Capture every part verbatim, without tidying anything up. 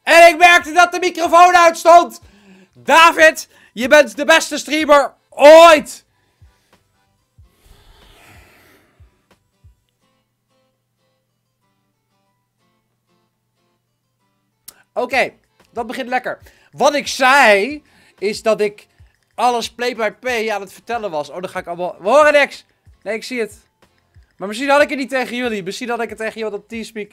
En ik merkte dat de microfoon uitstond. David, je bent de beste streamer ooit. Oké, okay, dat begint lekker. Wat ik zei, is dat ik alles play-by-play aan het vertellen was. Oh, dan ga ik allemaal... We horen niks. Nee, ik zie het. Maar misschien had ik het niet tegen jullie. Misschien had ik het tegen jullie op Teamspeak.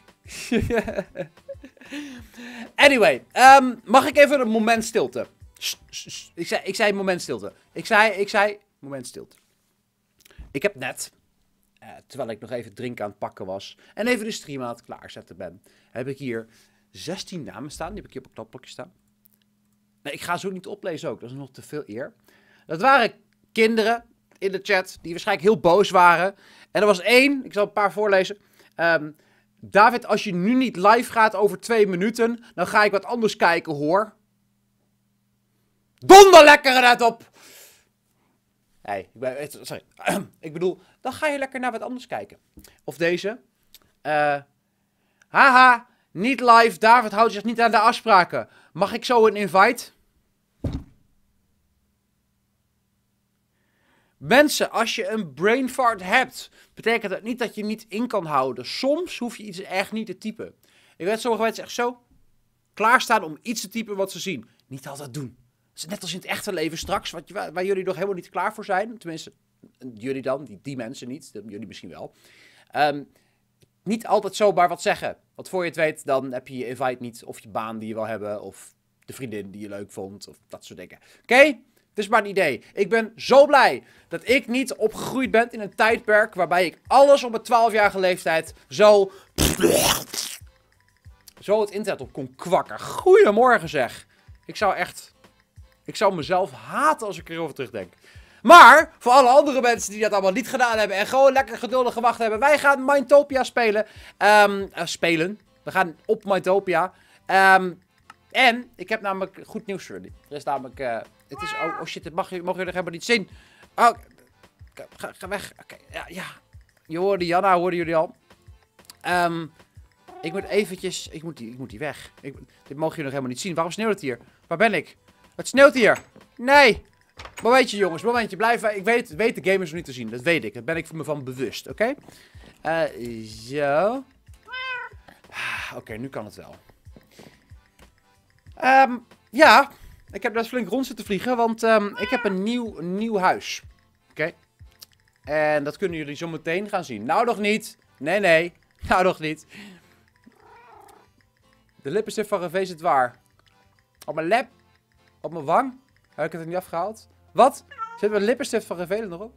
Anyway, um, mag ik even een moment stilte? Ik zei, ik zei moment stilte. Ik zei, ik zei, moment stilte. Ik heb net, uh, terwijl ik nog even drinken aan het pakken was, en even de stream aan het klaarzetten ben, heb ik hier zestien namen staan. Die heb ik hier op een knopblokje staan. Nee, ik ga ze ook niet oplezen ook. Dat is nog te veel eer. Dat waren kinderen in de chat die waarschijnlijk heel boos waren. En er was één, ik zal een paar voorlezen. Um, David, als je nu niet live gaat over twee minuten, dan ga ik wat anders kijken, hoor. Donder lekker net op! Nee, ik ben, sorry. Ik bedoel, dan ga je lekker naar wat anders kijken. Of deze. Uh, haha, niet live. David houdt zich niet aan de afspraken. Mag ik zo een invite? Mensen, als je een brain fart hebt, betekent dat niet dat je niet in kan houden. Soms hoef je iets echt niet te typen. Ik weet sommige mensen echt zo klaarstaan om iets te typen wat ze zien. Niet altijd doen. Het is net als in het echte leven straks, wat, waar, waar jullie nog helemaal niet klaar voor zijn. Tenminste, jullie dan, die, die mensen niet. Jullie misschien wel. Um, niet altijd zomaar wat zeggen. Want voor je het weet, dan heb je je invite niet. Of je baan die je wil hebben. Of de vriendin die je leuk vond. Of dat soort dingen. Oké? Okay? Het is maar een idee. Ik ben zo blij dat ik niet opgegroeid ben in een tijdperk waarbij ik alles op mijn twaalfjarige leeftijd zo... Zo het internet op kon kwakken. Goedemorgen zeg. Ik zou echt... Ik zou mezelf haten als ik erover terugdenk. Maar, voor alle andere mensen die dat allemaal niet gedaan hebben en gewoon lekker geduldig gewacht hebben. Wij gaan Mindtopia spelen. Um, uh, spelen. We gaan op Mindtopia. Um, en, ik heb namelijk goed nieuws voor jullie. Er is namelijk... Uh, het is... Oh, oh shit, dit mag, mogen jullie helemaal niet zien. Oh, ga, ga weg. Oké, okay, ja, ja. Je hoorde Janna, hoorden jullie al. Um, ik moet eventjes... Ik moet die, ik moet die weg. Ik, dit mogen jullie nog helemaal niet zien. Waarom sneeuwt het hier? Waar ben ik? Het sneeuwt hier. Nee. Momentje jongens, momentje. Blijf. Ik weet, weet de gamers nog niet te zien. Dat weet ik. Daar ben ik me van bewust. Oké? Okay? Uh, zo. Oké, okay, nu kan het wel. Um, ja. Ik heb best flink rond zitten vliegen. Want um, ik heb een nieuw, een nieuw huis. Oké? Okay? En dat kunnen jullie zo meteen gaan zien. Nou nog niet. Nee, nee. Nou nog niet. De lippenstift van Revee zit waar? Op mijn lap? Op mijn wang? Heb ik het er niet afgehaald? Wat? Zit mijn lippenstift van Revee er nog op?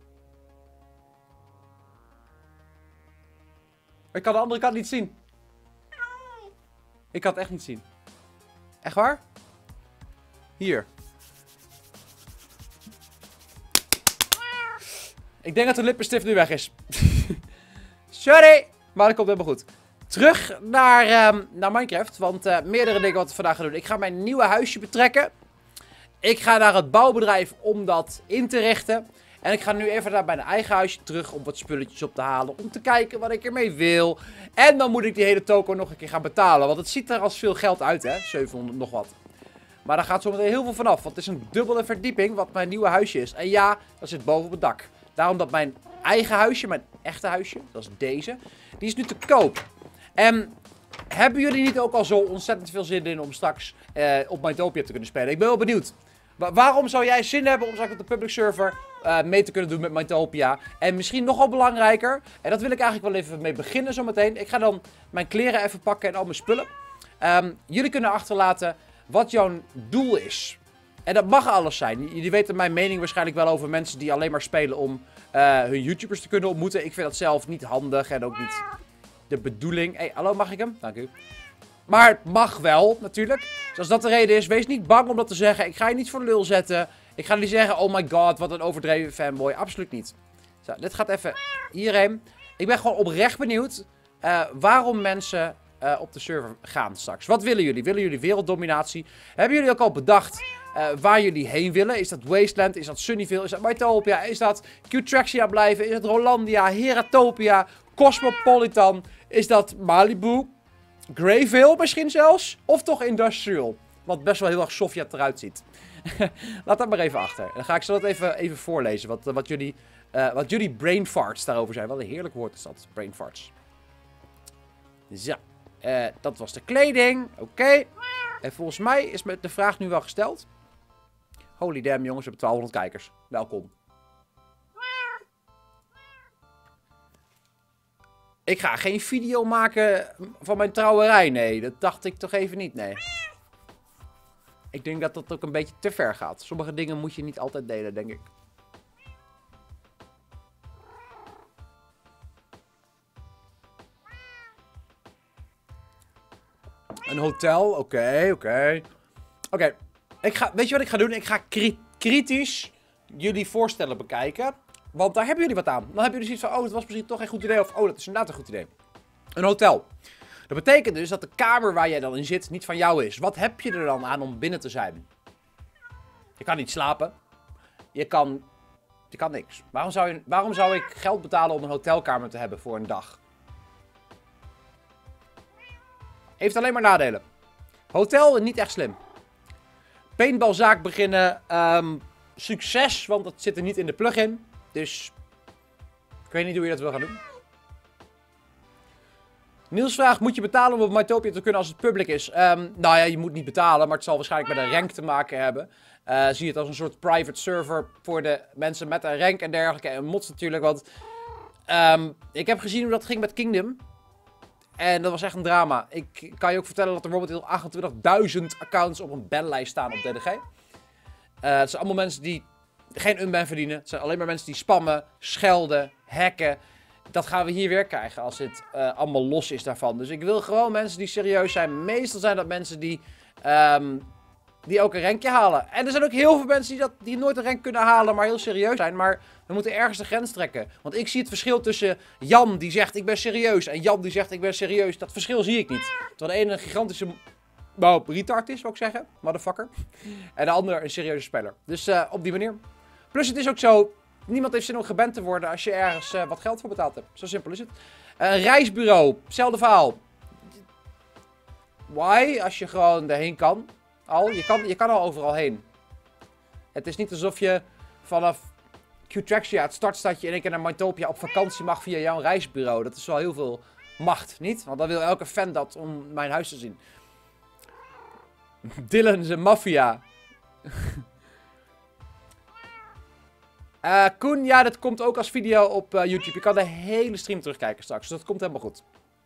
Ik kan de andere kant niet zien. Ik kan het echt niet zien. Echt waar? Hier. Ik denk dat de lippenstift nu weg is. Sorry. Maar dat komt helemaal goed. Terug naar, um, naar Minecraft. Want uh, meerdere dingen wat we vandaag gaan doen. Ik ga mijn nieuwe huisje betrekken. Ik ga naar het bouwbedrijf om dat in te richten. En ik ga nu even naar mijn eigen huisje terug om wat spulletjes op te halen. Om te kijken wat ik ermee wil. En dan moet ik die hele toko nog een keer gaan betalen. Want het ziet er als veel geld uit, hè. zevenhonderd nog wat. Maar daar gaat zometeen heel veel vanaf. Want het is een dubbele verdieping wat mijn nieuwe huisje is. En ja, dat zit boven op het dak. Daarom dat mijn eigen huisje, mijn echte huisje, dat is deze. Die is nu te koop. En hebben jullie niet ook al zo ontzettend veel zin in om straks uh, op Mindtopia te kunnen spelen? Ik ben wel benieuwd. Wa waarom zou jij zin hebben om straks op de public server uh, mee te kunnen doen met Mindtopia? En misschien nogal belangrijker, en dat wil ik eigenlijk wel even mee beginnen zometeen. Ik ga dan mijn kleren even pakken en al mijn spullen. Um, jullie kunnen achterlaten wat jouw doel is. En dat mag alles zijn. Jullie weten mijn mening waarschijnlijk wel over mensen die alleen maar spelen om uh, hun YouTubers te kunnen ontmoeten. Ik vind dat zelf niet handig en ook niet de bedoeling. Hé, hey, hallo, mag ik hem? Dank u. Maar het mag wel, natuurlijk. Dus als dat de reden is, wees niet bang om dat te zeggen. Ik ga je niet voor lul zetten. Ik ga niet zeggen, oh my god, wat een overdreven fanboy. Absoluut niet. Zo, dit gaat even hierheen. Ik ben gewoon oprecht benieuwd uh, waarom mensen uh, op de server gaan straks. Wat willen jullie? Willen jullie werelddominatie? Hebben jullie ook al bedacht uh, waar jullie heen willen? Is dat Wasteland? Is dat Sunnyvale? Is dat Mytopia? Is dat Q-Traxia blijven? Is dat Rolandia? Heratopia? Cosmopolitan? Is dat Malibu? Greyville misschien zelfs. Of toch Industrial. Wat best wel heel erg Sovjet eruit ziet. Laat dat maar even achter. En dan ga ik zo dat even, even voorlezen. Wat, wat, jullie, uh, wat jullie brain farts daarover zijn. Wat een heerlijk woord is dat. Brain farts. Zo. Uh, dat was de kleding. Oké. Okay. En volgens mij is me de vraag nu wel gesteld. Holy damn jongens, we hebben twaalfhonderd kijkers. Welkom. Ik ga geen video maken van mijn trouwerij. Nee, dat dacht ik toch even niet. Nee. Ik denk dat dat ook een beetje te ver gaat. Sommige dingen moet je niet altijd delen, denk ik. Een hotel, oké, okay, oké. Okay. Oké, okay. Ik ga, weet je wat ik ga doen? Ik ga kri kritisch jullie voorstellen bekijken. Want daar hebben jullie wat aan. Dan hebben jullie zoiets van, oh, dat was misschien toch een goed idee. Of, oh, dat is inderdaad een goed idee. Een hotel. Dat betekent dus dat de kamer waar jij dan in zit niet van jou is. Wat heb je er dan aan om binnen te zijn? Je kan niet slapen. Je kan... Je kan niks. Waarom zou, je, waarom zou ik geld betalen om een hotelkamer te hebben voor een dag? Heeft alleen maar nadelen. Hotel, niet echt slim. Paintballzaak beginnen. Um, succes, want dat zit er niet in de plugin. Dus ik weet niet hoe je dat wil gaan doen. Niels vraagt, moet je betalen om op Mytopia te kunnen als het public is? Um, nou ja, je moet niet betalen, maar het zal waarschijnlijk met een rank te maken hebben. Uh, zie het als een soort private server voor de mensen met een rank en dergelijke. En mods natuurlijk, want um, ik heb gezien hoe dat ging met Kingdom. En dat was echt een drama. Ik kan je ook vertellen dat er momenteel achtentwintigduizend accounts op een banlijst staan op D D G. Uh, het zijn allemaal mensen die geen unban verdienen. Het zijn alleen maar mensen die spammen, schelden, hacken. Dat gaan we hier weer krijgen als dit uh, allemaal los is daarvan. Dus ik wil gewoon mensen die serieus zijn. Meestal zijn dat mensen die, um, die ook een rankje halen. En er zijn ook heel veel mensen die, dat, die nooit een rank kunnen halen, maar heel serieus zijn. Maar we moeten ergens de grens trekken. Want ik zie het verschil tussen Jan die zegt ik ben serieus en Jan die zegt ik ben serieus. Dat verschil zie ik niet. Terwijl de ene een gigantische... Nou, retard is, wil ik zeggen. Motherfucker. En de ander een serieuze speler. Dus uh, op die manier. Plus het is ook zo... Niemand heeft zin om geband te worden als je ergens uh, wat geld voor betaald hebt. Zo simpel is het. Uh, een reisbureau. Hetzelfde verhaal. Why? Als je gewoon erheen kan. Al. Je kan, je kan al overal heen. Het is niet alsof je vanaf Qtraxia, het startstadje, in één keer naar Mytopia op vakantie mag via jouw reisbureau. Dat is wel heel veel macht, niet? Want dan wil elke fan dat om mijn huis te zien. Dylan zijn maffia. Uh, Koen, ja, dat komt ook als video op uh, YouTube. Je kan de hele stream terugkijken straks. Dus dat komt helemaal goed.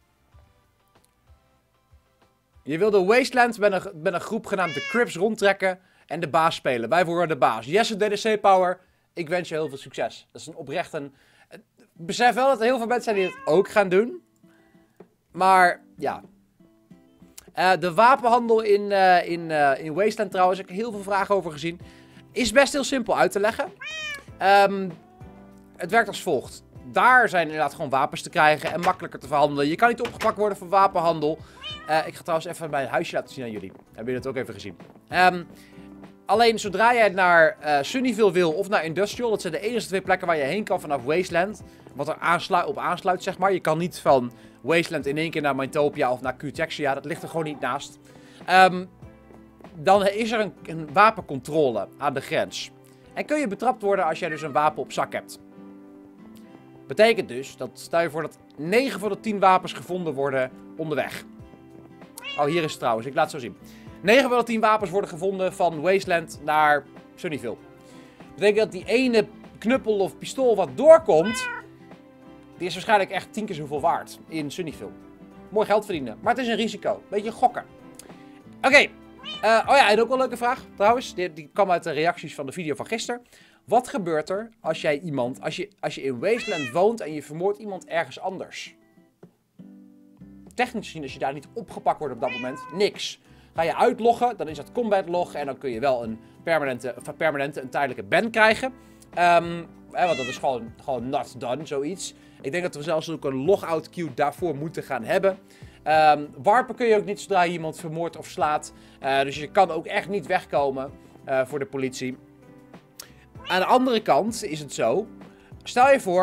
Je wil de Wasteland met een, met een groep genaamd de Crips rondtrekken en de baas spelen. Wij worden de baas. Jesse D D C Power, ik wens je heel veel succes. Dat is een oprecht een... Besef wel dat er heel veel mensen zijn die het ook gaan doen. Maar, ja. Uh, de wapenhandel in, uh, in, uh, in Wasteland trouwens, heb ik heel veel vragen over gezien. Is best heel simpel uit te leggen. Um, het werkt als volgt. Daar zijn inderdaad gewoon wapens te krijgen en makkelijker te verhandelen. Je kan niet opgepakt worden voor wapenhandel. Uh, ik ga trouwens even mijn huisje laten zien aan jullie. Hebben jullie dat ook even gezien? Um, alleen zodra jij naar uh, Sunnyville wil of naar Industrial, dat zijn de enige twee plekken waar je heen kan vanaf Wasteland. Wat er aanslu op aansluit, zeg maar. Je kan niet van Wasteland in één keer naar Mytopia of naar Qtraxia. Dat ligt er gewoon niet naast. Um, dan is er een, een wapencontrole aan de grens. En kun je betrapt worden als jij dus een wapen op zak hebt. Betekent dus dat, stel je voor dat negen van de tien wapens gevonden worden onderweg. Oh, hier is het trouwens. Ik laat het zo zien. negen van de tien wapens worden gevonden van Wasteland naar Sunnyville. Betekent dat die ene knuppel of pistool wat doorkomt, die is waarschijnlijk echt tien keer zoveel waard in Sunnyville. Mooi geld verdienen, maar het is een risico. Beetje gokken. Oké. Okay. Uh, oh ja, en ook wel een leuke vraag trouwens. Die, die kwam uit de reacties van de video van gisteren. Wat gebeurt er als jij iemand, als je, als je in Wasteland woont en je vermoordt iemand ergens anders? Technisch gezien, als je daar niet opgepakt wordt op dat moment, niks. Ga je uitloggen, dan is dat combat log en dan kun je wel een permanente, of een permanente, een tijdelijke ban krijgen. Um, eh, want dat is gewoon, gewoon not done, zoiets. Ik denk dat we zelfs ook een logout queue daarvoor moeten gaan hebben. Um, warpen kun je ook niet zodra je iemand vermoordt of slaat. Uh, dus je kan ook echt niet wegkomen uh, voor de politie. Aan de andere kant is het zo. Stel je voor,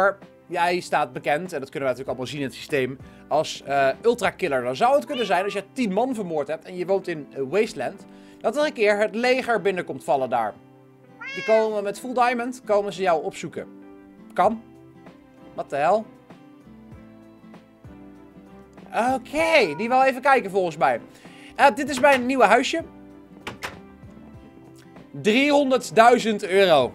jij staat bekend, en dat kunnen we natuurlijk allemaal zien in het systeem, als uh, ultra-killer. Dan zou het kunnen zijn, als je tien man vermoord hebt en je woont in uh, Wasteland, dat er een keer het leger binnen komt vallen daar. Die komen met full diamond, komen ze jou opzoeken. Kan. Wat de hel? Oké, okay, die wil even kijken volgens mij. Uh, dit is mijn nieuwe huisje. driehonderdduizend euro.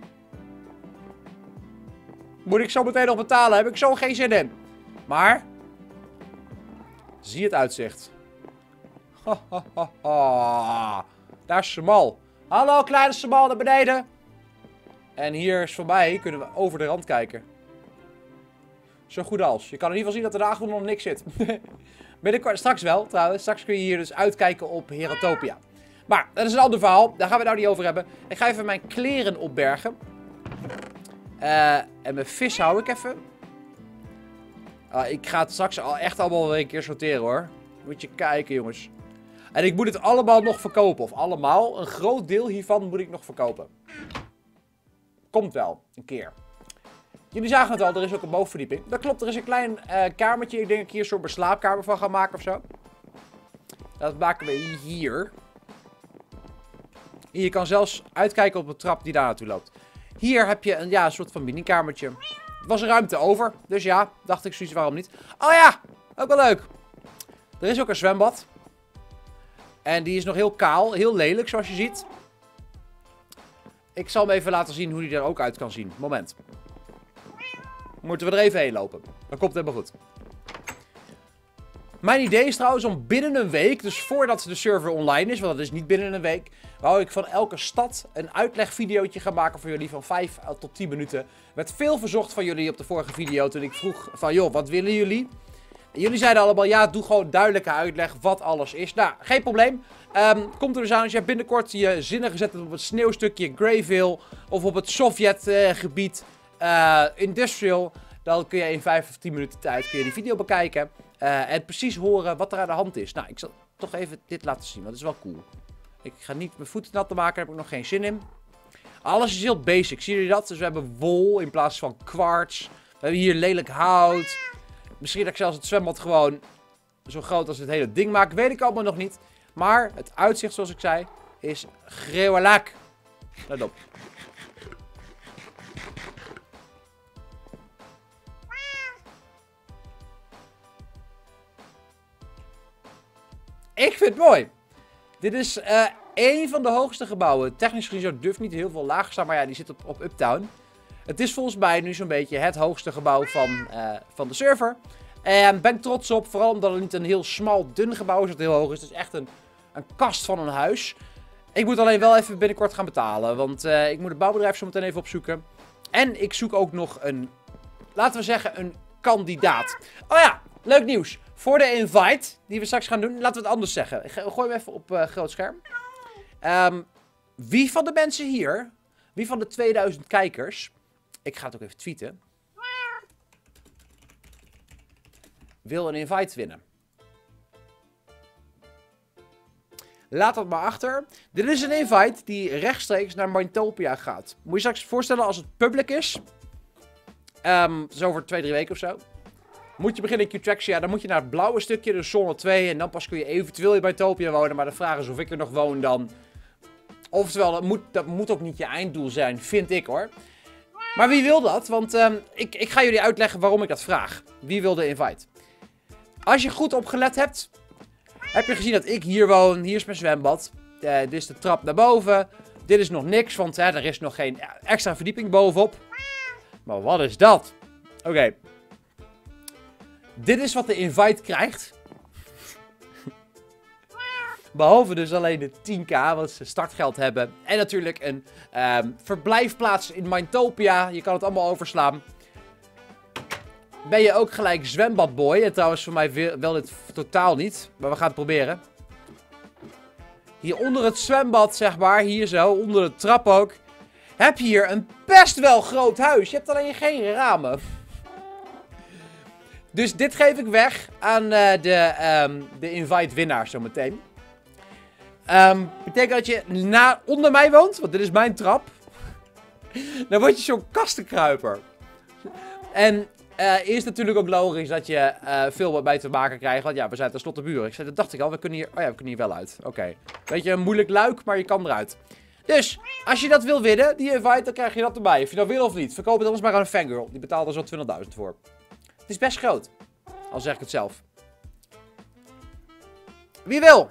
Moet ik zo meteen nog betalen? Heb ik zo geen zin in. Maar. Zie het uitzicht. Ha, ha, ha, ha. Daar is Semal. Hallo kleine Semal naar beneden. En hier is voorbij. Kunnen we over de rand kijken. Zo goed als. Je kan in ieder geval zien dat er de achtergrond nog niks zit. Binnenkort, straks wel trouwens. Straks kun je hier dus uitkijken op Heratopia. Maar dat is een ander verhaal. Daar gaan we het nou niet over hebben. Ik ga even mijn kleren opbergen. Uh, en mijn vis hou ik even. Uh, ik ga het straks al echt allemaal weer een keer sorteren hoor. Moet je kijken jongens. En ik moet het allemaal nog verkopen. Of allemaal. Een groot deel hiervan moet ik nog verkopen. Komt wel. Een keer. Jullie zagen het al. Er is ook een bovenverdieping. Dat klopt. Er is een klein uh, kamertje. Ik denk dat ik hier zo'n slaapkamer van ga maken of zo. Dat maken we hier. En je kan zelfs uitkijken op de trap die daar naartoe loopt. Hier heb je een, ja, een soort van mini-kamertje. Er was ruimte over. Dus ja, dacht ik zoiets, waarom niet? Oh ja, ook wel leuk. Er is ook een zwembad. En die is nog heel kaal. Heel lelijk, zoals je ziet. Ik zal hem even laten zien hoe die er ook uit kan zien. Moment. Moeten we er even heen lopen. Dan komt het helemaal goed. Mijn idee is trouwens om binnen een week, dus voordat de server online is, want dat is niet binnen een week, wou ik van elke stad een uitlegvideootje gaan maken voor jullie van vijf tot tien minuten. Werd veel verzocht van jullie op de vorige video toen ik vroeg van, joh, wat willen jullie? En jullie zeiden allemaal, ja, doe gewoon duidelijke uitleg wat alles is. Nou, geen probleem. Um, komt er dus aan als jij binnenkort je zinnen gezet hebt op het sneeuwstukje Greyville of op het Sovjetgebied uh, Industrial, dan kun je in vijf of tien minuten tijd kun je die video bekijken. Uh, en precies horen wat er aan de hand is. Nou, ik zal toch even dit laten zien, want dat is wel cool. Ik ga niet mijn voeten nat te maken, daar heb ik nog geen zin in. Alles is heel basic, zien jullie dat? Dus we hebben wol in plaats van kwarts. We hebben hier lelijk hout. Misschien dat ik zelfs het zwembad gewoon zo groot als het hele ding maak, weet ik allemaal nog niet. Maar het uitzicht, zoals ik zei, is gruwelijk. Let op. Ik vind het mooi. Dit is uh, één van de hoogste gebouwen. Technisch gezien zo durft niet heel veel lager staan, maar ja, die zit op, op Uptown. Het is volgens mij nu zo'n beetje het hoogste gebouw van, uh, van de server. En ben ik trots op, vooral omdat het niet een heel smal, dun gebouw is dat heel hoog is. Het is echt een, een kast van een huis. Ik moet alleen wel even binnenkort gaan betalen, want uh, ik moet het bouwbedrijf zo meteen even opzoeken. En ik zoek ook nog een, laten we zeggen, een kandidaat. Oh ja, leuk nieuws. Voor de invite, die we straks gaan doen, laten we het anders zeggen. Ik gooi hem even op uh, groot scherm. Um, wie van de mensen hier, wie van de tweeduizend kijkers, ik ga het ook even tweeten, wil een invite winnen? Laat dat maar achter. Dit is een invite die rechtstreeks naar Minetopia gaat. Moet je straks voorstellen als het public is. Um, zo over twee, drie weken of zo. Moet je beginnen in Qtraxia, dan moet je naar het blauwe stukje, de zone twee. En dan pas kun je eventueel in Minetopia wonen. Maar de vraag is of ik er nog woon dan. Oftewel, dat moet, dat moet ook niet je einddoel zijn, vind ik hoor. Maar wie wil dat? Want um, ik, ik ga jullie uitleggen waarom ik dat vraag. Wie wil de invite? Als je goed opgelet hebt, heb je gezien dat ik hier woon. Hier is mijn zwembad. Uh, dit is de trap naar boven. Dit is nog niks, want uh, er is nog geen extra verdieping bovenop. Maar wat is dat? Oké. Okay. Dit is wat de invite krijgt. Behalve dus alleen de tien k, wat ze startgeld hebben. En natuurlijk een um, verblijfplaats in Minetopia. Je kan het allemaal overslaan. Ben je ook gelijk zwembadboy. En trouwens voor mij wel dit totaal niet. Maar we gaan het proberen. Hier onder het zwembad, zeg maar. Hier zo, onder de trap ook. Heb je hier een best wel groot huis. Je hebt alleen geen ramen. Dus dit geef ik weg aan uh, de, um, de invite winnaar zometeen. Um, betekent dat je na, onder mij woont, want dit is mijn trap. Dan word je zo'n kastenkruiper. En uh, is natuurlijk ook logisch dat je uh, veel wat bij te maken krijgt. Want ja, we zijn tenslotte buren. Ik zei, dat dacht ik al. We kunnen hier... Oh ja, we kunnen hier wel uit. Oké. Okay. Beetje een moeilijk luik, maar je kan eruit. Dus, als je dat wil winnen, die invite, dan krijg je dat erbij. Of je dat wil of niet. Verkoop het anders maar aan een fangirl. Die betaalt er zo'n twintigduizend voor. Het is best groot. Al zeg ik het zelf. Wie wil?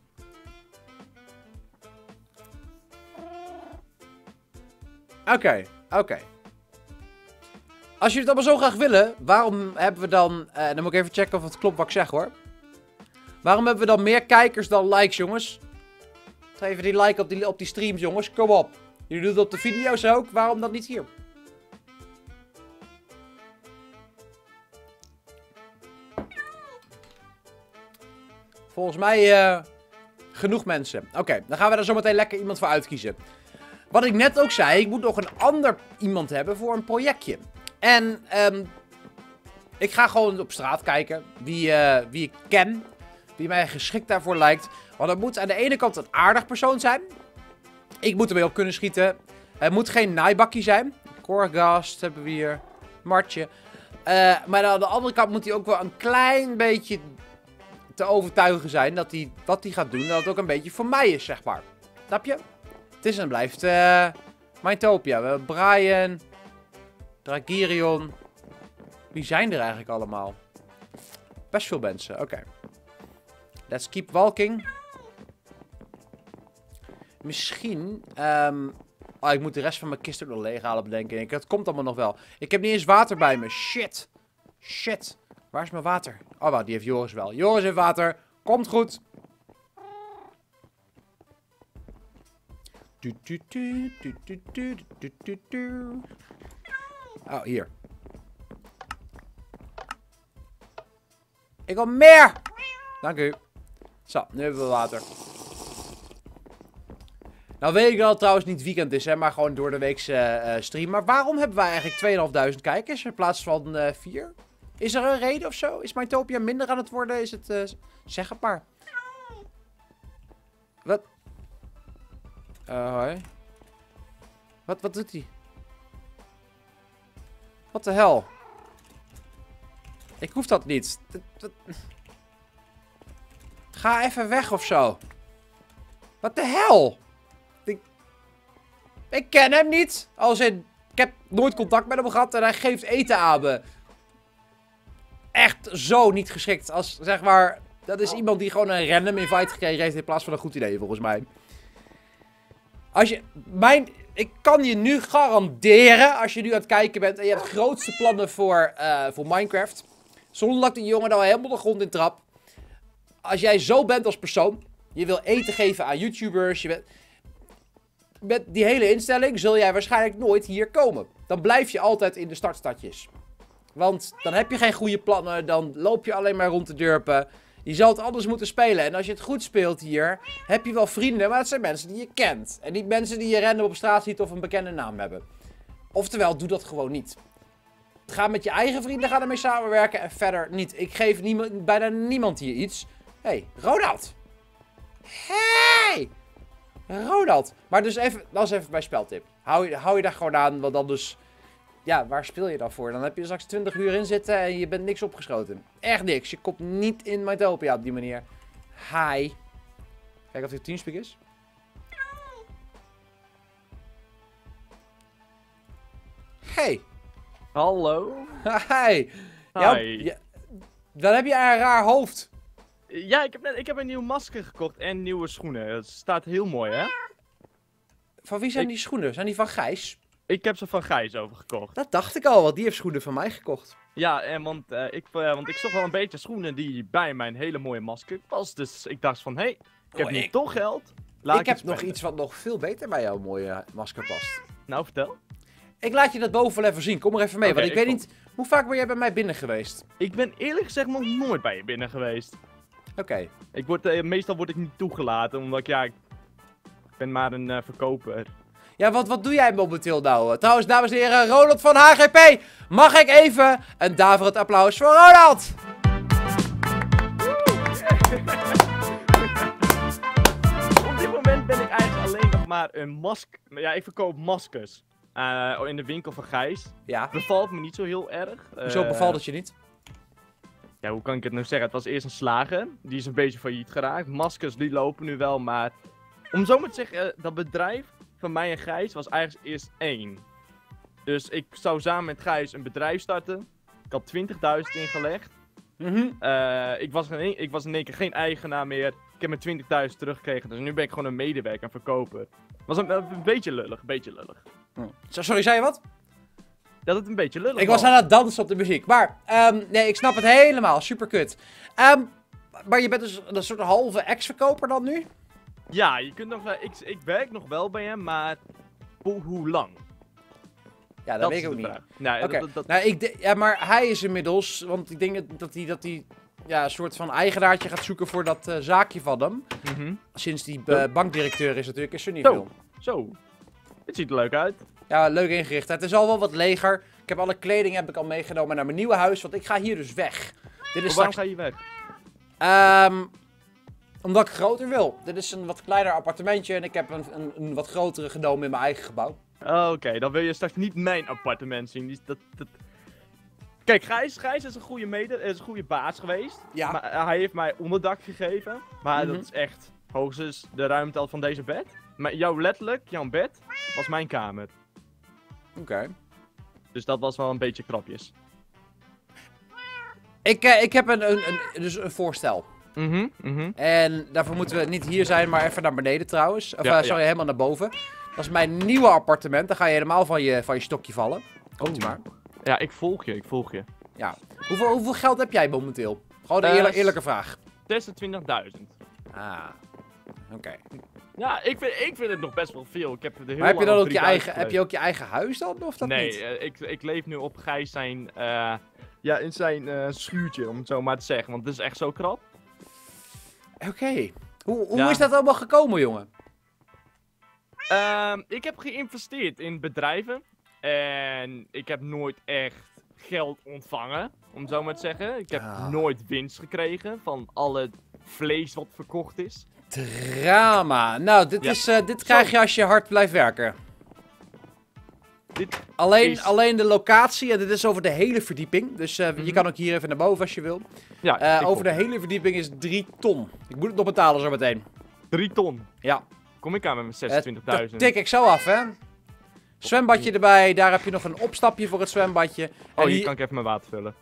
Oké, okay, oké. Okay. Als jullie het allemaal zo graag willen, waarom hebben we dan... Uh, dan moet ik even checken of het klopt wat ik zeg, hoor. Waarom hebben we dan meer kijkers dan likes, jongens? Geef even die like op die, op die streams, jongens. Kom op. Jullie doen het op de video's ook. Waarom dan niet hier? Volgens mij uh, genoeg mensen. Oké, okay, dan gaan we er zo meteen lekker iemand voor uitkiezen. Wat ik net ook zei, ik moet nog een ander iemand hebben voor een projectje. En um, ik ga gewoon op straat kijken wie, uh, wie ik ken. Wie mij geschikt daarvoor lijkt. Want het moet aan de ene kant een aardig persoon zijn. Ik moet ermee op kunnen schieten. Het moet geen naaibakkie zijn. Korgast hebben we hier. Martje. Uh, maar aan de andere kant moet hij ook wel een klein beetje te overtuigen zijn dat hij wat hij gaat doen, dat het ook een beetje voor mij is, zeg maar. Snap je? Het is en blijft uh, Mytopia. We hebben Brian. Dragirion. Wie zijn er eigenlijk allemaal? Best veel mensen, oké. Okay. Let's keep walking. Misschien... Um... Oh, ik moet de rest van mijn kist ook nog leeghalen, bedenk ik. Het komt allemaal nog wel. Ik heb niet eens water bij me. Shit. Shit. Waar is mijn water? Oh, wacht, die heeft Joris wel. Joris heeft water. Komt goed. Oh, hier. Ik wil meer. Dank u. Zo, nu hebben we water. Nou weet ik dat het trouwens niet weekend is, hè, maar gewoon door de weekse uh, stream. Maar waarom hebben wij eigenlijk tweeduizend vijfhonderd kijkers in plaats van uh, vier? Is er een reden of zo? Is Mytopia minder aan het worden? Is het... Uh, zeg het maar. Wat? Uh, hoi. Wat, wat doet hij? Wat de hel? Ik hoef dat niet. Dat, dat... Ga even weg of zo. Wat de hel? Ik... Ik ken hem niet. Als in... Ik heb nooit contact met hem gehad en hij geeft eten aan me. Echt zo niet geschikt. Als, zeg maar... Dat is iemand die gewoon een random invite gekregen heeft in plaats van een goed idee, volgens mij. Als je... Mijn... Ik kan je nu garanderen, als je nu aan het kijken bent en je hebt grootste plannen voor, uh, voor Minecraft. Zonder dat die jongen nou helemaal de grond in trap. Als jij zo bent als persoon, je wil eten geven aan YouTubers, je bent... Met die hele instelling zul jij waarschijnlijk nooit hier komen. Dan blijf je altijd in de startstadjes. Want dan heb je geen goede plannen, dan loop je alleen maar rond te durpen. Je zal het anders moeten spelen. En als je het goed speelt hier, heb je wel vrienden, maar dat zijn mensen die je kent. En niet mensen die je random op straat ziet of een bekende naam hebben. Oftewel, doe dat gewoon niet. Ga met je eigen vrienden, ga ermee samenwerken en verder niet. Ik geef niemand, bijna niemand hier iets. Hé, hey, Ronald! Hey! Ronald! Maar dus even, dat is even mijn speltip. Hou je, hou je daar gewoon aan, want anders... Ja, waar speel je dan voor? Dan heb je straks twintig uur in zitten en je bent niks opgeschoten. Echt niks. Je komt niet in Mytopia op die manier. Hi. Kijk of het teamspeak is. Hey. Hallo. Hi. Ja, ja, dan heb je een raar hoofd. Ja, ik heb, net, ik heb een nieuw masker gekocht en nieuwe schoenen. Het staat heel mooi, hè? Van wie zijn ik... die schoenen? Zijn die van Gijs? Ik heb ze van Gijs overgekocht. Dat dacht ik al, want die heeft schoenen van mij gekocht. Ja, en want, uh, ik, uh, want ik zocht wel een beetje schoenen die bij mijn hele mooie masker passen. Dus ik dacht van, hé, hey, ik heb oh, nu ik... toch geld. Laat ik heb nog iets wat nog veel beter bij jouw mooie masker past. Nou, vertel. Ik laat je dat boven wel even zien. Kom er even mee, okay, want ik, ik weet kom. niet... Hoe vaak ben jij bij mij binnen geweest? Ik ben eerlijk gezegd nog nooit bij je binnen geweest. Oké. Okay. Ik word, uh, meestal word ik niet toegelaten, omdat ik, ja, ik ben maar een uh, verkoper. Ja, wat, wat doe jij momenteel nou? Trouwens, dames en heren, Ronald van H G P. Mag ik even een daverend applaus voor Ronald? Op dit moment ben ik eigenlijk alleen nog maar een masker. Ja, ik verkoop maskers. Uh, in de winkel van Gijs. Ja. Bevalt me niet zo heel erg. Hoezo Uh, bevalt het je niet? Ja, hoe kan ik het nou zeggen? Het was eerst een slager. Die is een beetje failliet geraakt. Maskers die lopen nu wel, maar... Om zo maar te zeggen, uh, dat bedrijf van mij en Gijs was eigenlijk eerst één. Dus ik zou samen met Gijs een bedrijf starten. Ik had twintigduizend ingelegd. Mm-hmm. Uh, ik, was geen, ik was in één keer geen eigenaar meer. Ik heb mijn twintigduizend teruggekregen. Dus nu ben ik gewoon een medewerker, een verkoper. Was een, een beetje lullig, een beetje lullig. Oh. Sorry, zei je wat? Dat het een beetje lullig Ik was aan het dansen op de muziek. Maar, um, nee, ik snap het helemaal. Super kut. Um, maar je bent dus een soort halve ex-verkoper dan nu? Ja, je kunt nog wel, ik, ik werk nog wel bij hem, maar hoe, hoe lang? Ja, dat, Dat weet is ik ook de niet. vraag. Nee, Oké, dat, dat, nou, ik de- ja, maar hij is inmiddels, want ik denk dat- dat hij dat hij, ja, een soort van eigenaartje gaat zoeken voor dat uh, zaakje van hem. Mhm. Sinds die uh, bankdirecteur is natuurlijk, is er niet Zo. veel. Zo, het ziet er leuk uit. Ja, leuk ingericht. Het is al wel wat leger. Ik heb alle kleding heb ik al meegenomen naar mijn nieuwe huis, want ik ga hier dus weg. Dit is Waarom straks... ga je weg? Um, omdat ik groter wil. Dit is een wat kleiner appartementje en ik heb een, een, een wat grotere genomen in mijn eigen gebouw. Oké, okay, dan wil je straks niet mijn appartement zien. Die, dat, dat... Kijk, Gijs, Gijs is een goede mede, is een goede baas geweest. Ja. Maar uh, hij heeft mij onderdak gegeven. Maar Mhm. dat is echt hoogstens de ruimte al van deze bed. Maar jouw letterlijk, jouw bed, was mijn kamer. Oké. Okay. Dus dat was wel een beetje krapjes. Ik, uh, ik heb een, een, een, dus een voorstel. Mhm, mhm. En daarvoor moeten we niet hier zijn, maar even naar beneden trouwens. Of Ja, uh, sorry, ja. helemaal naar boven. Dat is mijn nieuwe appartement. Dan ga je helemaal van je, van je stokje vallen. Komt ie maar. Ja, ik volg je, ik volg je. Ja. Hoeveel, hoeveel geld heb jij momenteel? Gewoon een Uh, eerlijk, eerlijke vraag. zesentwintigduizend. Ah. Oké. Okay. Ja, ik vind, ik vind het nog best wel veel. Ik heb er heel Maar heb je lang dan op ook je eigen, drieduizend heb je ook je eigen huis dan? Of dat nee, niet? uh, ik, ik leef nu op Gijs zijn, uh, ja, in zijn uh, schuurtje, om het zo maar te zeggen. Want het is echt zo krap. Oké. Okay. Hoe, hoe Ja. is dat allemaal gekomen, jongen? Uh, ik heb geïnvesteerd in bedrijven. En ik heb nooit echt geld ontvangen, om het zo maar te zeggen. Ik heb Ah. nooit winst gekregen van alle vlees wat verkocht is. Drama. Nou, dit, Ja. is, uh, dit krijg je als je hard blijft werken. Dit Alleen, is- alleen de locatie, en dit is over de hele verdieping. Dus uh, Mhm. je kan ook hier even naar boven als je wil. Ja, Uh, ik over de volg. hele verdieping is drie ton. Ik moet het nog betalen zo meteen. Drie ton. Ja. Kom ik aan met mijn Uh, dat zesentwintigduizend. tik ik zo af, hè. Zwembadje erbij. Daar heb je nog een opstapje voor het zwembadje. Oh, En hier kan ik even mijn water vullen.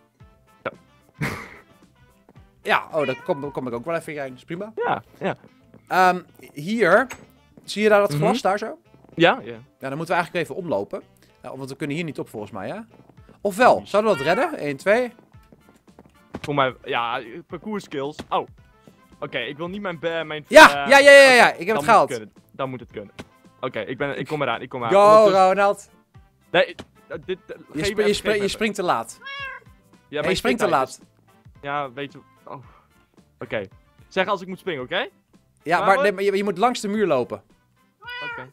Ja, oh, daar kom, kom ik ook wel even in. Dat is prima. Ja, ja. Um, hier. Zie je daar dat Mhm. glas daar zo? Ja? Ja. Ja, dan moeten we eigenlijk even omlopen. Ja, want we kunnen hier niet op volgens mij, hè? Ofwel, zouden we dat redden? één, twee. Voor mij, ja, parcours skills. Oh. Oké, ik wil niet mijn... be- mijn Ja, eh, ja, ja, ja, ja. Ik heb dan het moet gehaald. kunnen. Dan moet het kunnen. Oké, ik ben, ik kom eraan, ik kom eraan. Go, Ondertussen- Ronald. Nee, eh, dit... eh, Je, geef spri- me je, even, spri- geef me je even. springt te laat. Ja, Ja, maar je springt te springtijd laat. is- Ja, weet je... Oh. Oké. Zeg als ik moet springen, oké? Ja, Maar maar, wat- nee, maar je, je moet langs de muur lopen. Oké.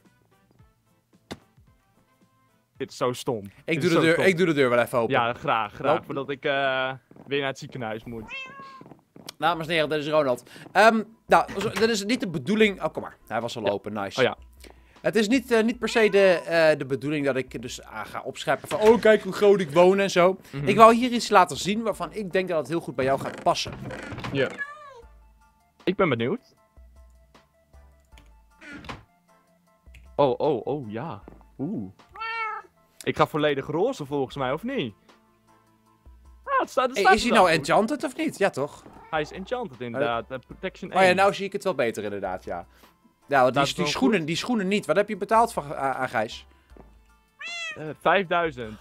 Dit is zo stom. Ik Dit doe, is de zo deur, stom. ik doe de deur wel even open. Ja, graag, graag. Loop. Voordat ik eh, weer naar het ziekenhuis moet. Dames en heren, dit is Ronald. Um, nou, zo- dit is niet de bedoeling... Oh, kom maar. Hij was al Ja. open, nice. Oh ja. Het is niet, uh, niet per se de, uh, de bedoeling dat ik dus uh, ga opscheppen van... Oh, kijk hoe groot ik woon en zo. Mhm. Ik wou hier iets laten zien waarvan ik denk dat het heel goed bij jou gaat passen. Ja. Ik ben benieuwd. Oh, oh, oh, ja. Oeh. Ik ga volledig roze volgens mij, of niet? Ah, het staat, het Hey, staat is hij er nou wel. enchanted of niet? Ja, toch? Hij is enchanted inderdaad. Uh, protection Oh ja, één. nou zie ik het wel beter inderdaad, ja. Ja, want Staat die, het die, wel schoenen, goed? die schoenen niet. Wat heb je betaald van, aan, aan Gijs? Uh, vijfduizend.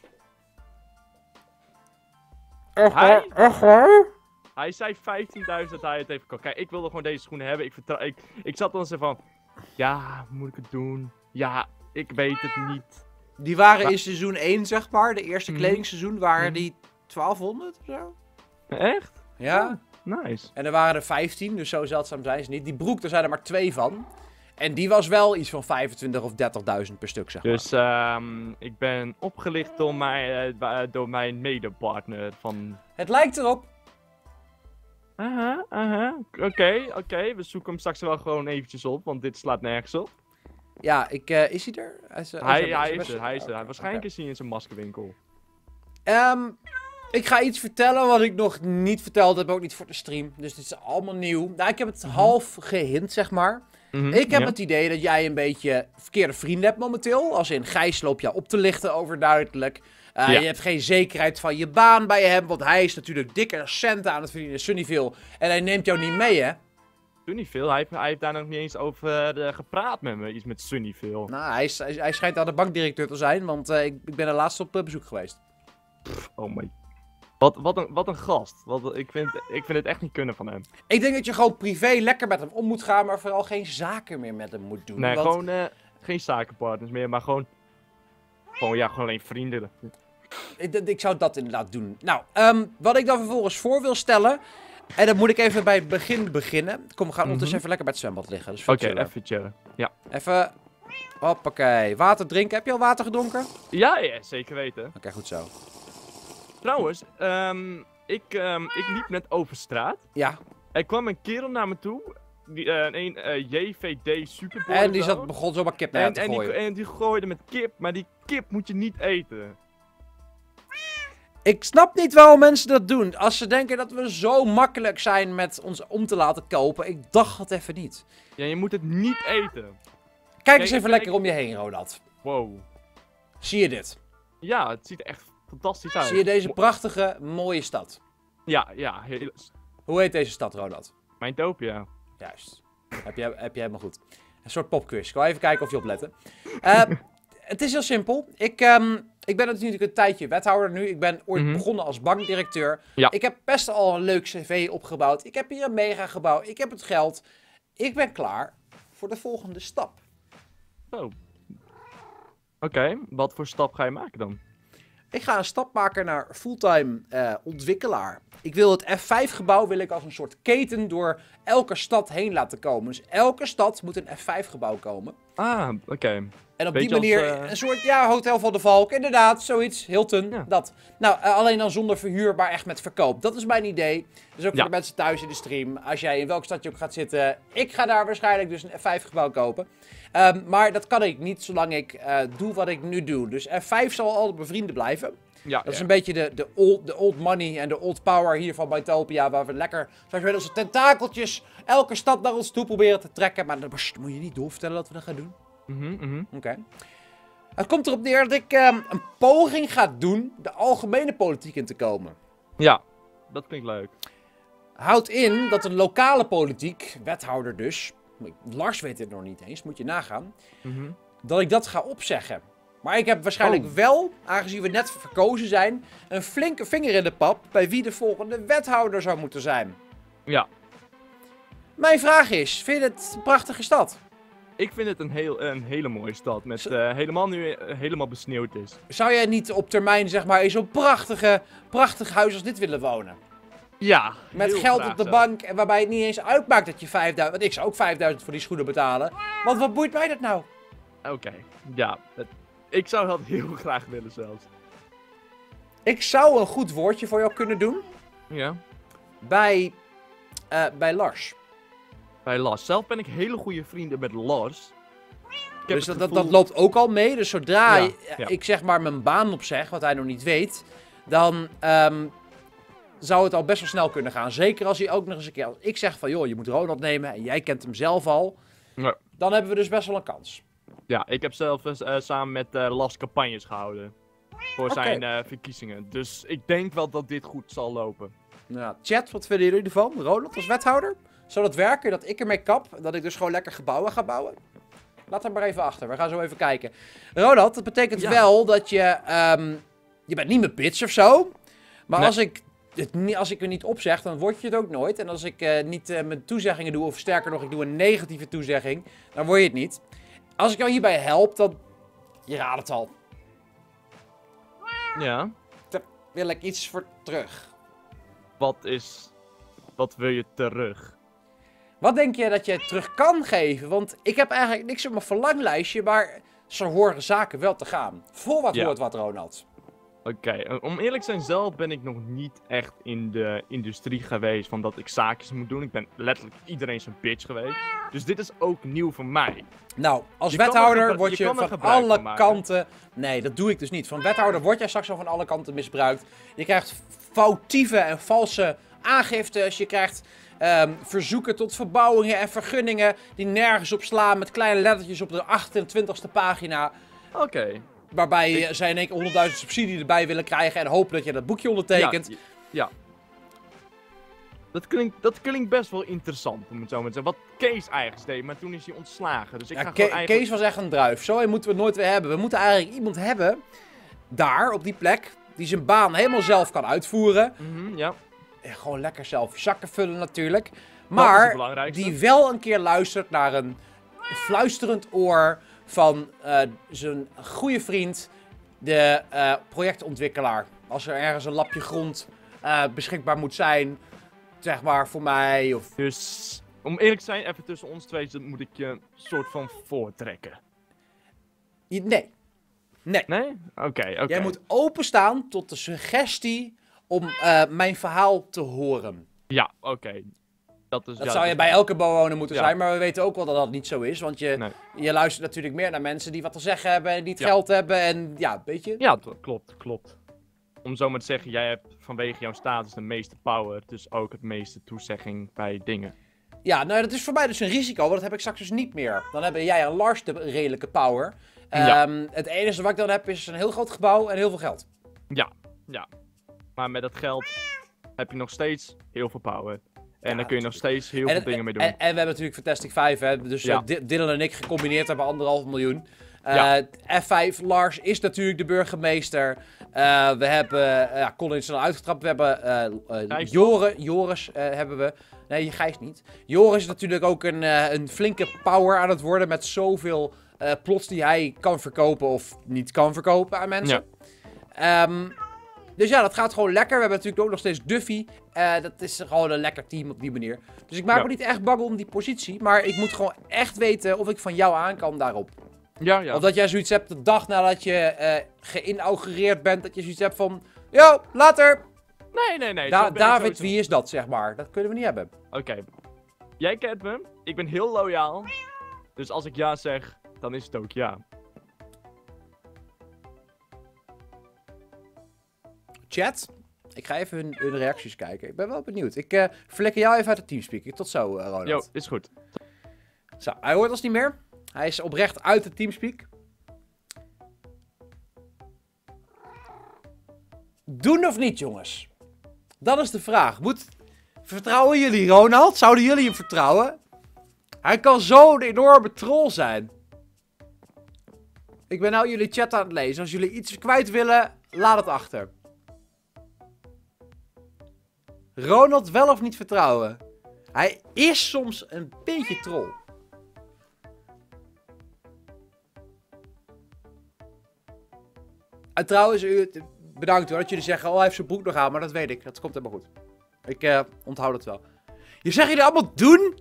Echt Hij? Echt waar? Hij zei vijftienduizend dat hij het heeft gekocht. Kijk, ik wilde gewoon deze schoenen hebben. Ik, vertrouw, ik, ik zat dan zo van... Ja, moet ik het doen? Ja, ik weet het niet. Die waren Maar- in seizoen één, zeg maar. De eerste Mhm. kledingsseizoen waren Mhm. die twaalfhonderd of zo. Echt? Ja. Nice. En er waren er vijftien, dus zo zeldzaam zijn ze niet. Die broek, daar zijn er maar twee van. En die was wel iets van vijfentwintigduizend of dertigduizend per stuk, zeg maar. Dus ehm, ik ben opgelicht door mijn, eh, ba- door mijn medepartner van... Het lijkt erop. Aha, aha. Oké, oké. We zoeken hem straks wel gewoon eventjes op, want dit slaat nergens op. Ja, ik, uh, is hij er? Hij is, uh, Hij, oh, hij, is is er, er, hij is er. okay, Waarschijnlijk okay. is hij in zijn maskerwinkel. Um, ik ga iets vertellen wat ik nog niet verteld heb, ook niet voor de stream. Dus dit is allemaal nieuw. Nou, ik heb het Mm-hmm. half gehint, zeg maar. Mm-hmm, ik heb ja. het idee dat jij een beetje verkeerde vrienden hebt momenteel. Als in Gijs loopt jou op te lichten overduidelijk. Uh, Ja. Je hebt geen zekerheid van je baan bij hem, want hij is natuurlijk dikke centen aan het verdienen in Sunnyville. En hij neemt jou niet mee, hè? Doe niet veel. Hij heeft, hij heeft daar nog niet eens over uh, gepraat met me. Iets met Sunnyville. Nou, hij, is, hij, hij schijnt aan de bankdirecteur te zijn, want uh, ik, ik ben er laatst op uh, bezoek geweest. Pff, oh my. Wat, wat, een, wat een gast. Wat, ik, vind, ik vind het echt niet kunnen van hem. Ik denk dat je gewoon privé lekker met hem om moet gaan, maar vooral geen zaken meer met hem moet doen. Nee, want... gewoon uh, geen zakenpartners meer, maar gewoon... Gewoon, ja, gewoon alleen vrienden. Ik, ik zou dat inderdaad doen. Nou, um, wat ik dan vervolgens voor wil stellen... En dan moet ik even bij het begin beginnen. Kom, we gaan ondertussen Mm-hmm. even lekker bij het zwembad liggen. Oké, okay, chillen. even chillen. Ja. Even... Hoppakee. Water drinken. Heb je al water gedronken? Ja, ja, zeker weten. Oké, okay, goed zo. Trouwens, um, ik, um, ik liep net over straat. Ja. Er kwam een kerel naar me toe. Die, uh, een uh, J V D Superboy. En die zat, begon zomaar kip naar en, te en gooien. Die, en die gooide met kip, maar die kip moet je niet eten. Ik snap niet waarom mensen dat doen. Als ze denken dat we zo makkelijk zijn met ons om te laten kopen. Ik dacht het even niet. Ja, je moet het niet eten. Kijk, Kijk eens even ik, lekker ik... om je heen, Ronald. Wow. Zie je dit? Ja, het ziet er echt fantastisch uit. Zie je deze prachtige, mooie stad? Ja, ja. Heel... Hoe heet deze stad, Ronald? Mijntopia. Juist. Heb je, heb je helemaal goed. Een soort popquiz. Ik wil even kijken of je opletten. Uh, het is heel simpel. Ik, um, ik ben natuurlijk een tijdje wethouder nu. Ik ben ooit Mm-hmm. begonnen als bankdirecteur. Ja. Ik heb best al een leuk cv opgebouwd. Ik heb hier een mega gebouw. Ik heb het geld. Ik ben klaar voor de volgende stap. Oh. Oké, okay. Wat voor stap ga je maken dan? Ik ga een stap maken naar fulltime uh, ontwikkelaar. Ik wil het F vijf gebouw wil ik als een soort keten door elke stad heen laten komen. Dus elke stad moet een F vijf gebouw komen. Ah, oké. Okay. En op Beetje die manier als, uh... een soort, ja, Hotel van de Valk, inderdaad, zoiets, Hilton, Ja. dat. Nou, uh, alleen dan zonder verhuur, maar echt met verkoop. Dat is mijn idee. Dus ook voor Ja. de mensen thuis in de stream, als jij in welk stad je ook gaat zitten. Ik ga daar waarschijnlijk dus een F vijf gebouw kopen. Um, maar dat kan ik niet zolang ik uh, doe wat ik nu doe. Dus F vijf zal altijd mijn vrienden blijven. Ja, Dat is ja. een beetje de, de, old, de old money en de old power hier van Mytopia. Waar we lekker, zoals we onze tentakeltjes, elke stad naar ons toe proberen te trekken. Maar dan moet je niet doorvertellen dat we dat gaan doen. Mm-hmm, mm-hmm. Oké. Okay. Het komt erop neer dat ik um, een poging ga doen de algemene politiek in te komen. Ja, dat klinkt leuk. Houdt in dat een lokale politiek, wethouder dus, Lars weet dit nog niet eens, moet je nagaan, Mm-hmm. dat ik dat ga opzeggen. Maar ik heb waarschijnlijk Oh. wel, aangezien we net verkozen zijn, een flinke vinger in de pap bij wie de volgende wethouder zou moeten zijn. Ja. Mijn vraag is, vind je het een prachtige stad? Ik vind het een, heel, een hele mooie stad. Met uh, helemaal nu uh, helemaal besneeuwd is. Zou jij niet op termijn, zeg maar, in zo'n prachtige, prachtig huis als dit willen wonen? Ja. Met heel geld graag op de zo. bank en waarbij het niet eens uitmaakt dat je vijfduizend... Want ik zou ook vijfduizend voor die schoenen betalen. Want wat boeit mij dat nou? Oké. Okay. Ja. Het, ik zou dat heel graag willen zelfs. Ik zou een goed woordje voor jou kunnen doen. Ja. Bij, uh, bij Lars. Bij Lars. Zelf ben ik hele goede vrienden met Lars. Ik heb Dus dat, het dat, gevoel... dat loopt ook al mee. Dus zodra Ja, ja, ja. ik zeg maar mijn baan opzeg, wat hij nog niet weet, dan um, zou het al best wel snel kunnen gaan. Zeker als hij ook nog eens een keer... Als ik zeg van, joh, je moet Ronald nemen en jij kent hem zelf al. Ja. Dan hebben we dus best wel een kans. Ja, ik heb zelf uh, samen met uh, Lars campagnes gehouden. Voor Oké. zijn uh, verkiezingen. Dus ik denk wel dat dit goed zal lopen. Nou, chat, wat vinden jullie ervan? Ronald als wethouder? Zou dat werken? Dat ik ermee kap? Dat ik dus gewoon lekker gebouwen ga bouwen? Laat hem maar even achter. We gaan zo even kijken. Ronald, dat betekent Ja. wel dat je... Um, je bent niet mijn bitch of zo. Maar Nee. als ik... Het, niet- als ik er niet opzeg, dan word je het ook nooit. En als ik uh, niet uh, mijn toezeggingen doe, of sterker nog, ik doe een negatieve toezegging, dan word je het niet. Als ik jou hierbij help, dan... Je raadt het al. Ja. Daar wil ik iets voor terug. Wat is... Wat wil je terug? Wat denk je dat je terug kan geven? Want ik heb eigenlijk niks op mijn verlanglijstje, maar zo horen zaken wel te gaan. Voor wat Ja. hoort wat, Ronald? Oké, eh, om eerlijk te zijn zelf ben ik nog niet echt in de industrie geweest van dat ik zaakjes moet doen. Ik ben letterlijk iedereen zijn bitch geweest. Dus dit is ook nieuw voor mij. Nou, als Je kan er wethouder gebru- word je je, kan er van gebruik van alle maken. kanten... Nee, dat doe ik dus niet. Van wethouder word jij straks al van alle kanten misbruikt. Je krijgt foutieve en valse aangiftes. Je krijgt ehm, verzoeken tot verbouwingen en vergunningen die nergens op slaan met kleine lettertjes op de achtentwintigste pagina. Oké. Waarbij je zij in één keer honderdduizend subsidie erbij willen krijgen en hopen dat je dat boekje ondertekent. Ja, ja. Dat klinkt, dat klinkt best wel interessant, om het zo maar te zeggen. Wat Kees eigenlijk deed, maar toen is hij ontslagen. Dus ik Ja, ga Ke- gewoon eigenlijk... Kees was echt een druif. Zo een moeten we het nooit weer hebben. We moeten eigenlijk iemand hebben, daar, op die plek, die zijn baan helemaal zelf kan uitvoeren. Mhm, ja. En gewoon lekker zelf je zakken vullen natuurlijk. Dat is het Maar belangrijkste. die wel een keer luistert naar een fluisterend oor van eh, zijn goede vriend, de eh, projectontwikkelaar. Als er ergens een lapje grond eh, beschikbaar moet zijn, zeg maar voor mij of... Dus, om eerlijk te zijn, even tussen ons twee, dat moet ik je soort van voortrekken. Nee. Nee. Nee? Oké, oké. Jij moet openstaan tot de suggestie om eh, mijn verhaal te horen. Ja, oké. Dat, is, Dat ja, zou je dat- bij elke bewoner moeten Ja. zijn, maar we weten ook wel dat dat niet zo is. Want je, Nee. je luistert natuurlijk meer naar mensen die wat te zeggen hebben en die het Ja. geld hebben en ja, weet je. Ja, dat klopt, klopt. Om zo maar te zeggen, jij hebt vanwege jouw status de meeste power, dus ook het meeste toezegging bij dingen. Ja, nou dat is voor mij dus een risico, want dat heb ik straks dus niet meer. Dan hebben jij en Lars de redelijke power. Ja. Ehm, het enige wat ik dan heb is een heel groot gebouw en heel veel geld. Ja, ja. Maar met dat geld heb je nog steeds heel veel power. En Ja, dan kun je nog natuurlijk. steeds heel en, veel dingen mee doen. En, en we hebben natuurlijk Fantastic vijf, hè. Dus Ja. eh, Di- Dylan en ik gecombineerd hebben anderhalf miljoen. Eh, Ja. F vijf, Lars is natuurlijk de burgemeester. Eh, we hebben, eh, ja, Colin is er al uitgetrapt. We hebben eh eh, Gijs Joris, Joris eh, hebben we. Nee, Gijs niet. Joris is natuurlijk ook een, eh, een flinke power aan het worden met zoveel eh, plots die hij kan verkopen of niet kan verkopen aan mensen. Ehm, dus ja, dat gaat gewoon lekker. We hebben natuurlijk ook nog steeds Duffy. Eh, dat is gewoon een lekker team op die manier. Dus ik maak Ja. me niet echt bang om die positie. Maar ik moet gewoon echt weten of ik van jou aan kan daarop. Ja, ja. Of dat jij zoiets hebt de dag nadat je eh geïnaugureerd bent. Dat je zoiets hebt van... Yo, later! Nee, nee, nee. Da- zo ben ik David, sowieso- wie is dat, zeg maar? Dat kunnen we niet hebben. Oké. Jij kent me. Ik ben heel loyaal. Dus als ik ja zeg, dan is het ook ja. Chat, ik ga even hun, hun reacties kijken. Ik ben wel benieuwd. Ik eh flikker jou even uit het teamspeak. Tot zo, eh, Ronald. Jo, is goed. Zo, hij hoort ons niet meer. Hij is oprecht uit het teamspeak. Doen of niet, jongens? Dat is de vraag. Moet... Vertrouwen jullie Ronald? Zouden jullie hem vertrouwen? Hij kan zo'n enorme troll zijn. Ik ben nou jullie chat aan het lezen. Als jullie iets kwijt willen, laat het achter. Ronald wel of niet vertrouwen? Hij is soms een beetje troll. En trouwens, u, bedankt hoor dat jullie zeggen, oh hij heeft zijn broek nog aan, maar dat weet ik. Dat komt helemaal goed. Ik eh, onthoud het wel. Je zegt jullie allemaal doen?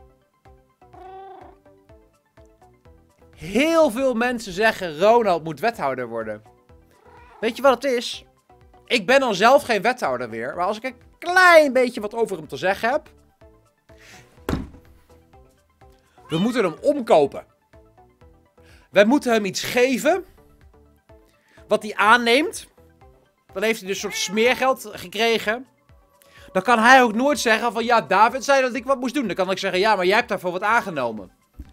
Heel veel mensen zeggen, Ronald moet wethouder worden. Weet je wat het is? Ik ben dan zelf geen wethouder meer, maar als ik een klein beetje wat over hem te zeggen heb... We moeten hem omkopen. We moeten hem iets geven... Wat hij aanneemt. Dan heeft hij dus een soort smeergeld gekregen. Dan kan hij ook nooit zeggen van... Ja, David zei dat ik wat moest doen. Dan kan ik zeggen... Ja, maar jij hebt daarvoor wat aangenomen.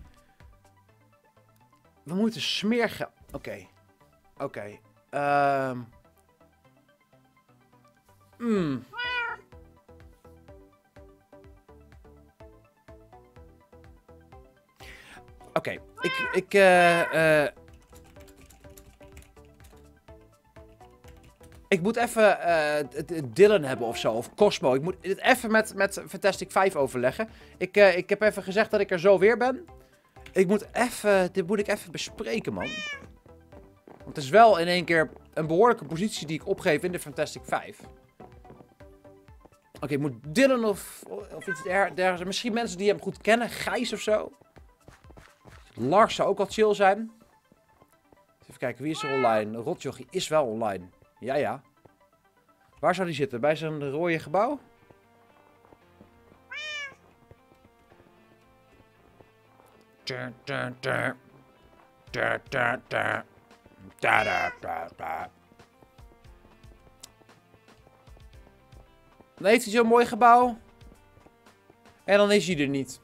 We moeten smeergeld... Oké. Okay. Oké. Okay. Ehm... Hmm. Oké. Okay. Ik... Ik... eh... Uh, Ik moet even uh, Dylan hebben of zo, of Cosmo. Ik moet dit even met, met Fantastic vijf overleggen. Ik, uh, ik heb even gezegd dat ik er zo weer ben. Ik moet even, dit moet ik even bespreken, man. Want het is wel in één keer een behoorlijke positie die ik opgeef in de Fantastic vijf. Oké, okay, ik moet Dylan of, of iets dergelijks. Misschien mensen die hem goed kennen, Gijs of zo. Lars zou ook wel chill zijn. Even kijken, wie is er online? Rotjochie is wel online. Ja, ja. Waar zou die zitten? Bij zijn rode gebouw? Da, da, da. Da, da, da. Da, da, da, da. Dan heeft hij zo'n mooi gebouw. En dan is hij er niet.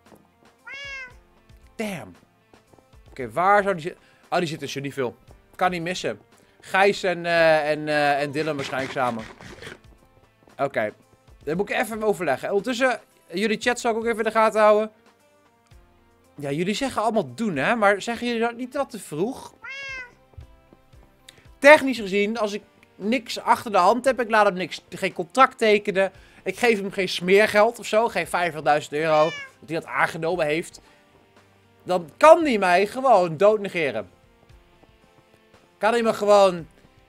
Damn. Oké, okay, waar zou die zitten? Oh, die zit tussen, niet veel. Kan niet missen. Gijs en, uh, en, uh, en Dylan waarschijnlijk samen. Oké. Okay. Dan moet ik even overleggen. Ondertussen, jullie chat zal ik ook even in de gaten houden. Ja, jullie zeggen allemaal doen, hè? Maar zeggen jullie dat niet wat te vroeg? Technisch gezien, als ik niks achter de hand heb, ik laat hem niks, geen contract tekenen. Ik geef hem geen smeergeld of zo, geen vijftigduizend euro, dat hij dat aangenomen heeft. Dan kan hij mij gewoon doodnegeren. Kan hij me gewoon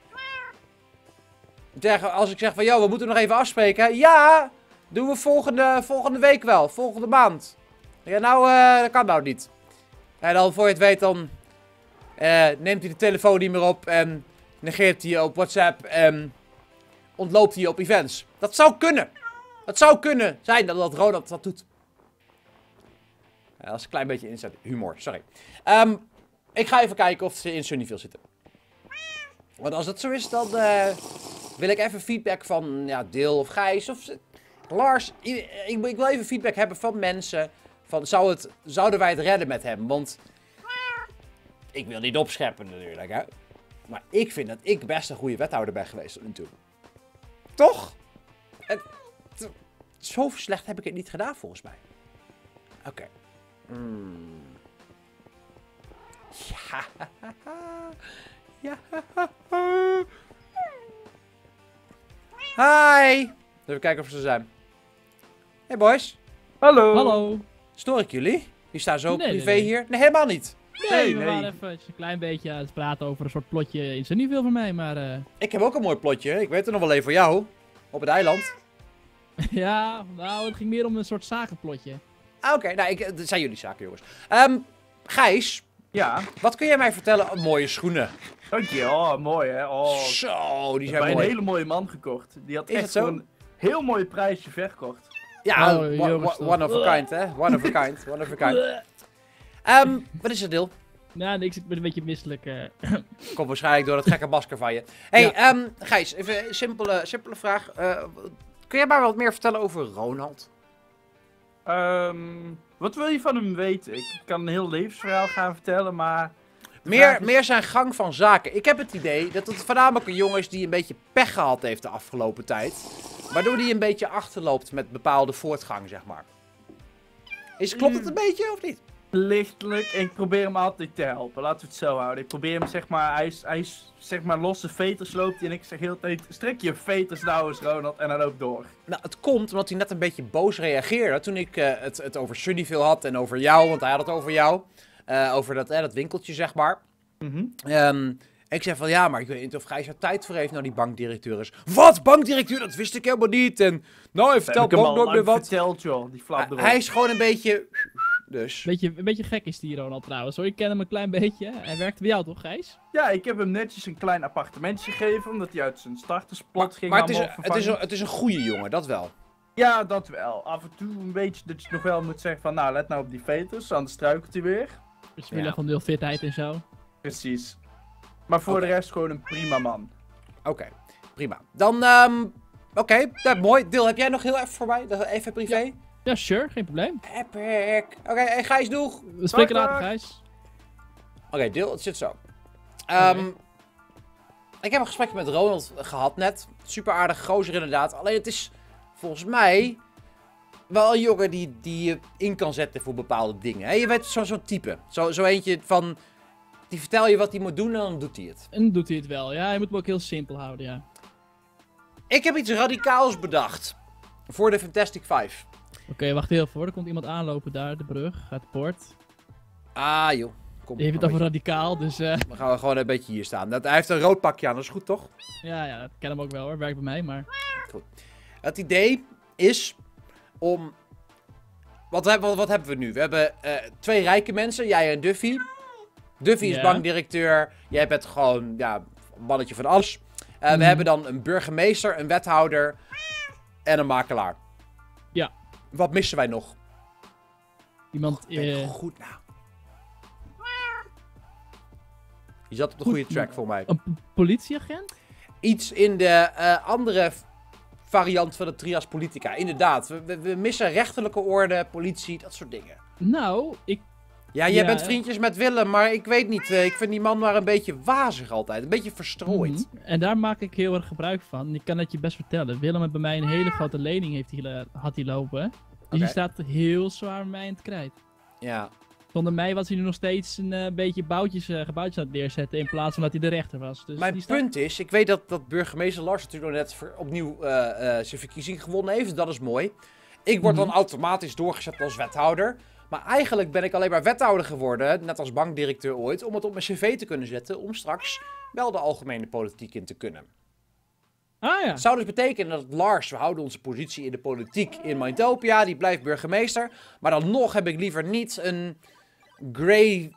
zeggen, als ik zeg van, joh, we moeten nog even afspreken. Ja, doen we volgende, volgende week wel, volgende maand. Ja, nou, uh, dat kan nou niet. En dan, voor je het weet, dan uh, neemt hij de telefoon niet meer op en negeert hij op WhatsApp en ontloopt hij op events. Dat zou kunnen. Dat zou kunnen zijn dat, dat Ronald dat doet. Ja, dat is een klein beetje inside humor, sorry. Um, ik ga even kijken of ze in Sunnyville zitten. Want als dat zo is, dan uh, wil ik even feedback van ja, Deel of Gijs of Lars. Ik, ik, ik wil even feedback hebben van mensen. Van, zou het, zouden wij het redden met hem? Want ik wil niet opscheppen natuurlijk, hè. Maar ik vind dat ik best een goede wethouder ben geweest tot nu toe. Toch? En, zo slecht heb ik het niet gedaan, volgens mij. Oké. Okay. Mm. Ja. Ja. Hi. Even kijken of ze er zijn. Hey boys. Hallo. Hallo. Stoor ik jullie? Die staan zo Nee, privé nee, nee. hier. Nee, helemaal niet. Nee, Nee, we nee. waren even een klein beetje aan het praten over een soort plotje in Sunnyville van mij, maar eh Ik heb ook een mooi plotje. Ik weet er nog wel een voor jou. Op het eiland. ja, nou, het ging meer om een soort zakenplotje. Ah, oké. Okay. Nou, ik, het zijn jullie zaken, jongens. Um, Gijs, Ja, wat kun jij mij vertellen? Oh, mooie schoenen. dank je. Oh, mooi hè. Oh, Zo, die ik heb zijn bij een mooi. hele mooie man gekocht. Die had Is echt het zo? voor een heel mooi prijsje verkocht. Ja, Oh, one, jongens, one, one of a kind, hè? One of a kind. One of a kind. Um, wat is het deel? Nou, niks, ik ben een beetje misselijk. eh. Komt waarschijnlijk door dat gekke masker van je. Hey, Ja. um, Gijs, even een simpele, simpele vraag. Uh, kun jij maar wat meer vertellen over Ronald? Um, wat wil je van hem weten? Ik kan een heel levensverhaal gaan vertellen, maar... de vraag Meer, is- meer zijn gang van zaken. Ik heb het idee dat het voornamelijk een jongen is die een beetje pech gehad heeft de afgelopen tijd. Waardoor hij een beetje achterloopt met bepaalde voortgang, zeg maar. Is, klopt het een beetje of niet? Lichtelijk, en ik probeer hem altijd te helpen. Laten we het zo houden. Ik probeer hem, zeg maar, hij is, hij is zeg maar, losse veters loopt hij en ik zeg heel de tijd, strek je veters nou eens, Ronald, en hij loopt door. Nou, het komt omdat hij net een beetje boos reageerde toen ik uh, het, het over Sunnyville had en over jou, want hij had het over jou. Uh, over dat, eh, dat winkeltje, zeg maar. Mhm. Um, en ik zei van, ja, maar ik weet niet of Gijs er tijd voor heeft, nou die bankdirecteur is. Wat, bankdirecteur? Dat wist ik helemaal niet. En nou, hij vertelt Heb ik hem ook al nooit meer lang wat. verteld, joh, die flap Hij, erop. hij is gewoon een beetje... Dus... Beetje, een beetje gek is die Ronald trouwens, hoor. Ik ken hem een klein beetje. Hij werkte bij jou toch, Gijs? Ja, ik heb hem netjes een klein appartementje gegeven, omdat hij uit zijn startersplot Maar, ging maar het, is, allemaal een- het, is een, vervangen. het is een goede jongen, dat wel. Ja, dat wel. Af en toe een beetje dat je nog wel moet zeggen van, nou, let nou op die veters, anders struikelt hij weer. Dus we willen Ja. van deel fitheid en zo. Precies. Maar voor Oké. de rest gewoon een prima man. Oké, okay, prima. Dan, um, oké, okay, ja, mooi. Deel, heb jij nog heel even voor mij? Dat- Even privé? Ja. Ja, sure, geen probleem. Epic. Oké, okay, hey, Gijs, doeg. Oké, We spreken Dag, later, dag. Gijs. Deel, het zit zo. Um, Oké. Ik heb een gesprek met Ronald gehad net. Super aardig gozer inderdaad. Alleen het is volgens mij wel een jongen die, die je in kan zetten voor bepaalde dingen. Hè? Je weet zo'n zo type. Zo, zo eentje van, die vertel je wat hij moet doen en dan doet hij het. En dan doet hij het wel. Ja, je moet hem ook heel simpel houden, ja. Ik heb iets radicaals bedacht. Voor de Fantastic Five. Oké, wacht heel voor. Er komt iemand aanlopen daar, de brug, uit de poort. Ah joh. Kom, Die heeft het een over beetje- radicaal, dus eh Dan gaan we gewoon een beetje hier staan. Dat, hij heeft een rood pakje aan, dat is goed toch? ja, ja, ik ken hem ook wel hoor. Werkt bij mij, maar... Het idee is om... Wat, hebben- wat, wat hebben we nu? We hebben eh, twee rijke mensen, jij en Duffy. Duffy is Ja. bankdirecteur. Jij bent gewoon ja, een mannetje van alles. Uh, Mhm. We hebben dan een burgemeester, een wethouder en een makelaar. Ja. Wat missen wij nog? Iemand... Denk eh, goed nou. Je zat op de Goed, goede track voor mij. een p- politieagent? Iets in de eh, andere v- variant van de trias politica. Inderdaad, we, we, we missen rechterlijke orde, politie, dat soort dingen. Nou, ik... Ja, jij Ja, bent hè? vriendjes met Willem, maar ik weet niet. eh, ik vind die man maar een beetje wazig altijd. Een beetje verstrooid. Mhm. En daar maak ik heel erg gebruik van. Ik kan het je best vertellen. Willem heeft bij mij een hele grote lening heeft hij, eh, had hij lopen. Dus Oké. die staat heel zwaar met mij in het krijt. Ja. Zonder mij was hij nu nog steeds een eh, beetje boutjes, eh, gebouwtjes aan het neerzetten. In plaats van dat hij de rechter was. Dus Mijn die staat... punt is, ik weet dat, dat burgemeester Lars natuurlijk nog net ver- opnieuw eh, eh, zijn verkiezing gewonnen heeft. Dat is mooi. Ik word dan Mhm. automatisch doorgezet als wethouder. Maar eigenlijk ben ik alleen maar wethouder geworden, net als bankdirecteur ooit, om het op mijn cv te kunnen zetten, om straks wel de algemene politiek in te kunnen. Ah ja. Het zou dus betekenen dat Lars, we houden onze positie in de politiek in Mindtopia, die blijft burgemeester. Maar dan nog heb ik liever niet een grey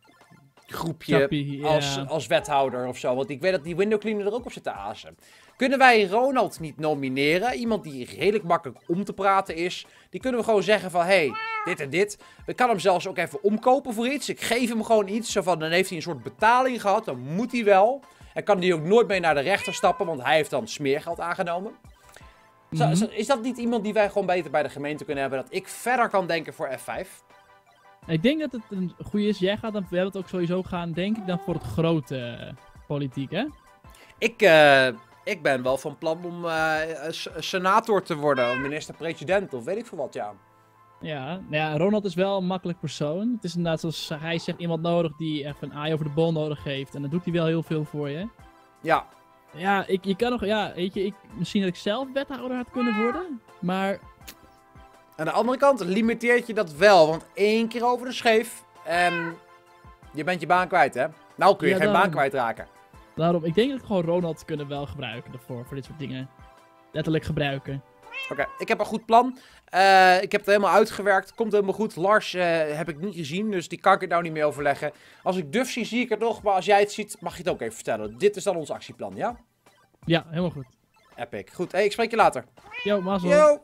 groepje Chappie, ja. als, als wethouder of zo. Want ik weet dat die window cleaner er ook op zit te azen. Kunnen wij Ronald niet nomineren? Iemand die redelijk makkelijk om te praten is. Die kunnen we gewoon zeggen van, hey, dit en dit. We kan hem zelfs ook even omkopen voor iets. Ik geef hem gewoon iets. Zo van, dan heeft hij een soort betaling gehad. Dan moet hij wel. En kan hij ook nooit mee naar de rechter stappen. Want hij heeft dan smeergeld aangenomen. Zo- Mhm. zo- is dat niet iemand die wij gewoon beter bij de gemeente kunnen hebben? Dat ik verder kan denken voor F vijf? Ik denk dat het een goede is. Jij gaat dan wel het ook sowieso gaan, denk ik, dan voor het grote eh, politiek, hè? Ik, eh, ik ben wel van plan om eh, s- senator te worden. Of minister-president of weet ik veel wat, ja. Ja, nou ja, Ronald is wel een makkelijk persoon. Het is inderdaad, zoals hij zegt, iemand nodig die even een aai over de bol nodig heeft. En dan doet hij wel heel veel voor je. Ja, Ja, ik, je kan nog, ja, weet je, ik, misschien dat ik zelf wethouder had kunnen worden. Maar, aan de andere kant limiteert je dat wel. Want één keer over de scheef en je bent je baan kwijt, hè? Nou kun je Ja, geen baan daarom. kwijtraken. daarom, ik denk dat ik gewoon Ronald kunnen wel gebruiken daarvoor, voor dit soort dingen. Letterlijk gebruiken. Oké, ik heb een goed plan. Eh, ik heb het helemaal uitgewerkt. Komt helemaal goed. Lars eh, heb ik niet gezien, dus die kan ik er nou niet mee overleggen. Als ik Duff zie, zie ik het nog. Maar als jij het ziet, mag je het ook even vertellen. Dit is dan ons actieplan, ja? Ja, helemaal goed. Epic. Goed, hey, ik spreek je later. Yo, mazzel. Yo!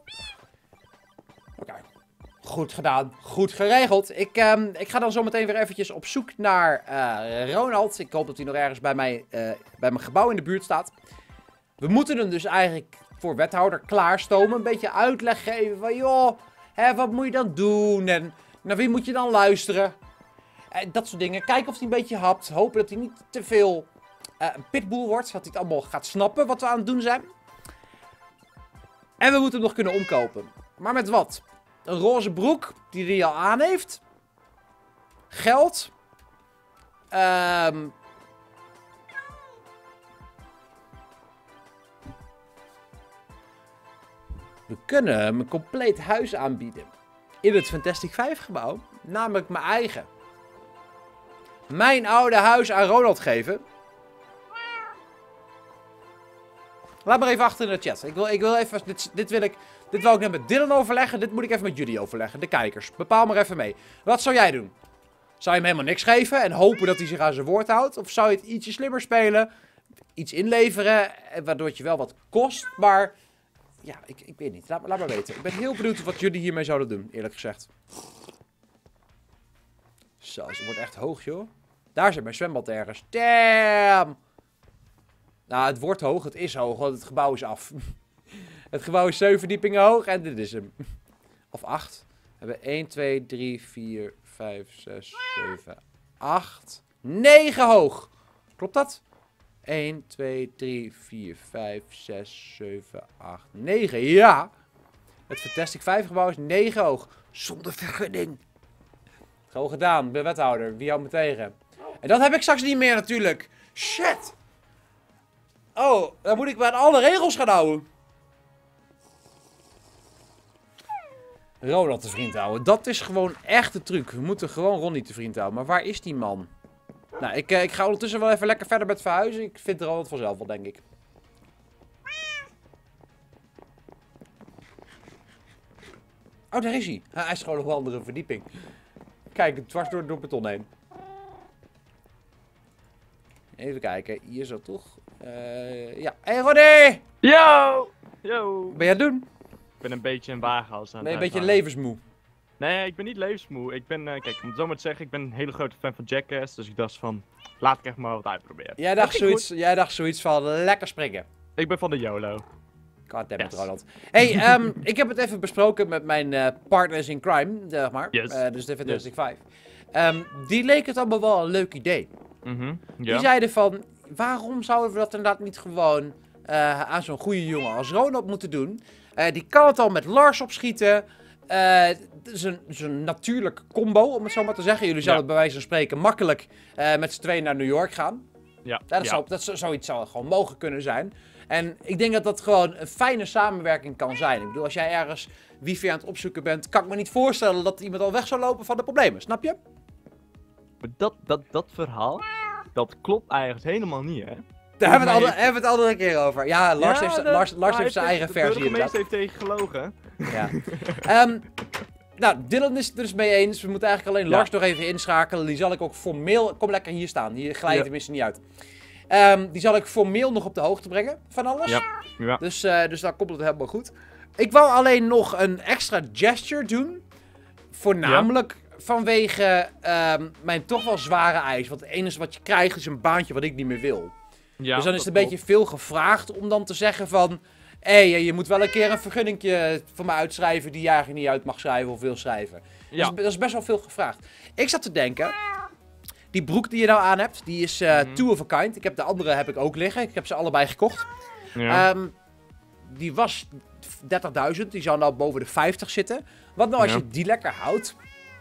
Oké. Goed gedaan. Goed geregeld. Ik, ehm, ik ga dan zo meteen weer eventjes op zoek naar eh, Ronald. Ik hoop dat hij nog ergens bij, mij, eh, bij mijn gebouw in de buurt staat. We moeten hem dus eigenlijk voor wethouder klaarstomen. Een beetje uitleg geven van, joh, hè, wat moet je dan doen? En naar wie moet je dan luisteren? En dat soort dingen. Kijken of hij een beetje hapt. Hopen dat hij niet te veel eh, een pitbull wordt. Dat hij het allemaal gaat snappen wat we aan het doen zijn. En we moeten hem nog kunnen omkopen. Maar met wat? Een roze broek, die hij al aan heeft. Geld. Ehm... We kunnen hem een compleet huis aanbieden. In het Fantastic vijf gebouw. Namelijk mijn eigen. Mijn oude huis aan Ronald geven. Laat maar even achter in de chat. Ik wil, ik wil even, dit, dit wil ik, dit wil ik net met Dylan overleggen. Dit moet ik even met jullie overleggen, de kijkers. Bepaal maar even mee. Wat zou jij doen? Zou je hem helemaal niks geven en hopen dat hij zich aan zijn woord houdt? Of zou je het ietsje slimmer spelen? Iets inleveren, waardoor het je wel wat kost, maar... Ja, ik, ik weet niet. Laat, laat maar weten. Ik ben heel benieuwd wat jullie hiermee zouden doen, eerlijk gezegd. Zo, ze wordt echt hoog, joh. Daar zit mijn zwembad ergens. Damn! Nou, het wordt hoog. Het is hoog, want het gebouw is af. Het gebouw is zeven verdiepingen hoog en dit is hem. Of acht. We hebben één, twee, drie, vier, vijf, zes, zeven, acht, negen hoog. Klopt dat? één, twee, drie, vier, vijf, zes, zeven, acht, negen. Ja! Het Fantastic vijf gebouw is negen hoog. Zonder vergunning. Gewoon gedaan. Ik ben wethouder. Wie houdt me tegen? En dat heb ik straks niet meer natuurlijk. Shit! Oh, dan moet ik me aan alle regels gaan houden. Ronald te vriend houden. Dat is gewoon echt de truc. We moeten gewoon Ronnie te vriend houden. Maar waar is die man? Nou, ik, ik ga ondertussen wel even lekker verder met verhuizen. Ik vind Ronald vanzelf wel, denk ik. Oh, daar is hij. Hij is gewoon op een andere verdieping. Kijk, dwars door, door beton heen. Even kijken, hier zo toch? Uh, ja, hey Ronnie! Yo! Yo! Wat ben je aan het doen? Ik ben een beetje een wagenhals aan Ben je het een beetje uithangen. levensmoe? Nee, ik ben niet levensmoe. Ik ben, uh, kijk, om het zo maar te zeggen, ik ben een hele grote fan van Jackass. Dus ik dacht van, laat ik echt maar wat uitproberen. Jij Dat dacht, ging zoiets, jij dacht zoiets van lekker springen. Ik ben van de YOLO. Goddammit, Yes. Ronald. Hey, um, ik heb het even besproken met mijn uh, partners in crime, zeg maar. Yes. Uh, dus de Fantastic Five. Um, die leek het allemaal wel een leuk idee. Mhm, Die ja. zeiden van, waarom zouden we dat inderdaad niet gewoon uh, aan zo'n goede jongen als Ronald moeten doen? Uh, die kan het al met Lars opschieten. Uh, het is een, is een natuurlijke combo, om het zo maar te zeggen. Jullie zouden Ja. bij wijze van spreken makkelijk uh, met z'n tweeën naar New York gaan. Ja, Ja, dat, ja. Zou, dat zou, zoiets zou gewoon mogen kunnen zijn. En ik denk dat dat gewoon een fijne samenwerking kan zijn. Ik bedoel, als jij ergens wifi aan het opzoeken bent, kan ik me niet voorstellen dat iemand al weg zou lopen van de problemen. Snap je? Maar dat, dat, dat verhaal, dat klopt eigenlijk helemaal niet, hè? Daar hebben we het mij- al, hebben we het al een keer over. Ja, Lars heeft, Ja, z- de- Lars, Lars hij heeft zijn eigen De versie burgemeester inderdaad. heeft tegen gelogen. Ja. Ehm, nou, Dylan is het er dus mee eens. We moeten eigenlijk alleen Ja. Lars nog even inschakelen. Die zal ik ook formeel... Kom lekker hier staan. Hier glijdt Ja. tenminste niet uit. Ehm, die zal ik formeel nog op de hoogte brengen van alles. Ja. Ja. Dus, uh, dus daar komt het helemaal goed. Ik wou alleen nog een extra gesture doen. Voornamelijk vanwege um, mijn toch wel zware eis. Want het enige wat je krijgt is een baantje wat ik niet meer wil. Ja, dus dan is dat het een beetje klopt. veel gevraagd om dan te zeggen van... Hé, hey, je moet wel een keer een vergunningje voor mij uitschrijven die je eigenlijk niet uit mag schrijven of wil schrijven. Ja. Dat, is, dat is best wel veel gevraagd. Ik zat te denken, die broek die je nou aan hebt, die is uh, Mhm. two of a kind. Ik heb de andere heb ik ook liggen. Ik heb ze allebei gekocht. Ja. Ehm, die was dertigduizend, die zou nou boven de vijftig zitten. Wat nou als Ja. je die lekker houdt?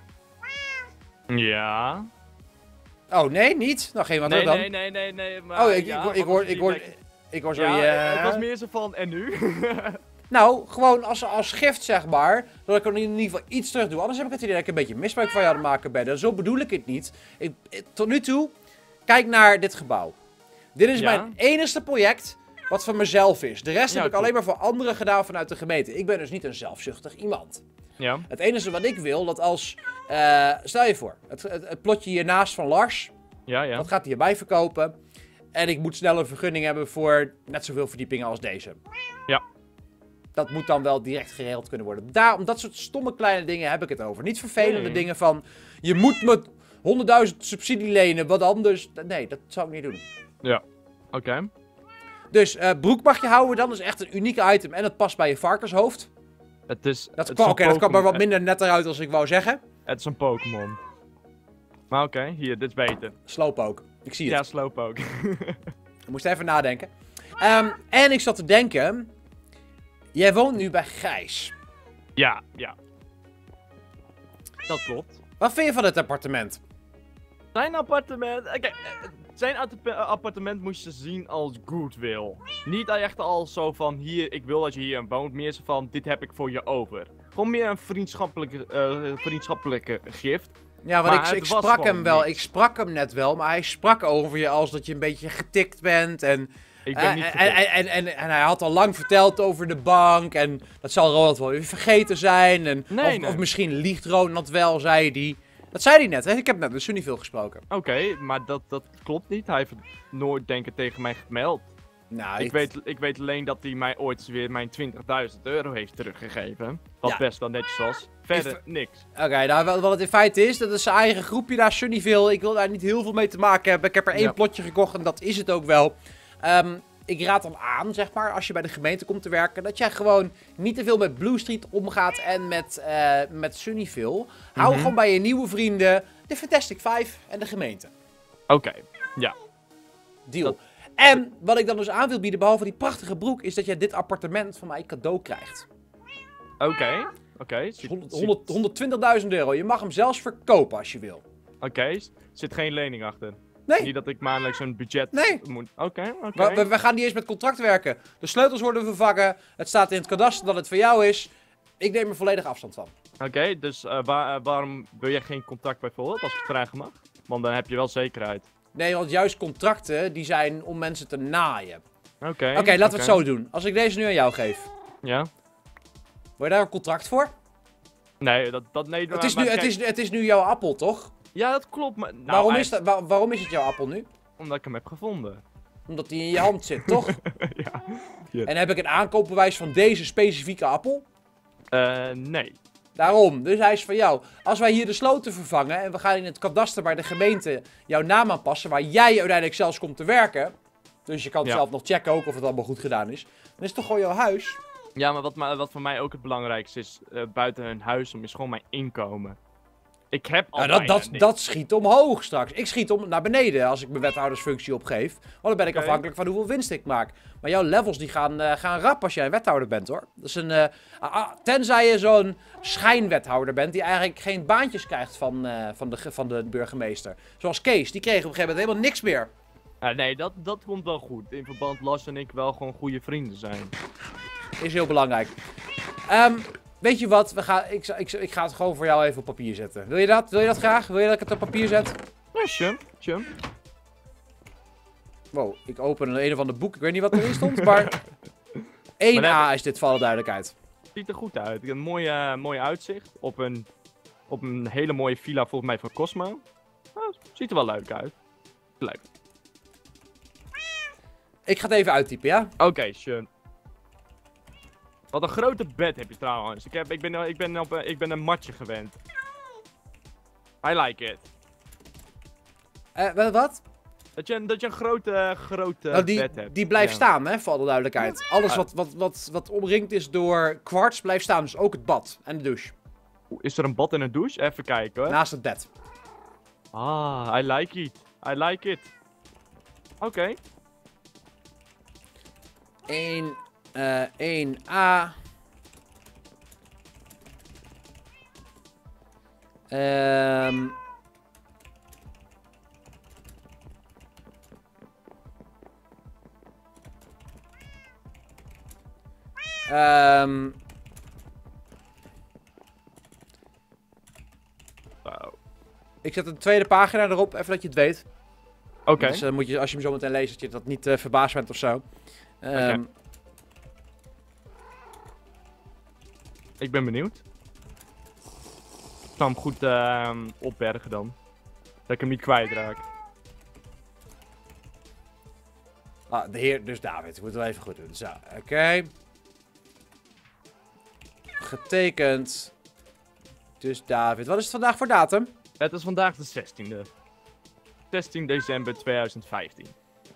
ja. Oh nee, niet? Nou, geen wat Nee, dan. nee, nee, nee, nee. Maar, Oh, ik, ja, ik, hoor, ik, wat hoor, is ik, die hoor, plek? ik hoor zo Ja, je... het was meer zo van, en nu? Nou, gewoon als, als gift, zeg maar. Dat ik er in ieder geval iets terug doe. Anders heb ik het idee dat ik een beetje misbruik van je aan het maken ben. En zo bedoel ik het niet. Ik, ik- tot nu toe, kijk naar dit gebouw. Dit is Ja. mijn enigste project wat van mezelf is. De rest Ja, heb ik klopt. alleen maar voor anderen gedaan vanuit de gemeente. Ik ben dus niet een zelfzuchtig iemand. Ja. Het enige wat ik wil, dat als... eh, stel je voor, het, het, het plotje hiernaast van Lars. Ja, ja. Dat gaat hij hierbij verkopen. En ik moet snel een vergunning hebben voor net zoveel verdiepingen als deze. Ja. Dat moet dan wel direct geregeld kunnen worden. Daar, om dat soort stomme kleine dingen heb ik het over. Niet vervelende Nee. dingen van... Je moet me honderdduizend subsidie lenen, wat anders. Nee, dat zou ik niet doen. Oké. Dus eh, broek mag je houden dan. Dat is echt een uniek item. En het past bij je varkenshoofd. Het is... Dat, het kwam- is Oké, een dat kwam er wat Pokémon- minder netter uit als ik wou zeggen. Het is een Pokémon. Maar oké, hier, dit is beter. Slowpoke. Ik zie het. Ja, Slowpoke. Ik moest even nadenken. Ehm, en ik zat te denken... Jij woont nu bij Gijs. ja, ja. Dat klopt. Wat vind je van het appartement? Zijn appartement... Oké, eh, zijn aparte- appartement moest je zien als goodwill. Niet echt al zo van, hier, ik wil dat je hier woont. Meer zo van, dit heb ik voor je over. Gewoon meer een vriendschappelijke, eh, vriendschappelijke gift. Ja, want Maar ik, het ik was sprak gewoon hem wel. niks. Ik sprak hem net wel, maar hij sprak over je als dat je een beetje getikt bent. En, Ik ben eh, niet en, getikt. en, en, en, en hij had al lang verteld over de bank. En dat zal Ronald wel weer vergeten zijn. En, Nee, of, nee. of misschien liegt Ronald wel, zei hij. Dat zei hij net, hè? Ik heb net met Sunnyville gesproken. Oké, maar dat, dat klopt niet. Hij heeft het nooit denken tegen mij gemeld. Nou, Ik weet, ik weet alleen dat hij mij ooit weer mijn twintigduizend euro heeft teruggegeven. Wat Ja. best wel netjes was. Verder Ik- niks. Oké, nou, wat wat het in feite is, dat is zijn eigen groepje daar, Sunnyville. Ik wil daar niet heel veel mee te maken hebben. Ik heb er één Ja. plotje gekocht en dat is het ook wel. Ehm, ik raad dan aan, zeg maar, als je bij de gemeente komt te werken, dat jij gewoon niet te veel met Blue Street omgaat en met, eh met Sunnyville. Hou Mhm. gewoon bij je nieuwe vrienden, de Fantastic Five en de gemeente. Oké. Deal. Dat- En wat ik dan dus aan wil bieden, behalve die prachtige broek, is dat jij dit appartement van mij cadeau krijgt. Oké. Oké. Dus Zit- honderd- zit- honderd- honderdtwintigduizend euro. Je mag hem zelfs verkopen als je wil. Oké. Zit geen lening achter. Nee. Niet dat ik maandelijks een budget Nee. moet. Oké, oké. We, we, we gaan niet eens met contract werken. De sleutels worden vervangen. Het staat in het kadaster dat het voor jou is. Ik neem er volledig afstand van. Oké, dus eh, waar- eh, waarom wil jij geen contact bijvoorbeeld, als ik het vragen mag? Want dan heb je wel zekerheid. Nee, want juist contracten die zijn om mensen te naaien. Oké. Oké, laten we het zo doen. Als ik deze nu aan jou geef, Ja? wil je daar een contract voor? Nee, dat, dat nee. Het is, maar nu, het, kijk- is, het is nu jouw appel, toch? Ja, dat klopt, maar... Nou, waarom, hij- is dat, waar- waarom is het jouw appel nu? Omdat ik hem heb gevonden. Omdat hij in je hand zit, toch? ja. En heb ik een aankoopbewijs van deze specifieke appel? Uh, nee. Daarom, dus hij is van jou. Als wij hier de sloten vervangen en we gaan in het kadaster waar de gemeente jouw naam aanpassen, waar jij uiteindelijk zelfs komt te werken, dus je kan Ja. zelf nog checken ook of het allemaal goed gedaan is, dan is het toch gewoon jouw huis? Ja, maar wat, ma- wat voor mij ook het belangrijkste is, uh, buiten hun huis, om is gewoon mijn inkomen. Ik heb al Nou, dat, bijna dat, niks. dat schiet omhoog straks. Ik schiet om naar beneden als ik mijn wethoudersfunctie opgeef. Want dan ben ik Oké. afhankelijk van hoeveel winst ik maak. Maar jouw levels die gaan, uh, gaan rap als jij een wethouder bent, hoor. Dat is een, uh, ah, ah, tenzij je zo'n schijnwethouder bent die eigenlijk geen baantjes krijgt van, uh, van, de, van de burgemeester. Zoals Kees, die kreeg op een gegeven moment helemaal niks meer. Uh, nee, dat, dat komt wel goed. In verband Lars en ik wel gewoon goede vrienden zijn. Is heel belangrijk. Um, weet je wat? We gaan, ik, ik, ik ga het gewoon voor jou even op papier zetten. Wil je dat? Wil je dat graag? Wil je dat ik het op papier zet? Ja, chum, chum. Wow, ik open een, een of ander boek. Ik weet niet wat erin stond, maar één Maar A dan- is dit voor alle duidelijkheid. Ziet er goed uit. Een mooi, uh, mooi uitzicht op een, op een hele mooie villa volgens mij van Cosmo. Nou, ziet er wel leuk uit. Leuk. Ik ga het even uittypen, ja? Oké, okay, chum. Wat een grote bed heb je trouwens. Ik, heb, ik, ben, ik, ben, op, een- ik ben een matje gewend. I like it. Eh, wel wat? Dat je, een- dat je een grote, grote Nou, die, bed hebt. die blijft Ja. staan, hè, voor alle duidelijkheid. Alles Ah. wat, wat, wat, wat omringd is door kwarts blijft staan. Dus ook het bad en de douche. Is er een bad en een douche? Even kijken hoor. Naast het bed. Ah, I like it. I like it. Oké. één, eh, één A. Ehm... Ehm... Wow. Ik zet een tweede pagina erop, even dat je het weet. Oké. Dus dan moet je, als je hem zo meteen leest, dat je dat niet eh, verbaasd bent of zo. Ehm, Oké. Ik ben benieuwd. Ik zal hem goed ehm, opbergen dan. Dat ik hem niet kwijtraak. ah, de heer, dus David. Ik moet het wel even goed doen. Zo, oké. Getekend. Dus David. Wat is het vandaag voor datum? Het is vandaag de zestiende. zestien december tweeduizend vijftien.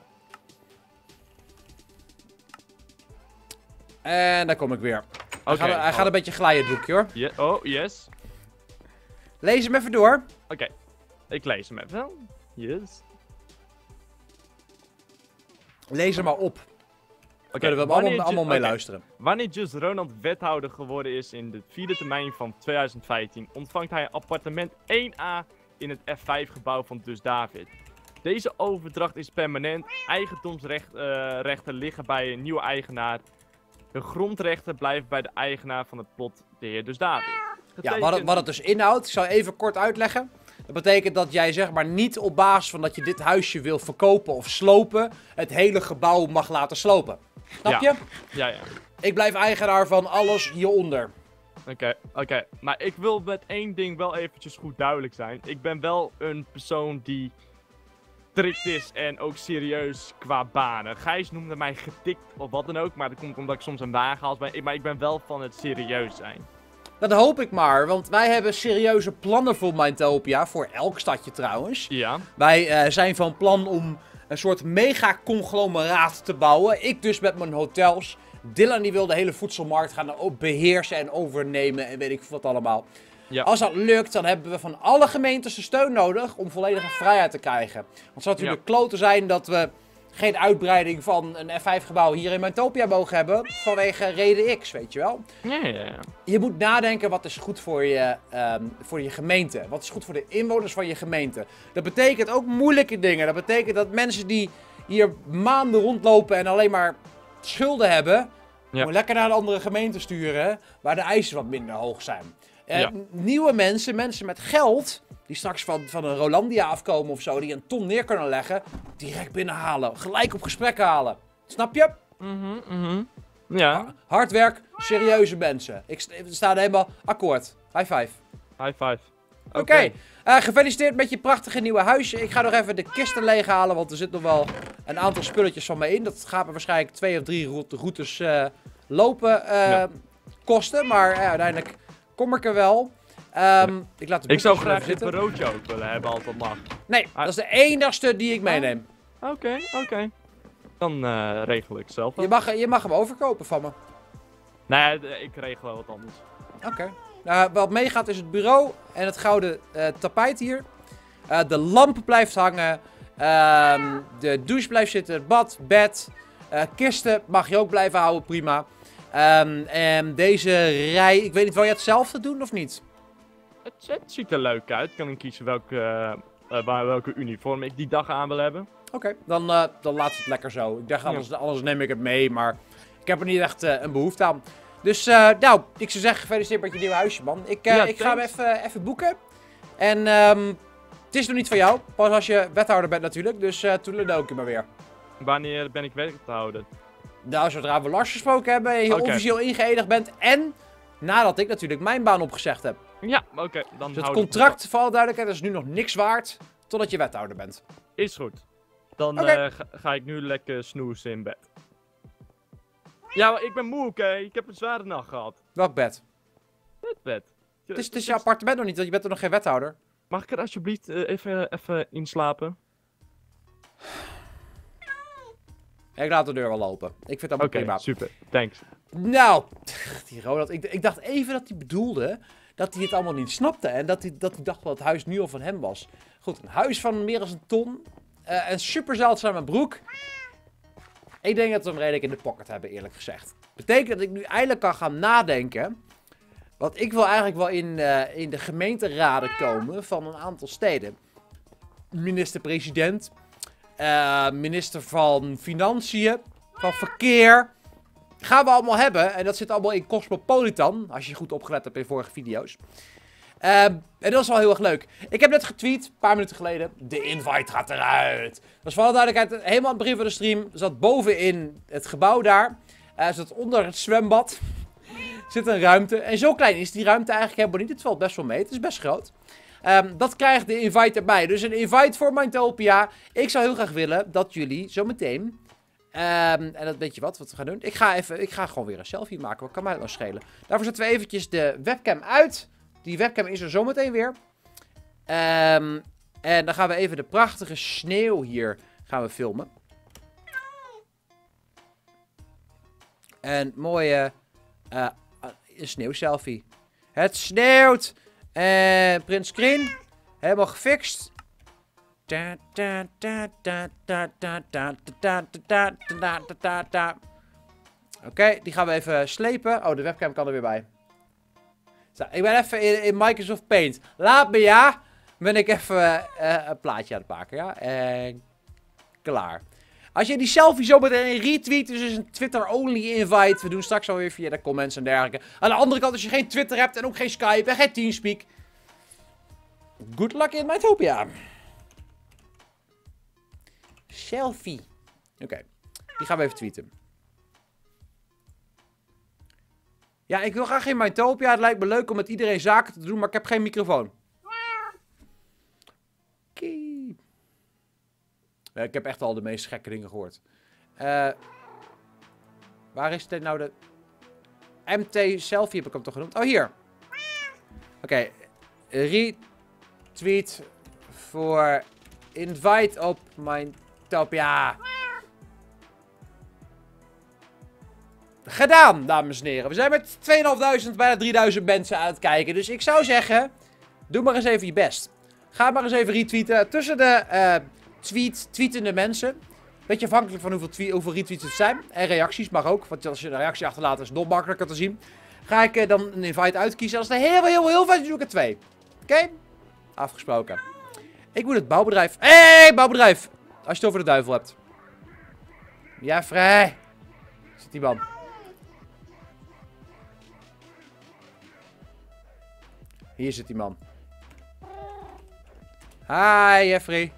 En daar kom ik weer. Hij, Oké. gaat, hij gaat een beetje glijden, het boekje, hoor. Je- oh, yes. Lees hem even door. Oké. Ik lees hem even. Yes. Lees hem maar op. Oké, Kunnen we hem wanneer allemaal, allemaal Ju- mee oké. luisteren. Wanneer Just Ronald wethouder geworden is in de vierde termijn van tweeduizend vijftien, ontvangt hij appartement één A in het F vijf gebouw van Dus David. Deze overdracht is permanent. Eigendomsrechten liggen bij een nieuwe eigenaar. De grondrechten blijven bij de eigenaar van het plot, de heer Dus David. Ja, wat het, wat het dus inhoudt, ik zal even kort uitleggen. Dat betekent dat jij zeg maar niet op basis van dat je dit huisje wil verkopen of slopen, het hele gebouw mag laten slopen. Snap Ja. je? Ja, ja. Ik blijf eigenaar van alles hieronder. Oké, oké. Maar ik wil met één ding wel eventjes goed duidelijk zijn. Ik ben wel een persoon die strikt is en ook serieus qua banen. Gijs noemde mij getikt of wat dan ook, maar dat komt omdat ik soms een wagenhals ben. Maar ik ben wel van het serieus zijn. Dat hoop ik maar, want wij hebben serieuze plannen voor Mindtopia, voor elk stadje trouwens. Ja. Wij eh, zijn van plan om een soort mega-conglomeraat te bouwen. Ik dus met mijn hotels. Dylan die wil de hele voedselmarkt gaan ook beheersen en overnemen en weet ik wat allemaal. Ja. Als dat lukt, dan hebben we van alle gemeentes de steun nodig om volledige vrijheid te krijgen. Want het zou natuurlijk kloten zijn dat we geen uitbreiding van een F vijf gebouw hier in Mindtopia mogen hebben. Vanwege reden X, weet je wel. Ja, ja, ja. Je moet nadenken wat is goed voor je, ehm, voor je gemeente. Wat is goed voor de inwoners van je gemeente. Dat betekent ook moeilijke dingen. Dat betekent dat mensen die hier maanden rondlopen en alleen maar schulden hebben, Ja. moet lekker naar een andere gemeente sturen waar de eisen wat minder hoog zijn. Eh, Ja. Nieuwe mensen, mensen met geld, die straks van, van een Rolandia afkomen of zo, die een ton neer kunnen leggen, direct binnenhalen. Gelijk op gesprek halen. Snap je? Mhm, mhm. Ja, Hard werk, serieuze mensen. Ik sta- we staan helemaal akkoord. High five. high five. Oké, okay. uh, gefeliciteerd met je prachtige nieuwe huisje. Ik ga nog even de kisten leeghalen, want er zit nog wel een aantal spulletjes van me in. Dat gaat me waarschijnlijk twee of drie routes uh, lopen uh, ja. kosten, maar uh, uiteindelijk kom ik er wel. Um, ik laat de ik zou graag dit broodje ook willen hebben als dat mag. Nee, ah. dat is de enigste die ik meeneem. Oké, okay, oké. Okay. Dan uh, regel ik zelf. Je mag, je mag hem overkopen van me. Nee, ik regel wel wat anders. Oké. Okay. Uh, wat meegaat is het bureau en het gouden uh, tapijt hier. Uh, de lamp blijft hangen. Uh, de douche blijft zitten. Het bad, bed. Uh, kisten mag je ook blijven houden, prima. Um, en deze rij, ik weet niet, wil je hetzelfde doen of niet? Het, het ziet er leuk uit. Ik kan ik kiezen welke, uh, uh, welke uniform ik die dag aan wil hebben. Oké, okay, dan, uh, dan laat het lekker zo. Ik dacht, anders, anders neem ik het mee, maar ik heb er niet echt uh, een behoefte aan. Dus, uh, nou, ik zou zeggen, gefeliciteerd met je nieuwe huisje, man. Ik, uh, ja, ik ga hem even, even boeken. En um, het is nog niet van jou, pas als je wethouder bent natuurlijk, dus uh, toedeledokie maar weer. Wanneer ben ik wethouder? Nou, zodra we Lars gesproken hebben en je okay. officieel ingeëdigd bent en nadat ik natuurlijk mijn baan opgezegd heb. Ja, oké. Okay, dan dus het contract, voor alle duidelijkheid, is nu nog niks waard totdat je wethouder bent. Is goed. Dan okay. uh, ga, ga ik nu lekker snoezen in bed. Ja, maar ik ben moe, oké? Okay? Ik heb een zware nacht gehad. Welk bed? Het bed. Je, het is, het is je appartement nog niet, want je bent er nog geen wethouder. Mag ik er alsjeblieft uh, even, even inslapen? Ik laat de deur wel open. Ik vind dat okay, prima. Oké, super. Thanks. Nou, die Ronald, ik, ik dacht even dat hij bedoelde dat hij het allemaal niet snapte. En dat hij, dat hij dacht dat het huis nu al van hem was. Goed, een huis van meer dan een ton. Uh, een super zeldzame broek. Ik denk dat we hem redelijk in de pocket hebben, eerlijk gezegd. Betekent dat ik nu eindelijk kan gaan nadenken. Want ik wil eigenlijk wel in, uh, in de gemeenteraden komen van een aantal steden. Minister-president. Uh, minister van Financiën. Van Verkeer. Gaan we allemaal hebben. En dat zit allemaal in Cosmopolitan. Als je goed opgelet hebt in vorige video's. Uh, en dat is wel heel erg leuk. Ik heb net getweet, een paar minuten geleden. De invite gaat eruit. Dat is voor alle duidelijkheid, helemaal aan het begin van de stream. Zat bovenin het gebouw daar. Uh, zat onder het zwembad. Zit een ruimte. En zo klein is die ruimte eigenlijk helemaal niet. Het valt best wel mee. Het is best groot. Um, dat krijgt de invite erbij. Dus een invite voor Mindtopia. Ik zou heel graag willen dat jullie zometeen... Um, en dat weet je wat, wat we gaan doen. Ik ga, even, ik ga gewoon weer een selfie maken. Wat kan mij dat nou schelen? Daarvoor zetten we eventjes de webcam uit. Die webcam is er zometeen weer. Um, en dan gaan we even de prachtige sneeuw hier gaan we filmen. Een mooie uh, een sneeuwselfie. Het sneeuwt. En print screen. Helemaal gefixt. Oké, okay, die gaan we even slepen. Oh, de webcam kan er weer bij. Zo, ik ben even in, in Microsoft Paint. Laat me, ja. Ben ik even uh, een plaatje aan het maken, ja. En klaar. Als je die selfie zo meteen retweet, dus is een Twitter-only invite. We doen straks alweer via de comments en dergelijke. Aan de andere kant, als je geen Twitter hebt en ook geen Skype en geen Teamspeak. Good luck in Mindtopia. Selfie. Oké, okay. Die gaan we even tweeten. Ja, ik wil graag in Mindtopia. Het lijkt me leuk om met iedereen zaken te doen, maar ik heb geen microfoon. Okay. Ja, ik heb echt al de meest gekke dingen gehoord. Uh, waar is dit nou de... M T selfie heb ik hem toch genoemd? Oh, hier. Oké. Okay. Retweet voor invite op Mindtopia. Gedaan, dames en heren. We zijn met tweeduizend vijfhonderd, bijna drieduizend mensen aan het kijken. Dus ik zou zeggen, doe maar eens even je best. Ga maar eens even retweeten. Tussen de uh, tweet, tweetende mensen. Beetje afhankelijk van hoeveel, tweet, hoeveel retweets het zijn. En reacties mag ook. Want als je een reactie achterlaat is het nog makkelijker te zien. Ga ik uh, dan een invite uitkiezen. Als het heel, heel, heel veel is, doe ik er twee. Oké? Okay? Afgesproken. Ik moet het bouwbedrijf... Hé, hey, bouwbedrijf! Als je het over de duivel hebt. Ja, vrij. Zit die man. Hier zit die man. Hi, Jeffrey.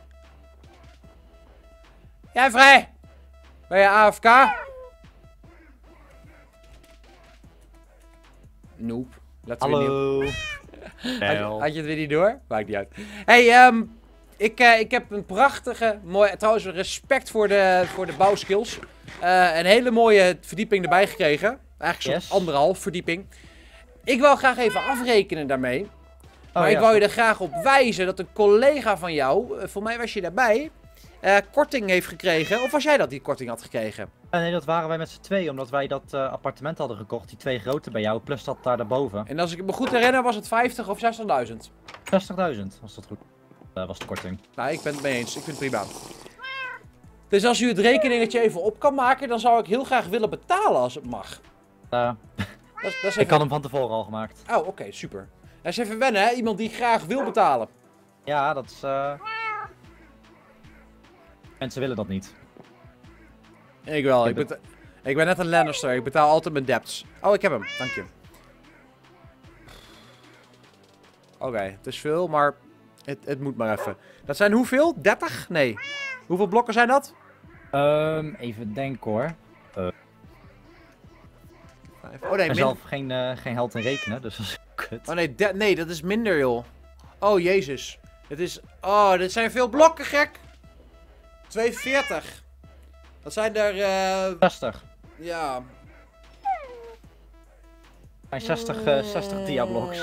Jeffrey! Ben je A F K? Nope. Laten we Hallo. niet... Had, je- had je het weer niet door? Maakt niet uit. Hey, ehm, ik, uh, ik heb een prachtige, mooie, trouwens respect voor de, voor de bouwskills. Uh, een hele mooie verdieping erbij gekregen. Eigenlijk zo'n Yes. anderhalf verdieping. Ik wil graag even afrekenen daarmee. Maar Oh, ik ja. wou je er graag op wijzen dat een collega van jou, uh, voor mij was je daarbij, uh, korting heeft gekregen. Of was jij dat die korting had gekregen? Eh, nee, dat waren wij met z'n tweeën, omdat wij dat uh, appartement hadden gekocht. Die twee grote bij jou, plus dat daar daarboven. En als ik me goed herinner was het vijftig of zestigduizend. zestigduizend, was dat goed? Uh, was de korting. Nou, ik ben het mee eens. Ik vind het prima. Dus als u het rekeningetje even op kan maken, dan zou ik heel graag willen betalen als het mag. Uh, Dat, is- dat is ik even... had hem van tevoren al gemaakt. Oh, oké, super. Dat is even wennen, hè? Iemand die graag wil betalen. Ja, dat is... Uh... Mensen willen dat niet. Ik wel. Ik, Ik beta- ik ben net een Lannister. Ik betaal altijd mijn debts. Oh, ik heb hem. Dank je. Oké, het is veel, maar het, het moet maar even. Dat zijn hoeveel? dertig? Nee. Hoeveel blokken zijn dat? Um, even denken hoor. Oh nee, Ik ben min... zelf geen, uh, geen held in rekenen, dus dat is kut. oh, nee, de- nee, dat is minder, joh. Oh, jezus. Het is... Oh, dit zijn veel blokken, gek. tweehonderdveertig. Dat zijn er... eh zestig. Ja... Mijn zestig, uh, zestig dia-blocks.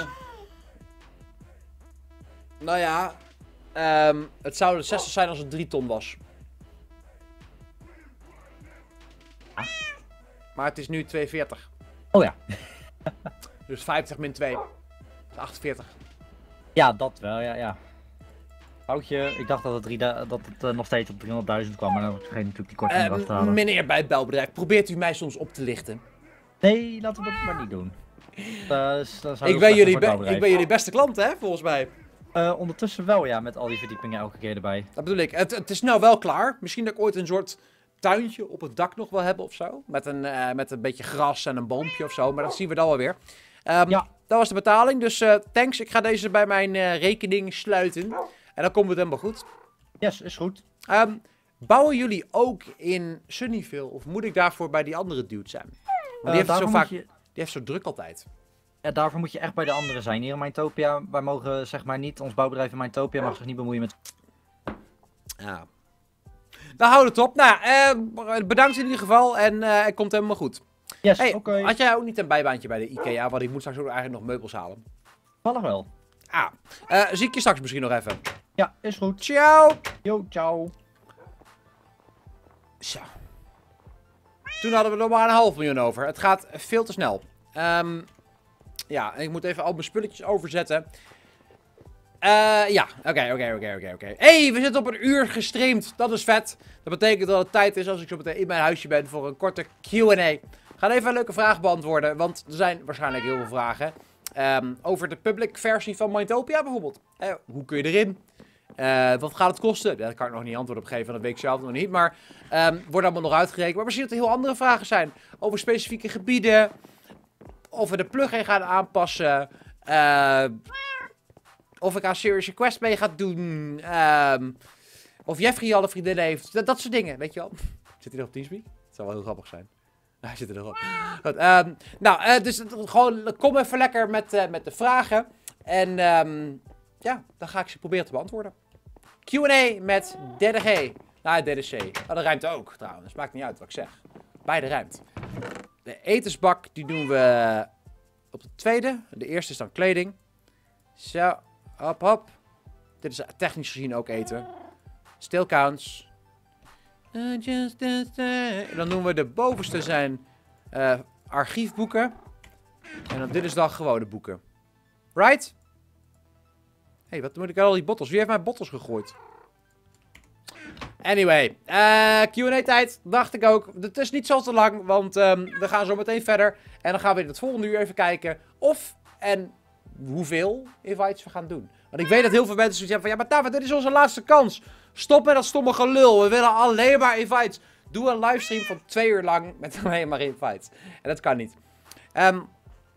Nou ja... ehm, het zou er zestig zijn als het drie ton was. Maar het is nu tweehonderdveertig. Oh ja. Dus vijftig min twee. Dat is achtenveertig. Ja, dat wel, ja, ja. Foutje, ik dacht dat het, drie da- dat het uh, nog steeds op driehonderdduizend kwam, maar dan vergeet natuurlijk die korting Eh, eraf te halen. meneer bij het belbedrijf, probeert u mij soms op te lichten? Nee, laten we dat maar niet doen. Dat is, dat is heel Ik ben, slecht jullie voor het be- bouwbedrijf. ik ben jullie beste klant, hè, volgens mij. Uh, ondertussen wel, ja, met al die verdiepingen elke keer erbij. Dat bedoel ik. Het, het is nou wel klaar. Misschien dat ik ooit een soort tuintje op het dak nog wil hebben of zo. Met een, uh, met een beetje gras en een boompje of zo. Maar dat zien we dan wel weer. Um, Ja. Dat was de betaling. Dus uh, thanks. Ik ga deze bij mijn uh, rekening sluiten. En dan komt het helemaal goed. Yes, is goed. Um, bouwen jullie ook in Sunnyvale? Of moet ik daarvoor bij die andere dude zijn? Want die, Uh, heeft het zo daarvoor vaak, moet je, die heeft zo druk altijd. ja, daarvoor moet je echt bij de anderen zijn. Hier in Mindtopia, wij mogen zeg maar niet, ons bouwbedrijf in Mindtopia mag zich niet bemoeien met... Ja. Dan houden we het op. Nou, uh, bedankt in ieder geval. En uh, het komt helemaal goed. Yes, Hey, oké. had jij ook niet een bijbaantje bij de IKEA? Want ik moet straks ook eigenlijk nog meubels halen. Toevallig wel. Ah, uh, zie ik je straks misschien nog even. Ja, is goed. Ciao! Yo, ciao. Zo. Toen hadden we nog maar een half miljoen over. Het gaat veel te snel. Um, ja, ik moet even al mijn spulletjes overzetten. Uh, ja, oké, oké, oké, oké, oké. Hey, we zitten op een uur gestreamd. Dat is vet. Dat betekent dat het tijd is als ik zo meteen in mijn huisje ben voor een korte Q en A. Ga even een leuke vraag beantwoorden, want er zijn waarschijnlijk heel veel vragen. Um, over de public versie van Mindtopia bijvoorbeeld. Uh, hoe kun je erin? Uh, wat gaat het kosten? Ja, daar kan ik nog niet antwoord op geven, want dat weet ik zelf nog niet. Maar um, wordt allemaal nog uitgerekend. Maar misschien dat er heel andere vragen zijn. Over specifieke gebieden. Of we de plugin gaan aanpassen. Uh, of ik aan Serious Request mee ga doen. Um, of Jeffrey al een vriendin heeft. Dat, dat soort dingen, weet je wel. Zit hij nog op Teamspeak? Dat zou wel heel grappig zijn. Hij zit er nog op. Goed, um, nou, uh, dus gewoon kom even lekker met, uh, met de vragen. En um, ja, dan ga ik ze proberen te beantwoorden. Q en A met derde G. Nou, derde C. Oh, dat ruimt ook trouwens. Maakt niet uit wat ik zeg. Beide ruimt. De etensbak, die doen we op de tweede. De eerste is dan kleding. Zo, hop, hop. Dit is technisch gezien ook eten. Still counts. Uh, just, just, uh. En dan doen we de bovenste zijn uh, archiefboeken. En dan dit is dan gewone boeken. Right? Hé, hey, wat moet ik aan al die bottles? Wie heeft mijn bottles gegooid? Anyway, uh, Q en A tijd, dacht ik ook. Het is niet zo te lang, want um, we gaan zo meteen verder. En dan gaan we in het volgende uur even kijken of en hoeveel invites we gaan doen. Want ik weet dat heel veel mensen zoiets hebben van, ja maar David, dit is onze laatste kans. Stop met dat stomme gelul, we willen alleen maar invites. Doe een livestream van twee uur lang met alleen maar invites. En dat kan niet. Um,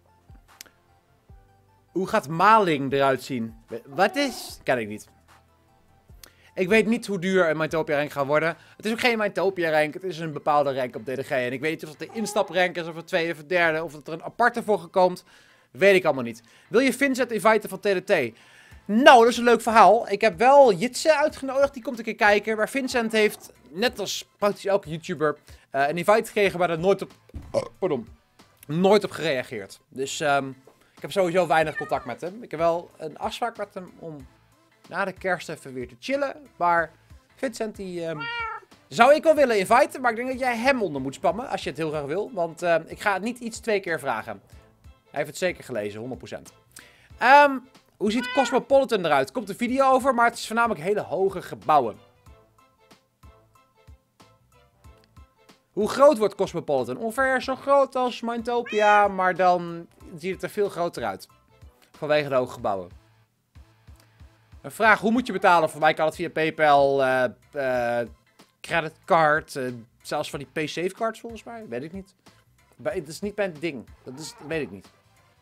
hoe gaat maling eruit zien? Wat is? Ken ik niet. Ik weet niet hoe duur een Mindtopia rank gaat worden. Het is ook geen Mindtopia rank, het is een bepaalde rank op D D G. En ik weet niet of het de instaprank is, of het tweede of het derde, of dat er een aparte voor komt. Weet ik allemaal niet. Wil je Vincent inviten van T D T? Nou, dat is een leuk verhaal. Ik heb wel Jitse uitgenodigd, die komt een keer kijken. Maar Vincent heeft, net als praktisch elke YouTuber, uh, een invite gekregen waar er nooit op, oh, pardon, nooit op gereageerd. Dus um, ik heb sowieso weinig contact met hem. Ik heb wel een afspraak met hem om na de kerst even weer te chillen. Maar Vincent, die um, zou ik wel willen inviten. Maar ik denk dat jij hem onder moet spammen, als je het heel graag wil. Want uh, ik ga het niet iets twee keer vragen. Hij heeft het zeker gelezen, honderd procent. Um, hoe ziet Cosmopolitan eruit? Komt een video over, maar het is voornamelijk hele hoge gebouwen. Hoe groot wordt Cosmopolitan? Ongeveer zo groot als Mindtopia, maar dan ziet het er veel groter uit. Vanwege de hoge gebouwen. Een vraag, hoe moet je betalen? Voor mij kan het via PayPal, uh, uh, creditcard, uh, zelfs van die Paysafe cards volgens mij. Weet ik niet. Het is niet mijn ding. Dat, is, dat weet ik niet.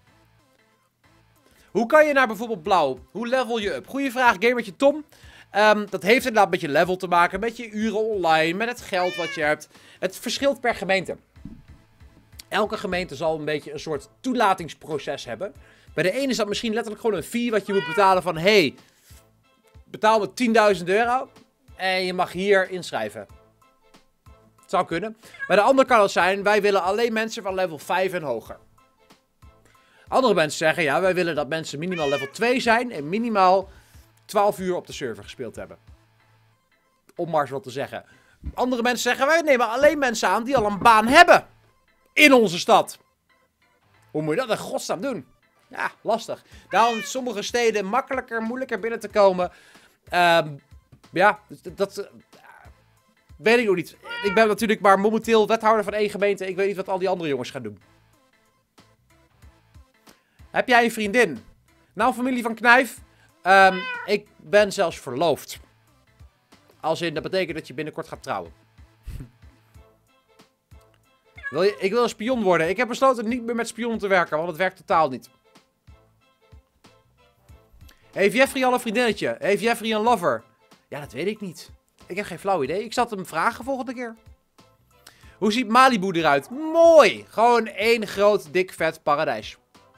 Hoe kan je naar bijvoorbeeld blauw? Hoe level je up? Goeie vraag, gamertje Tom. Um, dat heeft inderdaad met je level te maken, met je uren online, met het geld wat je hebt. Het verschilt per gemeente. Elke gemeente zal een beetje een soort toelatingsproces hebben. Bij de ene is dat misschien letterlijk gewoon een fee wat je moet betalen van... Hey, betaal me tienduizend euro en je mag hier inschrijven. Het zou kunnen. Bij de andere kan het zijn, wij willen alleen mensen van level vijf en hoger. Andere mensen zeggen, ja, wij willen dat mensen minimaal level twee zijn en minimaal twaalf uur op de server gespeeld hebben. Om maar eens wat te zeggen. Andere mensen zeggen, wij nemen alleen mensen aan die al een baan hebben. In onze stad. Hoe moet je dat in godsnaam doen? Ja, lastig. Daarom sommige steden makkelijker, moeilijker binnen te komen. Um, ja, dat... dat uh, weet ik nog niet. Ik ben natuurlijk maar momenteel wethouder van één gemeente. Ik weet niet wat al die andere jongens gaan doen. Heb jij een vriendin? Nou, familie van Knijf. Um, ik ben zelfs verloofd. Als in, dat betekent dat je binnenkort gaat trouwen. wil je, ik wil een spion worden. Ik heb besloten niet meer met spionnen te werken, want het werkt totaal niet. Heeft Jeffrey al een vriendinnetje? Heeft Jeffrey een lover? Ja, dat weet ik niet. Ik heb geen flauw idee. Ik zal het hem vragen volgende keer. Hoe ziet Malibu eruit? Mooi! Gewoon één groot, dik, vet paradijs.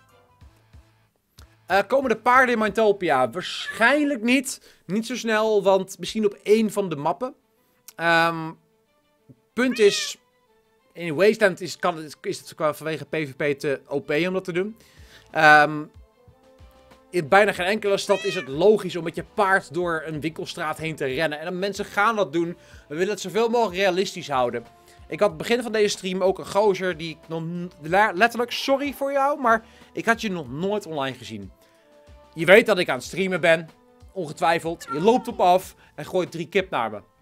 Uh, komen de paarden in Mindtopia? Waarschijnlijk niet. Niet zo snel, want misschien op één van de mappen. Um, punt is... In Wasteland is, kan, is het vanwege PvP te O P om dat te doen. Um, in bijna geen enkele stad is het logisch om met je paard door een winkelstraat heen te rennen. En dan mensen gaan dat doen. We willen het zoveel mogelijk realistisch houden. Ik had het begin van deze stream ook een gozer die ik nog letterlijk, sorry voor jou, maar ik had je nog nooit online gezien. Je weet dat ik aan het streamen ben, ongetwijfeld. Je loopt op af en gooit drie kip naar me.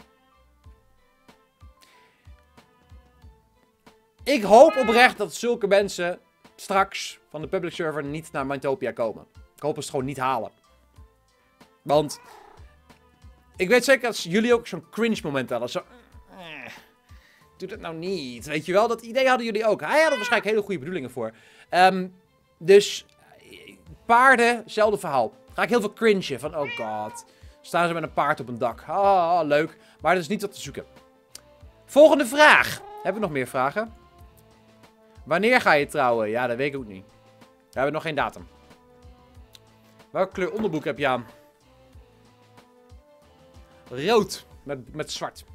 Ik hoop oprecht dat zulke mensen straks van de public server niet naar Mindtopia komen. Ik hoop het gewoon niet halen. Want ik weet zeker dat jullie ook zo'n cringe moment hadden. Zo, eh, doe dat nou niet. Weet je wel, dat idee hadden jullie ook. Hij had er waarschijnlijk hele goede bedoelingen voor. Um, dus paarden, zelfde verhaal. Ga ik heel veel cringen van, oh god. Staan ze met een paard op een dak. Ah, leuk. Maar dat is niet wat te zoeken. Volgende vraag. Hebben we nog meer vragen? Wanneer ga je trouwen? Ja, dat weet ik ook niet. We hebben nog geen datum. Welke kleur onderbroek heb je aan? Rood. Met, met zwart.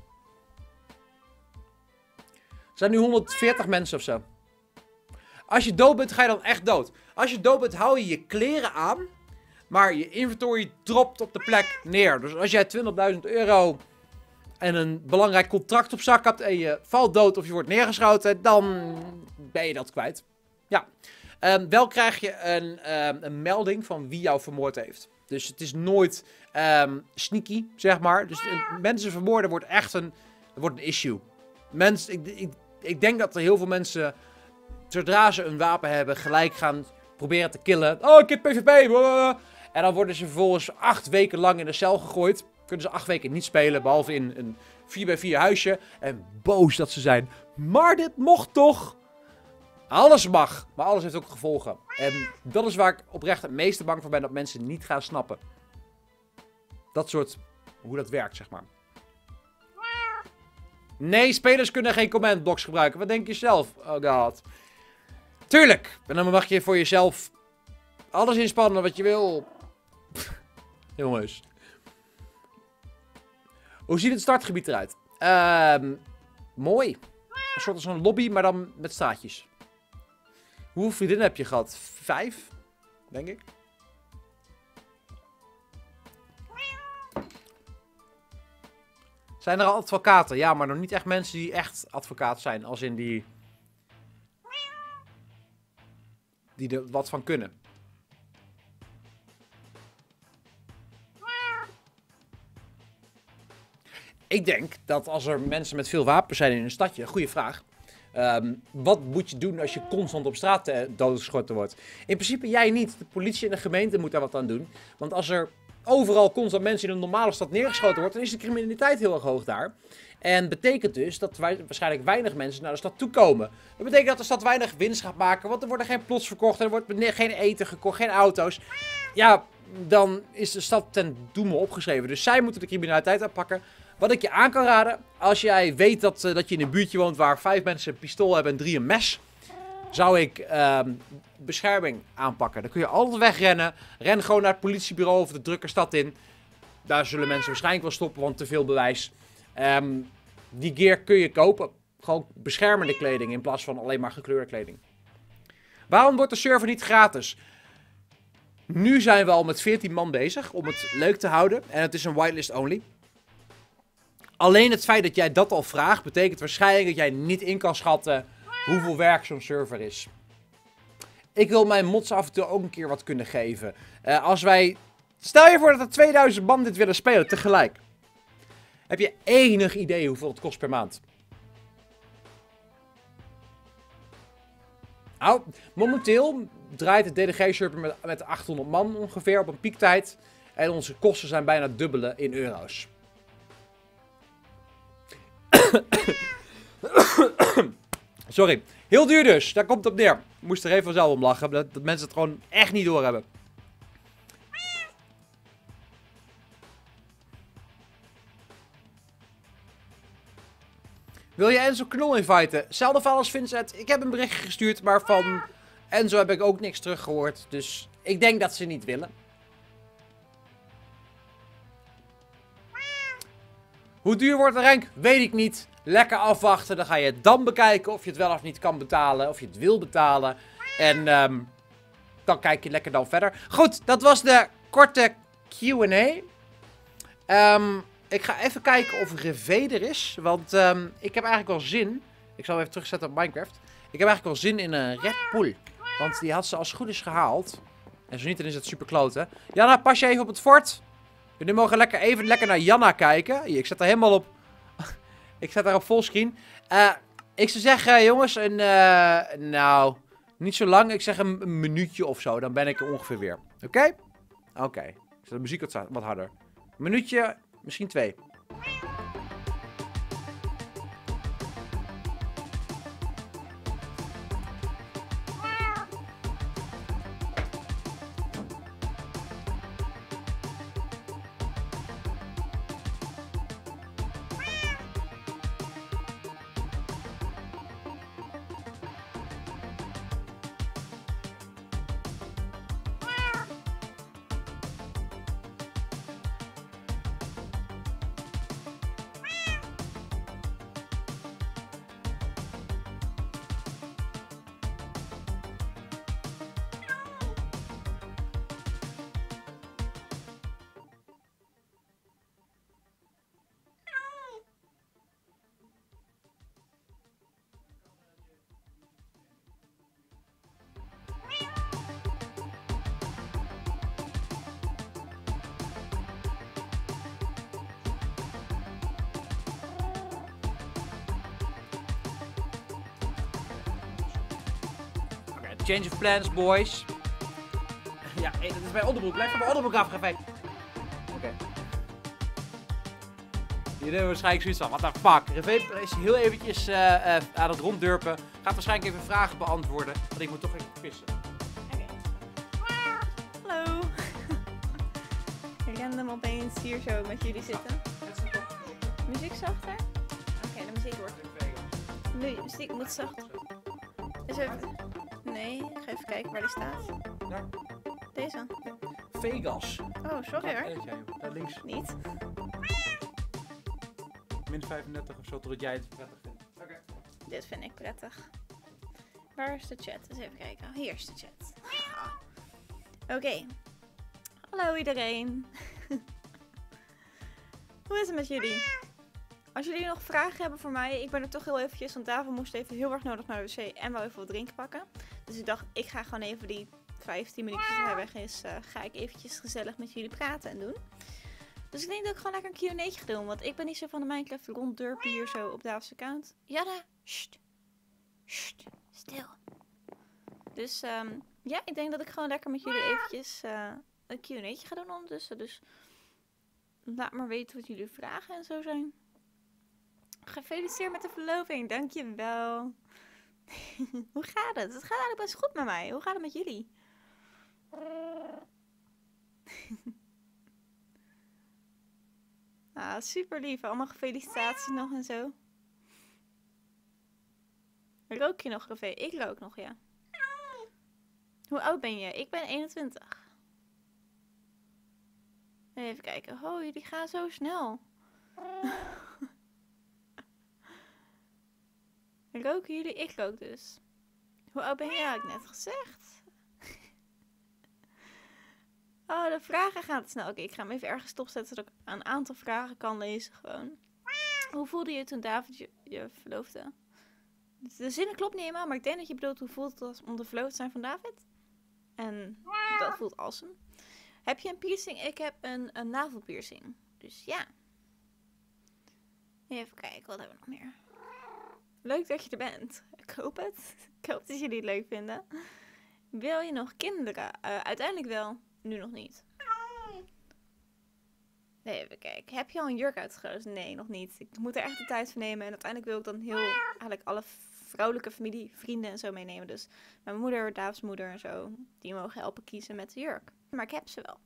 Er zijn nu honderdveertig mensen of zo. Als je dood bent, ga je dan echt dood. Als je dood bent, hou je je kleren aan. Maar je inventory dropt op de plek neer. Dus als jij twintigduizend euro en een belangrijk contract op zak hebt en je valt dood of je wordt neergeschoten, dan ben je dat kwijt. Ja. Um, wel krijg je een, um, een melding van wie jou vermoord heeft. Dus het is nooit um, sneaky, zeg maar. Dus uh, mensen vermoorden wordt echt een, wordt een issue. Mens, ik, ik, ik denk dat er heel veel mensen, zodra ze een wapen hebben, gelijk gaan proberen te killen. Oh, ik heb PvP. Blah. En dan worden ze vervolgens acht weken lang in de cel gegooid. Kunnen ze acht weken niet spelen, behalve in een vier bij vier huisje. En boos dat ze zijn. Maar dit mocht toch? Alles mag, maar alles heeft ook gevolgen. En dat is waar ik oprecht het meeste bang voor ben, dat mensen niet gaan snappen. Dat soort, hoe dat werkt, zeg maar. Nee, spelers kunnen geen command blocks gebruiken. Wat denk je zelf? Oh god. Tuurlijk! En dan mag je voor jezelf alles inspannen wat je wil. Jongens. Hoe ziet het startgebied eruit? Ehm mooi. Een soort van lobby, maar dan met straatjes. Hoeveel vriendinnen heb je gehad? Vijf? Denk ik. Zijn er al advocaten? Ja, maar nog niet echt mensen die echt advocaat zijn. Als in die... Die er wat van kunnen. Ik denk dat als er mensen met veel wapens zijn in een stadje, goede vraag. Um, wat moet je doen als je constant op straat uh, doodgeschoten wordt? In principe jij niet. De politie en de gemeente moet daar wat aan doen. Want als er overal constant mensen in een normale stad neergeschoten worden, dan is de criminaliteit heel erg hoog daar. En betekent dus dat wij, waarschijnlijk weinig mensen naar de stad toe komen. Dat betekent dat de stad weinig winst gaat maken, want er worden geen plots verkocht, er wordt geen eten gekocht, geen auto's. Ja, dan is de stad ten doeme opgeschreven. Dus zij moeten de criminaliteit aanpakken. Wat ik je aan kan raden, als jij weet dat, uh, dat je in een buurtje woont waar vijf mensen een pistool hebben en drie een mes, zou ik uh, bescherming aanpakken. Dan kun je altijd wegrennen. Ren gewoon naar het politiebureau of de drukke stad in. Daar zullen mensen waarschijnlijk wel stoppen, want te veel bewijs. Um, die gear kun je kopen. Gewoon beschermende kleding in plaats van alleen maar gekleurde kleding. Waarom wordt de server niet gratis? Nu zijn we al met veertien man bezig om het leuk te houden. En het is een whitelist only. Alleen het feit dat jij dat al vraagt, betekent waarschijnlijk dat jij niet in kan schatten hoeveel werk zo'n server is. Ik wil mijn mods af en toe ook een keer wat kunnen geven. Uh, als wij... Stel je voor dat er tweeduizend man dit willen spelen tegelijk. Heb je enig idee hoeveel het kost per maand? Nou, momenteel draait de D D G-server met, met achthonderd man ongeveer op een piektijd. En onze kosten zijn bijna dubbele in euro's. Sorry. Heel duur dus. Daar komt het op neer. Ik moest er even vanzelf om lachen. Dat, dat mensen het gewoon echt niet doorhebben. Wil je Enzo Knol inviten? Zelfde verhaal als Vincent. Ik heb een berichtje gestuurd, maar van Enzo heb ik ook niks teruggehoord. Dus ik denk dat ze niet willen. Hoe duur wordt de rank? Weet ik niet. Lekker afwachten. Dan ga je dan bekijken of je het wel of niet kan betalen. Of je het wil betalen. En um, dan kijk je lekker dan verder. Goed, dat was de korte Q en A. Um, ik ga even kijken of Revee er is. Want um, ik heb eigenlijk wel zin. Ik zal hem even terugzetten op Minecraft. Ik heb eigenlijk wel zin in een Red Bull. Want die had ze als het goed is gehaald. En zo niet, dan is het super klote. Janna, pas je even op het fort. Jullie mogen lekker even lekker naar Janna kijken. Hier, ik zet er helemaal op. Ik zet daar op fullscreen. Uh, ik zou zeggen, jongens, een. Uh, nou, niet zo lang. Ik zeg een, een minuutje of zo. Dan ben ik er ongeveer weer. Oké? Okay? Oké. Okay. Ik zet de muziek wat, wat harder. Een minuutje, misschien twee. Change of plans, boys. Ja, hey, dat is mijn onderbroek. Blijf van mijn onderbroek af, Oké. Okay. Jullie hebben waarschijnlijk zoiets van, what the fuck. Revee is heel eventjes uh, uh, aan het ronddurpen. Gaat waarschijnlijk even vragen beantwoorden. Want ik moet toch even pissen. Oké. Okay. Hallo. Random opeens hier zo met jullie zitten. Muziek zachter? Oké, okay, de muziek wordt. De muziek moet zachter. Dus even... Nee. Nee, ik ga even kijken waar die staat. Daar. Deze. Vegas. Oh, sorry hoor. Edit jij, joh. Daar links. Niet. Min vijfendertig of zo, totdat jij het prettig vindt. Oké. Dit vind ik prettig. Waar is de chat? Eens even kijken. Hier is de chat. Ah. Oké. Okay. Hallo iedereen. Hoe is het met jullie? Als jullie nog vragen hebben voor mij, ik ben er toch heel eventjes, want David moest even heel erg nodig naar de wc en wel even wat drinken pakken. Dus ik dacht, ik ga gewoon even die vijftien minuutjes dat hij weg is, uh, ga ik eventjes gezellig met jullie praten en doen. Dus ik denk dat ik gewoon lekker een Q en A'tje ga doen, want ik ben niet zo van de Minecraft ronddurpen hier zo op David's account. Jada, sst, sst, stil. Dus um, ja, ik denk dat ik gewoon lekker met jullie eventjes uh, een Q en A'tje ga doen ondertussen. Dus laat maar weten wat jullie vragen en zo zijn. Gefeliciteerd met de verloving, dankjewel. Hoe gaat het? Het gaat eigenlijk best goed met mij. Hoe gaat het met jullie? Ah, super lief. Allemaal gefelicitaties nog en zo. Rook je nog, Rové? Ik rook nog, ja. Hoe oud ben je? Ik ben eenentwintig. Even kijken. Oh, jullie gaan zo snel. Roken jullie? Ik rook dus. Hoe oud ben je? Had ik net gezegd. Oh, de vragen gaan te snel. Oké, okay, ik ga hem even ergens stopzetten zodat ik een aantal vragen kan lezen gewoon. Hoe voelde je toen David je, je verloofde? De zinnen klopt niet helemaal, maar ik denk dat je bedoelt hoe voelt het als om de verloofd te zijn van David. En dat voelt awesome. Heb je een piercing? Ik heb een, een navelpiercing. Dus ja. Even kijken, wat hebben we nog meer? Leuk dat je er bent. Ik hoop het. Ik hoop dat jullie het leuk vinden. Wil je nog kinderen? Uh, uiteindelijk wel. Nu nog niet. Nee, even kijken. Heb je al een jurk uitgekozen? Nee, nog niet. Ik moet er echt de tijd voor nemen. En uiteindelijk wil ik dan heel... Eigenlijk alle vrouwelijke familie, vrienden en zo meenemen. Dus mijn moeder, David's moeder en zo. Die mogen helpen kiezen met de jurk. Maar ik heb ze wel.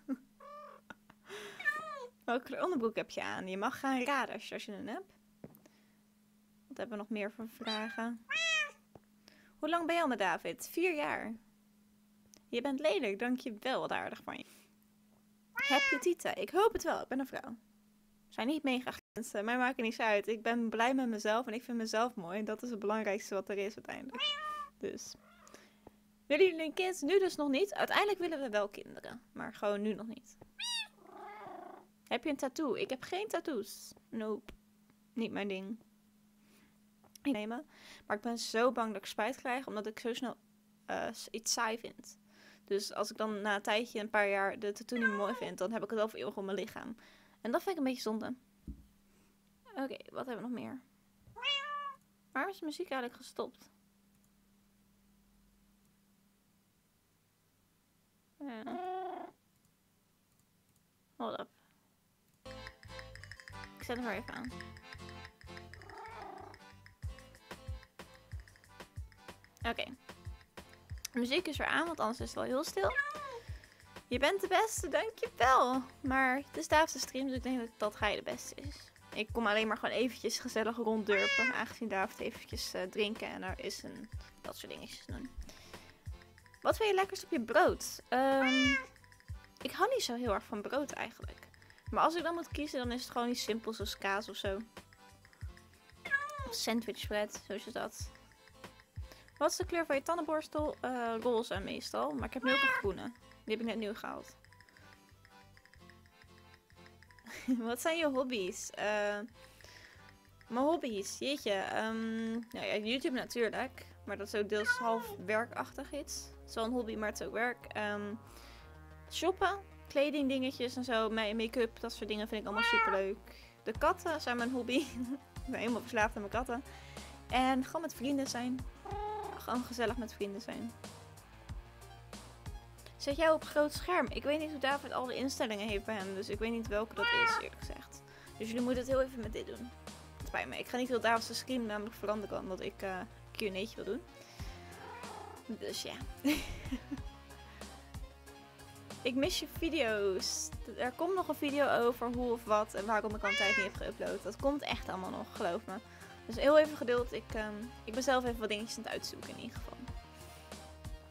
Welke onderbroek heb je aan? Je mag gaan raden als je, als je een hebt. Wat hebben we nog meer voor vragen? Hoe lang ben je al met David? Vier jaar. Je bent lelijk, dankjewel. Wat aardig van je. Heb je tieten? Ik hoop het wel, ik ben een vrouw. Zijn niet mega mensen, mij maakt het niet uit. Ik ben blij met mezelf en ik vind mezelf mooi. Dat is het belangrijkste wat er is uiteindelijk. Dus. Willen jullie kids? Nu dus nog niet. Uiteindelijk willen we wel kinderen. Maar gewoon nu nog niet. Heb je een tattoo? Ik heb geen tattoos. Nope. Niet mijn ding. Ik neem me. Maar ik ben zo bang dat ik spijt krijg. Omdat ik zo snel uh, iets saai vind. Dus als ik dan na een tijdje, een paar jaar, de tattoo niet meer mooi vind. Dan heb ik het wel voor eeuwig op mijn lichaam. En dat vind ik een beetje zonde. Oké, okay, wat hebben we nog meer? Waar is de muziek eigenlijk gestopt? Ja. Hold up. Ik zet hem er even aan. Oké. Okay. De muziek is weer aan, want anders is het wel heel stil. Je bent de beste, dankjewel. Maar het is David's stream, dus ik denk dat, dat hij de beste is. Ik kom alleen maar gewoon eventjes gezellig ronddurpen. Aangezien David eventjes uh, drinken en er is een... Dat soort dingetjes doen. Wat vind je lekkers op je brood? Um, ik hou niet zo heel erg van brood eigenlijk. Maar als ik dan moet kiezen, dan is het gewoon iets simpels zoals kaas of zo. Of sandwichbread, zo is dat. Wat is de kleur van je tandenborstel? Uh, roze meestal. Maar ik heb nu ook een groene. Die heb ik net nieuw gehaald. Wat zijn je hobby's? Uh, mijn hobby's? Jeetje. Um, nou ja, YouTube natuurlijk. Maar dat is ook deels half werkachtig iets. Het is wel een hobby, maar het is ook werk. Um, shoppen. Kledingdingetjes en zo. Make-up. Dat soort dingen vind ik allemaal super leuk. De katten zijn mijn hobby. Ik ben helemaal verslaafd aan mijn katten. En gewoon met vrienden zijn. Gewoon gezellig met vrienden zijn. Zet jou op groot scherm. Ik weet niet hoe David al de instellingen heeft bij hem. Dus ik weet niet welke dat is, eerlijk gezegd. Dus jullie moeten het heel even met dit doen. Het spijt me. Ik ga niet heel David's screen namelijk veranderen. Omdat ik uh, Q en A'tje wil doen. Dus ja. Ik mis je video's. Er komt nog een video over hoe of wat. En waarom ik al een tijd niet heb geüpload. Dat komt echt allemaal nog, geloof me. Dus heel even geduld. Ik, um, ik ben zelf even wat dingetjes aan het uitzoeken in ieder geval.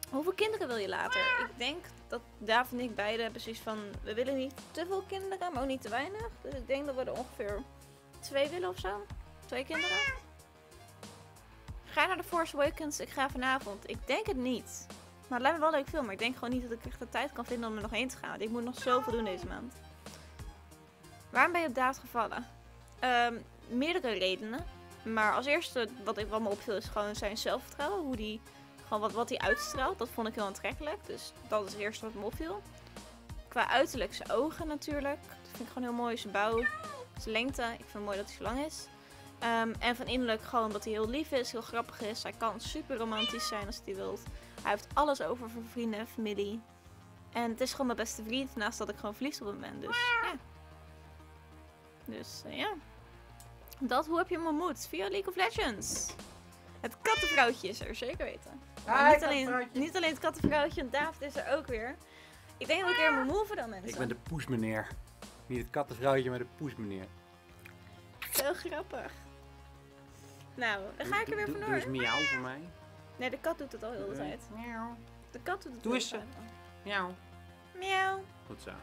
Hoeveel kinderen wil je later? Ik denk dat Daaf en ik beide hebben zoiets van... We willen niet te veel kinderen, maar ook niet te weinig. Dus ik denk dat we er ongeveer twee willen of zo. Twee kinderen. Ga je naar de Force Awakens? Ik ga vanavond. Ik denk het niet. Maar het lijkt me wel leuk film. Maar ik denk gewoon niet dat ik echt de tijd kan vinden om er nog heen te gaan. Want ik moet nog zoveel doen deze maand. Waarom ben je op Daaf gevallen? Um, meerdere redenen. Maar als eerste wat, ik, wat me opviel is gewoon zijn zelfvertrouwen. Hoe die, gewoon wat, wat hij uitstraalt. Dat vond ik heel aantrekkelijk. Dus dat is het eerste wat me opviel. Qua uiterlijk zijn ogen natuurlijk. Dat vind ik gewoon heel mooi. Zijn bouw. Zijn lengte. Ik vind het mooi dat hij zo lang is. Um, en van innerlijk gewoon dat hij heel lief is. Heel grappig is. Hij kan super romantisch zijn als hij wilt. Hij heeft alles over voor vrienden en familie. En het is gewoon mijn beste vriend. Naast dat ik gewoon verliefd op hem ben. Dus ja. Dus uh, ja. Dat, hoe heb je hem ontmoet? Via League of Legends. Het kattenvrouwtje is er, zeker weten. Maar niet, alleen, niet alleen het kattenvrouwtje, en David is er ook weer. Ik denk dat ik er moet moven dan mensen. Ik ben de poesmeneer. Niet het kattenvrouwtje, maar de poesmeneer. Zo grappig. Nou, dan ga ik er weer Doe vandoor. eens miauw voor mij. Nee, de kat doet het al heel de tijd. Miauw. De kat doet het Doe al eens. de tijd. Miauw. Miauw. Goed zo.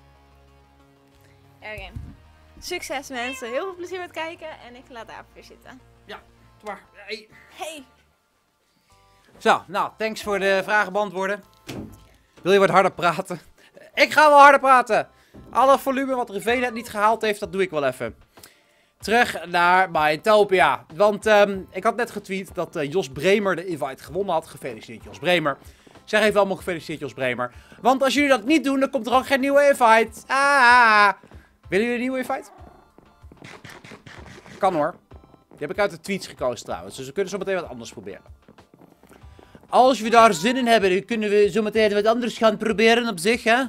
Oké. Succes mensen. Heel veel plezier met kijken. En ik laat David weer zitten. Maar, hey. Hey. Zo, nou, thanks voor de vragen beantwoorden. Wil je wat harder praten? Ik ga wel harder praten. Alle volume wat Revee net niet gehaald heeft, dat doe ik wel even. Terug naar Mytopia. Want um, ik had net getweet dat uh, Jos Bremer de invite gewonnen had. Gefeliciteerd Jos Bremer. Zeg even allemaal gefeliciteerd Jos Bremer. Want als jullie dat niet doen, dan komt er ook geen nieuwe invite. Ah. Willen jullie een nieuwe invite? Kan hoor. Die heb ik uit de tweets gekozen trouwens. Dus we kunnen zo meteen wat anders proberen. Als we daar zin in hebben, dan kunnen we zo meteen wat anders gaan proberen op zich, hè?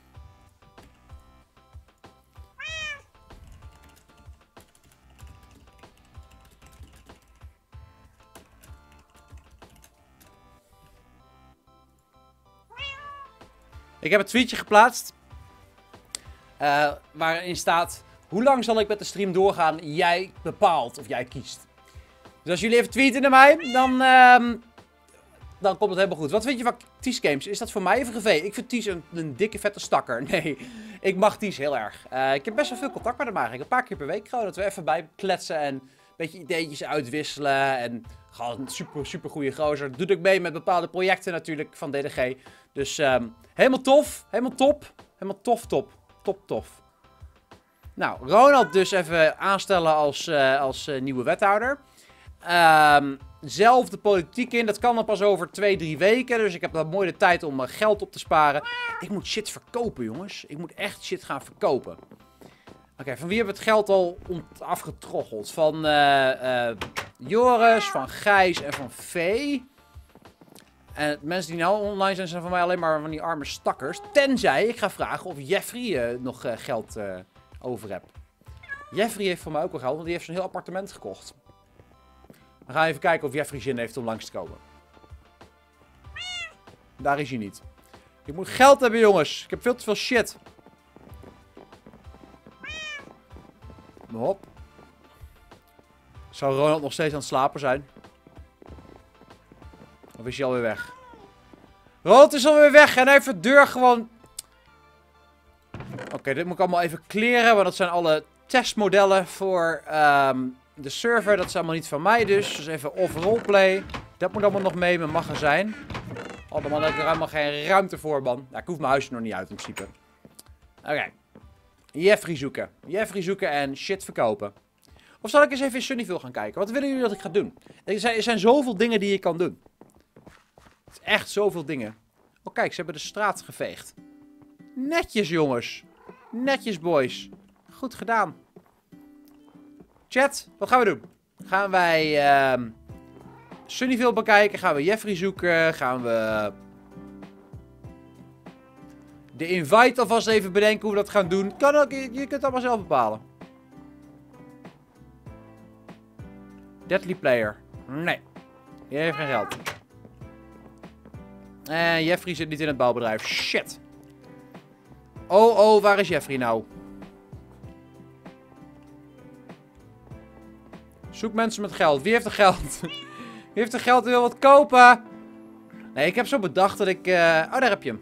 Ik heb een tweetje geplaatst. Uh, waarin staat... Hoe lang zal ik met de stream doorgaan? Jij bepaalt of jij kiest. Dus als jullie even tweeten naar mij, dan, uh, dan komt het helemaal goed. Wat vind je van Ties Games? Is dat voor mij of Revee? Ik vind Ties een, een dikke vette stakker. Nee, ik mag Ties heel erg. Uh, ik heb best wel veel contact met hem eigenlijk. Een paar keer per week gewoon. Dat we even bij kletsen en een beetje ideetjes uitwisselen. En gewoon een super, super goede gozer. Doet ook mee met bepaalde projecten natuurlijk van D D G. Dus um, helemaal tof. Helemaal top. Helemaal tof, top. Top, tof. Nou, Ronald dus even aanstellen als, uh, als uh, nieuwe wethouder. Um, zelf de politiek in. Dat kan dan pas over twee, drie weken. Dus ik heb dan mooi de tijd om uh, geld op te sparen. Ik moet shit verkopen, jongens. Ik moet echt shit gaan verkopen. Oké, okay, van wie hebben we het geld al afgetroggeld? Van uh, uh, Joris, van Gijs en van Vee. En mensen die nou online zijn, zijn van mij alleen maar van die arme stakkers. Tenzij ik ga vragen of Jeffrey uh, nog uh, geld uh, over hebt. Jeffrey heeft voor mij ook wel geld, want die heeft zo'n heel appartement gekocht. We gaan even kijken of Jeffrey zin heeft om langs te komen. Daar is hij niet. Ik moet geld hebben, jongens. Ik heb veel te veel shit. Hop. Zou Ronald nog steeds aan het slapen zijn? Of is hij alweer weg? Ronald is alweer weg en hij heeft de deur gewoon... Oké, okay, dit moet ik allemaal even clearen, want dat zijn alle testmodellen voor um, de server. Dat is allemaal niet van mij dus. Dus even off-roleplay. Dat moet allemaal nog mee, mijn magazijn. Oh, man, heb ik er helemaal geen ruimte voor, man. Nou, ik hoef mijn huisje nog niet uit in principe. Oké. Okay. Jeffrey zoeken. Jeffrey zoeken en shit verkopen. Of zal ik eens even in Sunnyville gaan kijken? Wat willen jullie dat ik ga doen? Er zijn, er zijn zoveel dingen die je kan doen. Het is echt zoveel dingen. Oh, kijk, ze hebben de straat geveegd. Netjes, jongens. Netjes, boys. Goed gedaan. Chat, wat gaan we doen? Gaan wij uh, Sunnyville bekijken? Gaan we Jeffrey zoeken? Gaan we de invite alvast even bedenken hoe we dat gaan doen? Kan ook, je, je kunt het allemaal zelf bepalen. Deadly player. Nee. Je heeft geen geld. En Jeffrey zit niet in het bouwbedrijf. Shit. Oh, oh, waar is Jeffrey nou? Zoek mensen met geld. Wie heeft er geld? Wie heeft er geld en wil wat kopen? Nee, ik heb zo bedacht dat ik... Uh... Oh, daar heb je hem.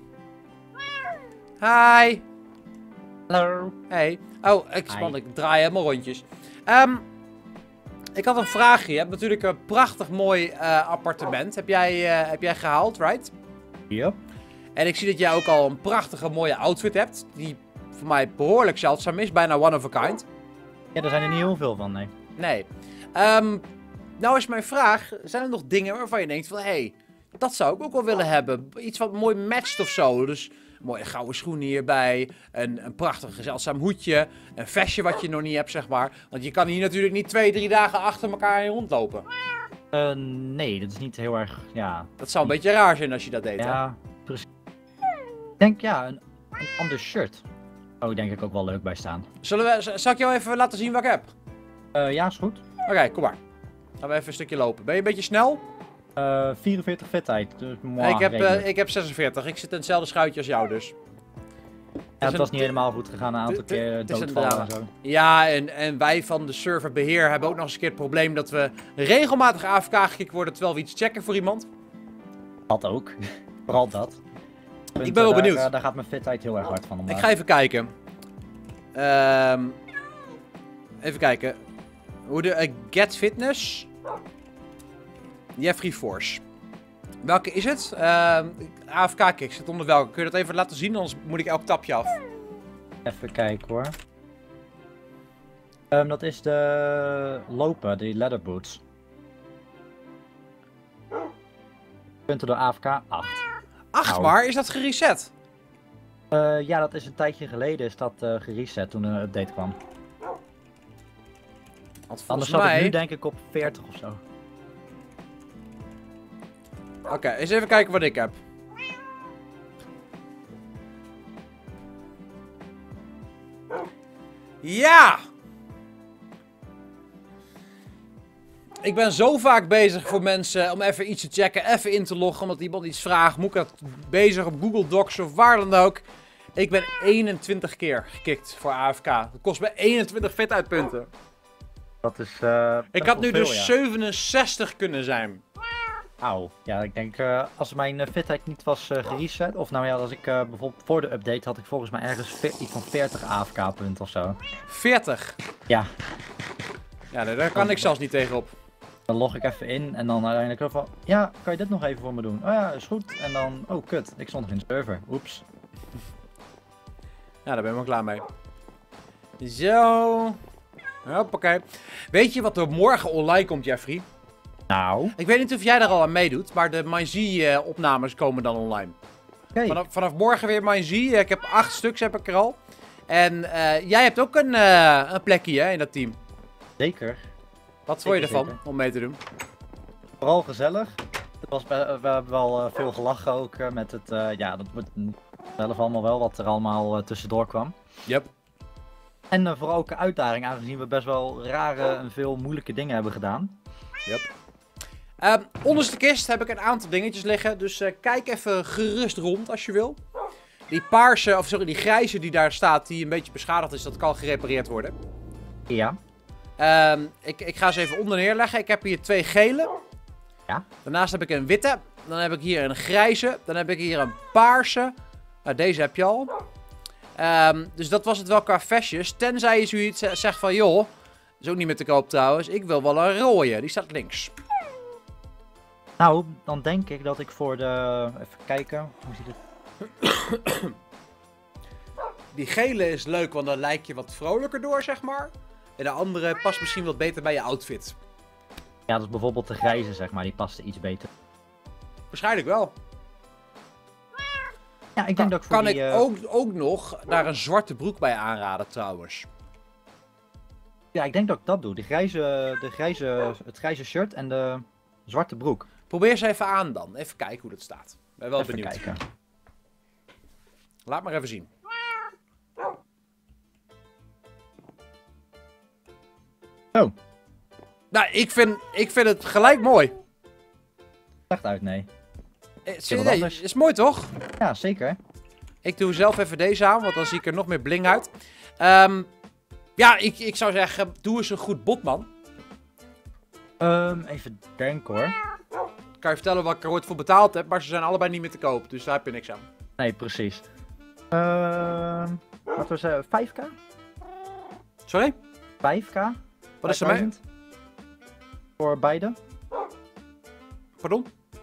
Hi. Hallo. Hey. Oh, ik, Hi. man, ik draai helemaal rondjes. Um, ik had een vraagje. Je hebt natuurlijk een prachtig mooi uh, appartement. Heb jij, uh, heb jij gehaald, right? Yep. En ik zie dat jij ook al een prachtige mooie outfit hebt. Die voor mij behoorlijk zeldzaam is. Bijna one of a kind. Ja, er zijn er niet heel veel van, nee. Nee. Um, nou is mijn vraag. Zijn er nog dingen waarvan je denkt van... Hé, hey, dat zou ik ook wel willen hebben. Iets wat mooi matcht of zo. Dus mooie gouden schoenen hierbij. Een, een prachtig zeldzaam hoedje. Een vestje wat je nog niet hebt, zeg maar. Want je kan hier natuurlijk niet twee, drie dagen achter elkaar in rondlopen. Uh, nee, dat is niet heel erg, ja... Dat zou een beetje raar zijn als je dat deed, hè? Ja, precies. Ik denk, ja, een, een ander shirt. Oh, denk ik ook wel leuk bij staan. Zullen we, z- zal ik jou even laten zien wat ik heb? Uh, ja, is goed. Oké, okay, kom maar. Gaan we even een stukje lopen. Ben je een beetje snel? Uh, vierenveertig vetheid, dus moi, ik, heb, redelijk. uh, ik heb zesenveertig. Ik zit in hetzelfde schuitje als jou dus. Ja, het een- was niet helemaal goed gegaan, een aantal het- keer het is een doodvallen drama. en zo. Ja, en, en wij van de serverbeheer hebben ook nog eens een keer het probleem dat we regelmatig A F K gekikt worden terwijl we iets checken voor iemand. Dat ook. Vooral dat. Punt, Ik ben wel daar, benieuwd. uh, daar gaat mijn fitheid heel erg hard van omlaag. Ik ga even kijken. Ehm even kijken. Hoe de uh, Get Fitness. Jeffrey Force. Welke is het? Ehm A F K kick zit onder welke? Kun je dat even laten zien? Anders moet ik elk tapje af. Even kijken hoor. Um, dat is de lopen, die leather boots. Punten door A F K acht. Acht Nou. maar, is dat gereset? Uh, ja, dat is een tijdje geleden is dat uh, gereset toen er een update kwam. Want volgens Anders zat ik nu mij... denk ik op veertig of zo. Oké, okay, eens even kijken wat ik heb. Ja! Ik ben zo vaak bezig voor mensen om even iets te checken, even in te loggen, omdat iemand iets vraagt. Moet ik dat bezig op Google Docs of waar dan ook. Ik ben eenentwintig keer gekikt voor A F K. Dat kost me eenentwintig fituitpunten. Dat is. Uh, Ik had nu dus zevenenzestig kunnen zijn. Auw. Ja, ik denk uh, als mijn uh, fitheid niet was uh, gereset, of nou ja, als ik uh, bijvoorbeeld voor de update had ik volgens mij ergens iets van veertig A F K punten of zo. veertig? Ja. Ja, nee, daar kan ik zelfs niet tegenop. Dan log ik even in en dan uiteindelijk ook van, ja, kan je dit nog even voor me doen? Oh ja, is goed. En dan, oh kut, ik stond nog in de server. Oeps. Ja, daar ben ik wel klaar mee. Zo. Hoppakee. Weet je wat er morgen online komt, Jeffrey? Nou. Ik weet niet of jij daar al aan meedoet, maar de MyZ-opnames komen dan online. Okay. Vanaf, vanaf morgen weer MyZ. Ik heb acht stuks heb ik er al. En uh, jij hebt ook een, uh, een plekje hè, in dat team. Zeker. Wat vond je Zeker, ervan zeker. om mee te doen? Vooral gezellig. Het was, we, we hebben wel uh, veel gelachen ook uh, met het, uh, ja, dat wordt zelf allemaal wel wat er allemaal uh, tussendoor kwam. Yep. En uh, vooral ook een uitdaging, aangezien we best wel rare en veel moeilijke dingen hebben gedaan. Yep. Uh, onderste kist heb ik een aantal dingetjes liggen, dus uh, kijk even gerust rond als je wil. Die paarse, of sorry, die grijze die daar staat, die een beetje beschadigd is, dat kan gerepareerd worden. Ja. Uh, ik, ik ga ze even onder neerleggen. Ik heb hier twee gele. Ja. Daarnaast heb ik een witte. Dan heb ik hier een grijze. Dan heb ik hier een paarse. Nou, deze heb je al. Um, dus dat was het wel qua vestjes. Tenzij je zoiets zegt van, joh, is ook niet meer te koop trouwens. Ik wil wel een rode. Die staat links. Nou, dan denk ik dat ik voor de... Even kijken. Hoe ziet het? Die gele is leuk, want dan lijk je wat vrolijker door, zeg maar. En de andere past misschien wat beter bij je outfit. Ja, dat is bijvoorbeeld de grijze, zeg maar. Die paste iets beter. Waarschijnlijk wel. Ja, ik denk Kan, dat ik voor kan die... ik uh, ook, ook nog daar een zwarte broek bij aanraden, trouwens. Ja, ik denk dat ik dat doe. De grijze, de grijze, het grijze shirt en de zwarte broek. Probeer ze even aan dan. Even kijken hoe dat staat. Ben wel Even benieuwd. kijken. Laat maar even zien. Oh. Nou, ik vind, ik vind het gelijk mooi. Echt uit, nee. Eh, wat zie je, nee, anders. is mooi toch? Ja, zeker. Ik doe zelf even deze aan, want dan zie ik er nog meer bling uit. Um, ja, ik, ik zou zeggen, doe eens een goed bot, man. Um, even denken hoor. kan je vertellen wat ik er ooit voor betaald heb, maar ze zijn allebei niet meer te koop. Dus daar heb je niks aan. Nee, precies. Ehm Laten we zeggen vijf k? Sorry? vijf k? Wat is er mee? vijfduizend? Voor beide? Pardon?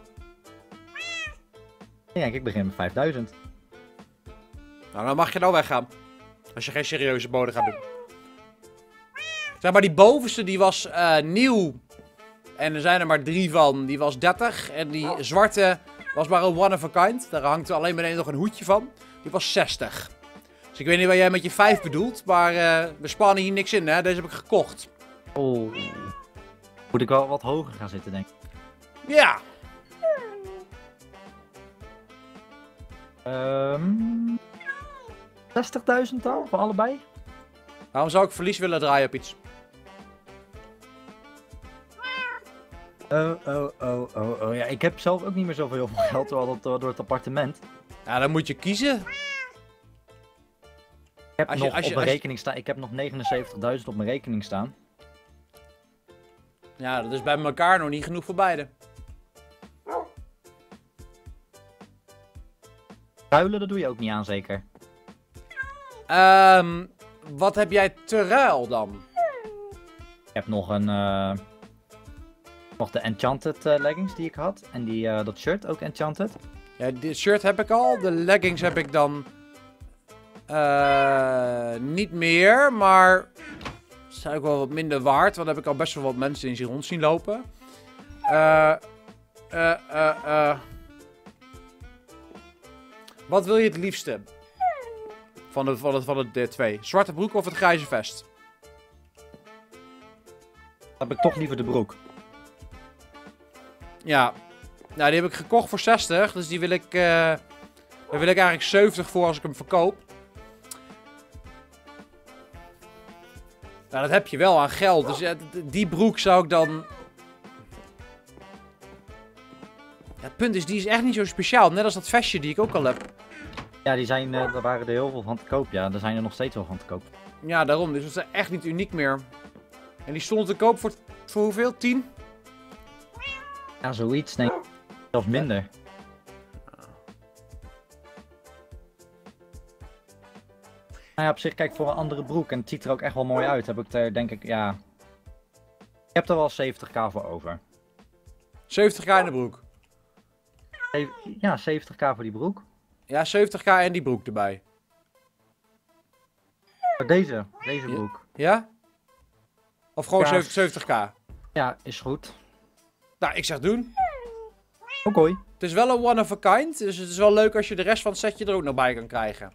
Ik denk, ik begin met vijfduizend. Nou, dan mag je nou weggaan. Als je geen serieuze bode gaat doen. Zeg maar, die bovenste die was uh, nieuw. En er zijn er maar drie van. Die was dertig. En die zwarte was maar een one of a kind. Daar hangt er alleen maar nog een hoedje van. Die was zestig. Dus ik weet niet wat jij met je vijf bedoelt. Maar uh, we spannen hier niks in, hè. Deze heb ik gekocht. Oh. Moet ik wel wat hoger gaan zitten, denk ik. Ja. Um, zestigduizend dan, voor allebei? Waarom zou ik verlies willen draaien op iets? Oh, oh, oh, oh, oh. Ja, ik heb zelf ook niet meer zoveel heel veel geld door, door, door het appartement. Ja, dan moet je kiezen. Ik heb Als je- nog als je- op mijn als je- rekening staan. Ik heb nog negenenzeventigduizend op mijn rekening staan. Ja, dat is bij elkaar nog niet genoeg voor beide. Ruilen, dat doe je ook niet aan, zeker. Ehm, wat heb jij te ruil dan? Ik heb nog een. eh, nog de Enchanted eh, leggings die ik had. En die, eh, dat shirt ook Enchanted. Ja, dit shirt heb ik al. De leggings heb ik dan eh, niet meer, maar ze zijn ook wel wat minder waard, want dan heb ik al best wel wat mensen in zich rond zien lopen. Eh, eh, eh, eh. Wat wil je het liefste? Van de, van de, van de, de twee. Zwarte broek of het grijze vest? Dan heb ik toch liever de broek. Ja. Nou, die heb ik gekocht voor zestig, dus die wil ik, eh, daar wil ik eigenlijk zeventig voor als ik hem verkoop. Nou, dat heb je wel aan geld. Dus ja, d- die broek zou ik dan... Ja, het punt is, die is echt niet zo speciaal. Net als dat vestje die ik ook al heb. Ja, die zijn, eh, daar waren er heel veel van te koop. Ja, daar zijn er nog steeds wel van te koop. Ja, daarom. Dus dat is echt niet uniek meer. En die stond te koop voor, voor hoeveel? tien? Ja, zoiets. Nee, zelfs minder. Nou ja, op zich, kijk, voor een andere broek. En het ziet er ook echt wel mooi uit. Heb ik er, denk ik, ja... Ik heb er wel zeventig k voor over. zeventig k in de broek. Zev- Ja, zeventig k voor die broek. Ja, zeventig k en die broek erbij. Maar deze, deze Ja. broek. Ja? Of gewoon Ja. zeventig k? Ja, is goed. Nou, ik zeg doen. Oké. Het is wel een one of a kind, dus het is wel leuk als je de rest van het setje er ook nog bij kan krijgen.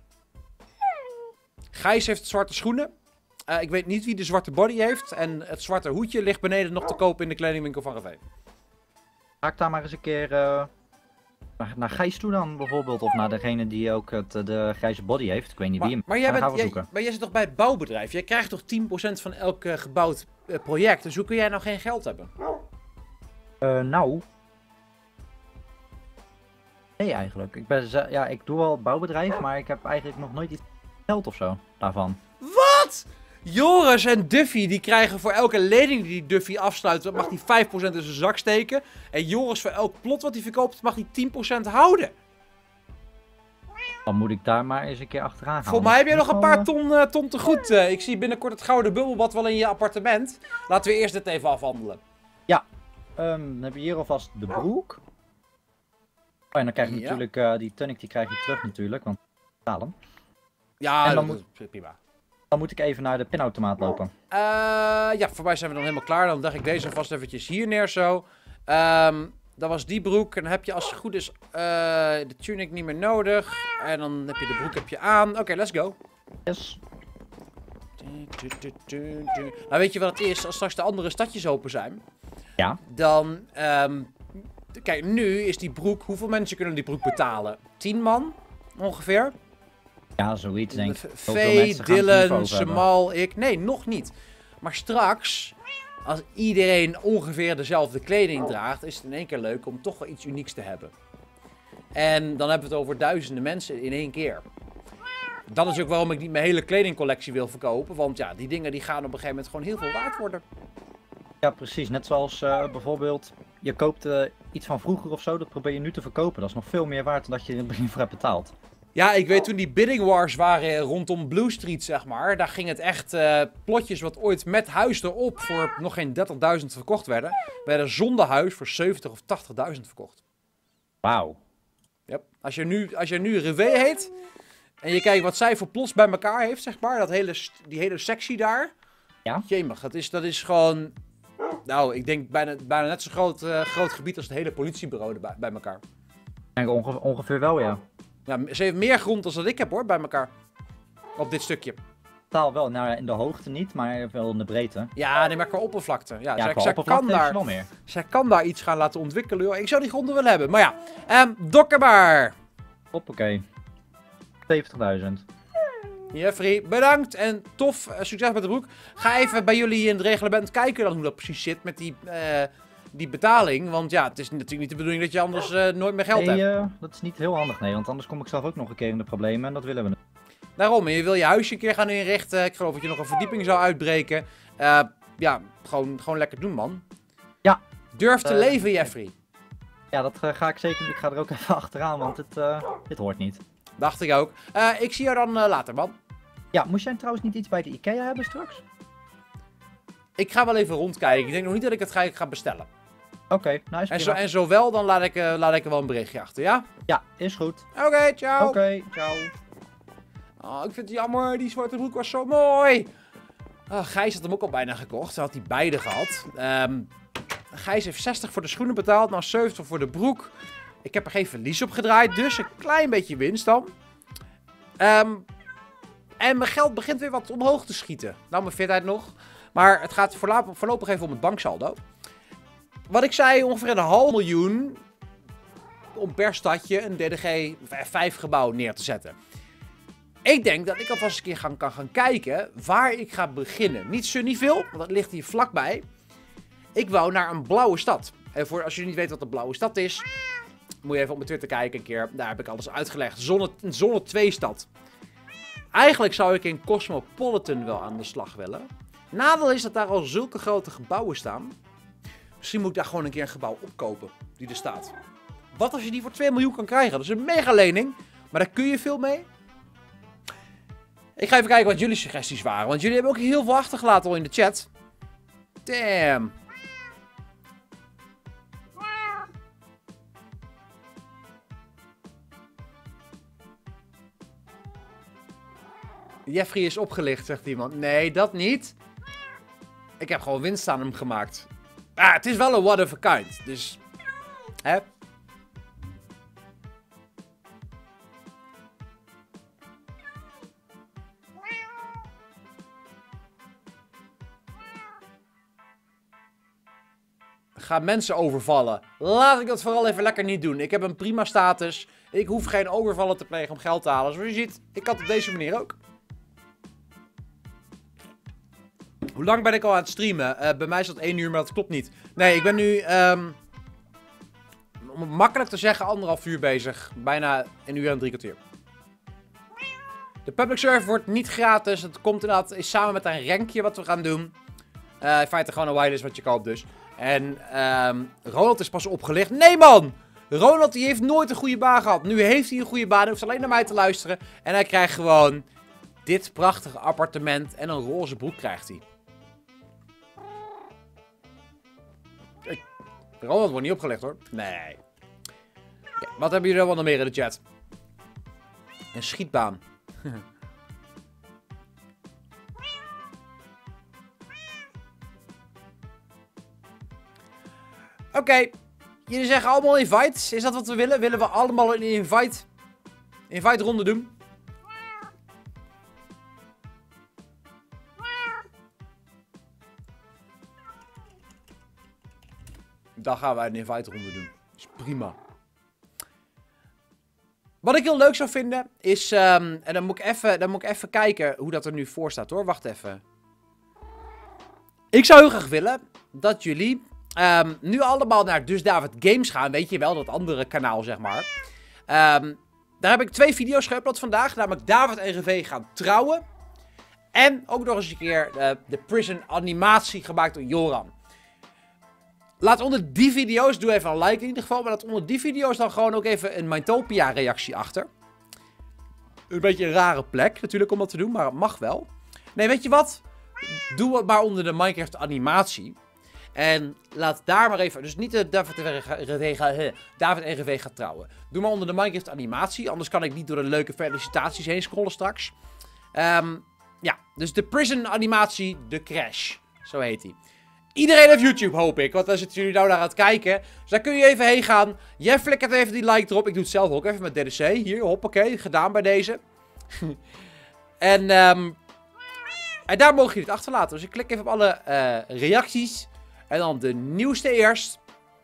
Gijs heeft zwarte schoenen. Eh, ik weet niet wie de zwarte body heeft. En het zwarte hoedje ligt beneden nog te koop in de kledingwinkel van Revee. Ga ik daar maar eens een keer uh, naar, naar Gijs toe dan bijvoorbeeld. Of naar degene die ook het, de grijze body heeft. Ik weet niet wie Maar, hem. maar, jij Dan gaan bent, we jij, zoeken. maar jij zit toch bij het bouwbedrijf? Jij krijgt toch tien procent van elk uh, gebouwd uh, project? Dus hoe kun jij nou geen geld hebben? Uh, nou. Nee, eigenlijk. Ik, ben, ze- ja, ik doe wel het bouwbedrijf, maar ik heb eigenlijk nog nooit iets geld of zo daarvan. Wat? Joris en Duffy die krijgen voor elke lening die Duffy afsluit, mag hij vijf procent in zijn zak steken. En Joris voor elk plot wat hij verkoopt, mag hij tien procent houden. Dan moet ik daar maar eens een keer achteraan gaan. Voor mij heb jij nog een paar ton. ton, uh, ton te goed. Uh, ik zie binnenkort het gouden bubbelbad wel in je appartement. Laten we eerst dit even afhandelen. Um, dan heb je hier alvast de broek. Oh, en dan krijg je Ja. natuurlijk uh, die tonic, die krijg je terug natuurlijk, want betalen. Ja, En dan dat moet- is prima. Dan moet ik even naar de pinautomaat lopen. Uh, ja, voor mij zijn we dan helemaal klaar. Dan leg ik deze vast eventjes hier neer zo. Um, dat was die broek. En dan heb je als het goed is uh, de tunic niet meer nodig. En dan heb je de broek heb je aan. Oké, okay, let's go. Yes. Nou, weet je wat het is? Als straks de andere stadjes open zijn. Ja. Dan, um, kijk, nu is die broek, hoeveel mensen kunnen die broek betalen? tien man, ongeveer? Ja, zoiets denk ik. Zoveel Vee, mensen gaan het niet Dylan, over hebben. Semal, ik. Nee, nog niet. Maar straks, als iedereen ongeveer dezelfde kleding draagt, is het in één keer leuk om toch wel iets unieks te hebben. En dan hebben we het over duizenden mensen in één keer. Dat is ook waarom ik niet mijn hele kledingcollectie wil verkopen. Want ja, die dingen die gaan op een gegeven moment gewoon heel veel waard worden. Ja, precies. Net zoals uh, bijvoorbeeld, je koopt uh, iets van vroeger of zo, dat probeer je nu te verkopen. Dat is nog veel meer waard dan dat je in het begin voor hebt betaald. Ja, ik weet toen die bidding wars waren rondom Blue Street, zeg maar. Daar ging het echt, uh, plotjes wat ooit met huis erop voor nog geen dertigduizend verkocht werden. Werden zonder huis voor zeventig of tachtigduizend verkocht. Wauw. Yep. Als je nu, als je nu Revé heet en je kijkt wat zij voor plots bij elkaar heeft, zeg maar. Dat hele, die hele sectie daar. Ja. Jemig, dat is, dat is gewoon... Nou, ik denk bijna, bijna net zo groot, uh, groot gebied als het hele politiebureau erbij, bij elkaar. Ik denk onge ongeveer wel, ja. Ja, ze heeft meer grond dan dat ik heb hoor, bij elkaar. Op dit stukje. Taal wel, nou in de hoogte niet, maar wel in de breedte. Ja, nee, maar qua oppervlakte. Ja, Ja, zij, qua zij, oppervlakte kan heeft ze daar, wel meer. zij kan daar iets gaan laten ontwikkelen. Joh. Ik zou die gronden willen hebben. Maar ja, um, dokker maar. Hoppakee. zeventigduizend. Jeffrey, bedankt en tof. Uh, succes met de broek. Ga even bij jullie in het reglement kijken dan hoe dat precies zit met die, uh, die betaling. Want ja, het is natuurlijk niet de bedoeling dat je anders uh, nooit meer geld Nee, hebt. uh, dat is niet heel handig, nee, want anders kom ik zelf ook nog een keer in de problemen en dat willen we niet. Daarom, en je wil je huisje een keer gaan inrichten. Ik geloof dat je nog een verdieping zou uitbreken. Uh, ja, gewoon, gewoon lekker doen, man. Ja. Durf te Uh, leven, Jeffrey. Ja, dat uh, ga ik zeker. Ik ga er ook even achteraan, want het, uh, dit hoort niet. Dacht ik ook. Uh, ik zie jou dan uh, later, man. Ja, moest jij trouwens niet iets bij de IKEA hebben straks? Ik ga wel even rondkijken. Ik denk nog niet dat ik het ga, ga bestellen. Oké, okay, nou is En, zo, prima. en zowel, dan laat ik, uh, laat ik er wel een berichtje achter, ja? Ja, is goed. Oké, okay, ciao. Oké, okay, ciao. Oh, ik vind het jammer. Die zwarte broek was zo mooi. Oh, Gijs had hem ook al bijna gekocht. Hij had die beide gehad. Um, Gijs heeft zestig voor de schoenen betaald. Nou zeventig voor de broek. Ik heb er geen verlies op gedraaid. Dus een klein beetje winst dan. Um, en mijn geld begint weer wat omhoog te schieten. Nou, mijn fitheid nog. Maar het gaat voorlopig, voorlopig even om het banksaldo. Wat ik zei, ongeveer een half miljoen om per stadje een D D G vijf gebouw neer te zetten. Ik denk dat ik alvast een keer gaan, kan gaan kijken waar ik ga beginnen. Niet Sunnyville, want dat ligt hier vlakbij. Ik wou naar een blauwe stad. En voor als je niet weet wat een blauwe stad is, moet je even op mijn Twitter kijken een keer. Daar heb ik alles uitgelegd. Zonne, een Zonne twee stad. Eigenlijk zou ik in Cosmopolitan wel aan de slag willen. Nadeel is dat daar al zulke grote gebouwen staan. Misschien moet ik daar gewoon een keer een gebouw opkopen die er staat. Wat als je die voor twee miljoen kan krijgen? Dat is een mega lening, maar daar kun je veel mee. Ik ga even kijken wat jullie suggesties waren, want jullie hebben ook heel veel achtergelaten al in de chat. Damn. Jeffrey is opgelicht, zegt iemand. Nee, dat niet. Ik heb gewoon winst aan hem gemaakt. Ah, het is wel een one of a kind, dus... Hè? Ga mensen overvallen. Laat ik dat vooral even lekker niet doen. Ik heb een prima status. Ik hoef geen overvallen te plegen om geld te halen. Zoals je ziet, ik kan het op deze manier ook. Hoe lang ben ik al aan het streamen? Uh, bij mij is dat één uur, maar dat klopt niet. Nee, ik ben nu, um, om het makkelijk te zeggen, anderhalf uur bezig. Bijna een uur en drie kwartier. De public server wordt niet gratis. Het komt inderdaad is samen met een rankje wat we gaan doen. Uh, in feite gewoon een whitelist wat je koopt dus. En um, Ronald is pas opgelicht. Nee man! Ronald die heeft nooit een goede baan gehad. Nu heeft hij een goede baan. Hij hoeft alleen naar mij te luisteren. En hij krijgt gewoon dit prachtige appartement. En een roze broek krijgt hij. Ik... Ronald wordt niet opgelicht hoor. Nee. Ja, wat hebben jullie dan nog meer in de chat? Een schietbaan. Oké, okay. Jullie zeggen allemaal invite. Is dat wat we willen? Willen we allemaal een invite, invite ronde doen? Dan gaan wij een invite ronde doen. Dat is prima. Wat ik heel leuk zou vinden is, um, en dan moet, ik even, dan moet ik even kijken hoe dat er nu voor staat hoor. Wacht even. Ik zou heel graag willen dat jullie um, nu allemaal naar Dus David Games gaan. Weet je wel, dat andere kanaal zeg maar. Um, daar heb ik twee video's geüpload vandaag. Namelijk David en Revé gaan trouwen. En ook nog eens een keer uh, de prison animatie gemaakt door Joran. laat onder die video's, doe even een like in ieder geval, maar laat onder die video's dan gewoon ook even een Mindtopia reactie achter. Een beetje een rare plek natuurlijk om dat te doen, maar het mag wel. Nee, weet je wat? Doe het maar onder de Minecraft animatie. En laat daar maar even, dus niet de David en R V gaat trouwen. Doe maar onder de Minecraft animatie, anders kan ik niet door de leuke felicitaties heen scrollen straks. Um, ja, dus de Prison animatie, de Crash, zo heet die. Iedereen heeft YouTube, hoop ik, want dan zitten jullie nou naar aan het kijken. Dus daar kun je even heen gaan. Jij flikkert even die like erop. Ik doe het zelf ook even met D D C. Hier, hoppakee, gedaan bij deze. en, um, en daar mogen jullie het achterlaten. Dus ik klik even op alle uh, reacties. En dan de nieuwste eerst.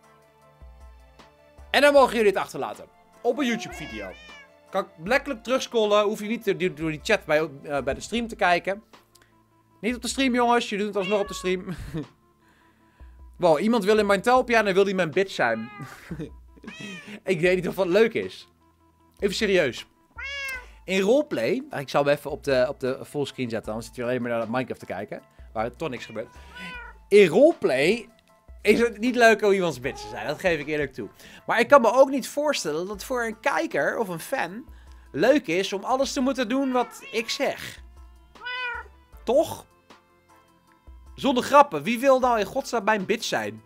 En dan mogen jullie het achterlaten. Op een YouTube video. Kan ik lekker terugscrollen. Hoef je niet door die chat bij, uh, bij de stream te kijken. Niet op de stream, jongens. Je doet het alsnog op de stream. Wow, iemand wil in Mindtopia en dan wil hij mijn bitch zijn. Ik weet niet of dat leuk is. Even serieus. In roleplay, ik zal hem even op de, op de fullscreen zetten, dan zit je alleen maar naar Minecraft te kijken. Waar toch niks gebeurt. In roleplay is het niet leuk om iemands bitch te zijn, dat geef ik eerlijk toe. Maar ik kan me ook niet voorstellen dat het voor een kijker of een fan leuk is om alles te moeten doen wat ik zeg. Toch? Zonder grappen. Wie wil nou in godsnaam mijn bitch zijn?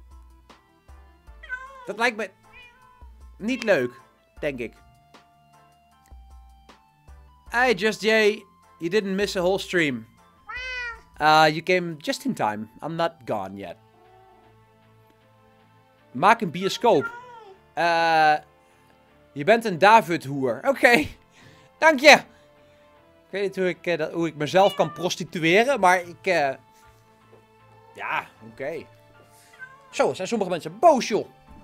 Dat lijkt me niet leuk, denk ik. Hey, Just Jay. You didn't miss a whole stream. Uh, you came just in time. I'm not gone yet. Maak een bioscoop. Uh, je bent een David-hoer. Oké. Okay. Dank je. Ik weet niet hoe ik, uh, dat, hoe ik mezelf kan prostitueren, maar ik... Uh... Ja, oké. Okay. Zo, zijn sommige mensen boos, joh.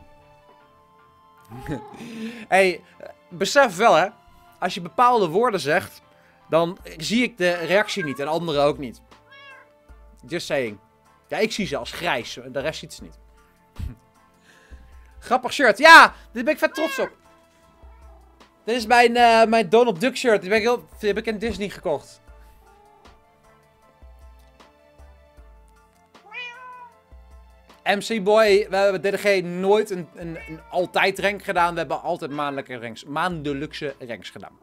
Hey, besef wel, hè. Als je bepaalde woorden zegt, dan zie ik de reactie niet en anderen ook niet. Just saying. Ja, ik zie ze als grijs, de rest ziet ze niet. Grappig shirt. Ja, dit ben ik vet trots op. Dit is mijn, uh, mijn Donald Duck shirt. Die, ben ik heel, die heb ik in Disney gekocht. M C Boy, we hebben D D G nooit een, een, een altijd rank gedaan. We hebben altijd maandelijke ranks, maandelijkse ranks gedaan.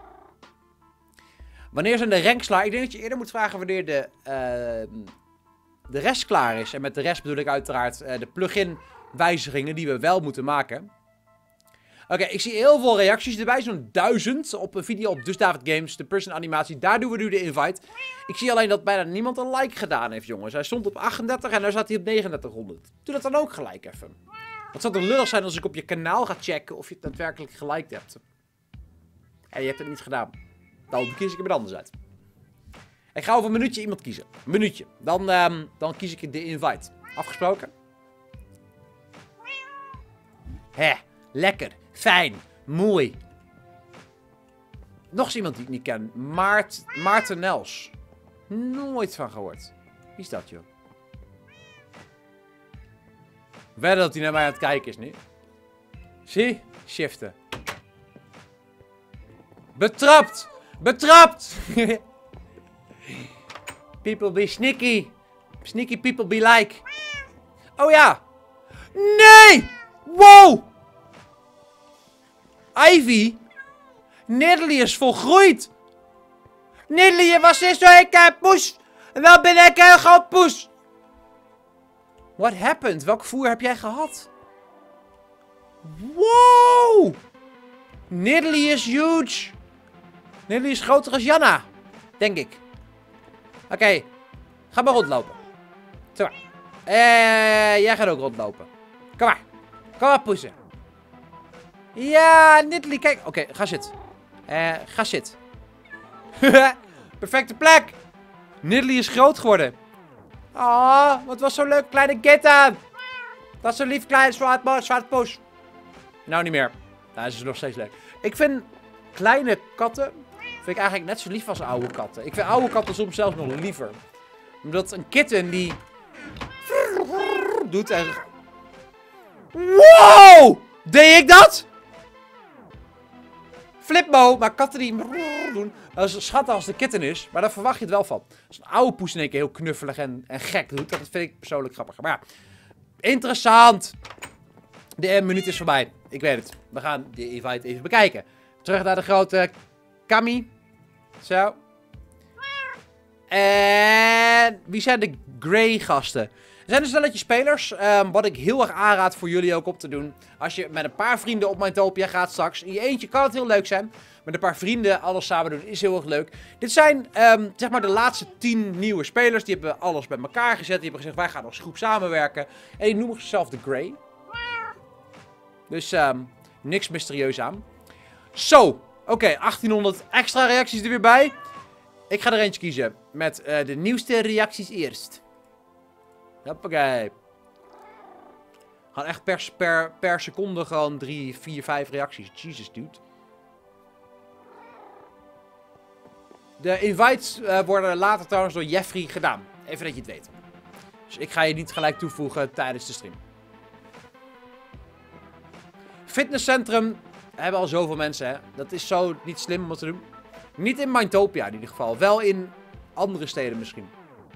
Wanneer zijn de ranks klaar? Ik denk dat je eerder moet vragen wanneer de, uh, de rest klaar is. En met de rest bedoel ik uiteraard uh, de plugin wijzigingen die we wel moeten maken. Oké, okay, ik zie heel veel reacties erbij. Zo'n duizend op een video op Dus David Games. De person animatie. Daar doen we nu de invite. Ik zie alleen dat bijna niemand een like gedaan heeft, jongens. Hij stond op achtendertig en nu staat hij op negenendertighonderd. Doe dat dan ook gelijk even. Wat zou toch lullig zijn als ik op je kanaal ga checken of je het daadwerkelijk geliked hebt. En je hebt het niet gedaan. Dan kies ik er met anders uit. Ik ga over een minuutje iemand kiezen. Een minuutje. Dan, um, dan kies ik de invite. Afgesproken? Hè, lekker. Fijn. Mooi. Nog eens iemand die ik niet ken. Maart, Maarten Nels. Nooit van gehoord. Wie is dat, joh? Wedden dat hij naar mij aan het kijken is nu. Zie? Shiften. Betrapt! Betrapt! People be sneaky. Sneaky people be like. Oh ja! Nee! Wow! Ivy? Nidalee is volgroeid! Nidalee was eerst zo een poes! En wel ben ik een groot poes! What happened? Welk voer heb jij gehad? Wow! Nidalee is huge! Nidalee is groter als Janna. Denk ik. Oké. Okay. Ga maar rondlopen. Zo maar. Eh, jij gaat ook rondlopen. Kom maar. Kom maar, poezen. Ja, Nidalee, kijk. Oké, okay, ga zitten. Eh, ga zitten. Perfecte plek. Nidalee is groot geworden. Oh, wat was zo'n leuk kleine kitten. Dat is zo lief klein zwart, zwart poes. Nou, niet meer. Nou, ze is nog steeds leuk. Ik vind kleine katten vind ik eigenlijk net zo lief als oude katten. Ik vind oude katten soms zelfs nog liever. Omdat een kitten die doet en... Wow! Deed ik dat? Flipmo, maar katten die doen, dat is schattig als de kitten is, maar daar verwacht je het wel van. Als een oude poes in één keer heel knuffelig en, en gek doet, dat vind ik persoonlijk grappiger. Maar ja, Interessant. De minuut is voorbij. Ik weet het. We gaan de invite even bekijken. Terug naar de grote Kami. Zo. En wie zijn de Grey gasten? Er zijn een stelletje spelers. Um, wat ik heel erg aanraad voor jullie ook op te doen. Als je met een paar vrienden op Mindtopia gaat straks. In je eentje kan het heel leuk zijn. Met een paar vrienden alles samen doen is heel erg leuk. Dit zijn um, zeg maar de laatste tien nieuwe spelers. Die hebben alles bij elkaar gezet. Die hebben gezegd wij gaan als groep samenwerken. En die noemen zichzelf de Grey. Dus um, niks mysterieus aan. Zo. Oké, okay, achttienhonderd extra reacties er weer bij. Ik ga er eentje kiezen. Met uh, de nieuwste reacties eerst. Hoppakee. Gaan echt per, per, per seconde gewoon drie, vier, vijf reacties. Jesus, dude. De invites uh, worden later trouwens door Jeffrey gedaan. Even dat je het weet. Dus ik ga je niet gelijk toevoegen tijdens de stream. Fitnesscentrum hebben al zoveel mensen, hè. Dat is zo niet slim om dat te doen. Niet in Mindtopia in ieder geval. Wel in andere steden misschien.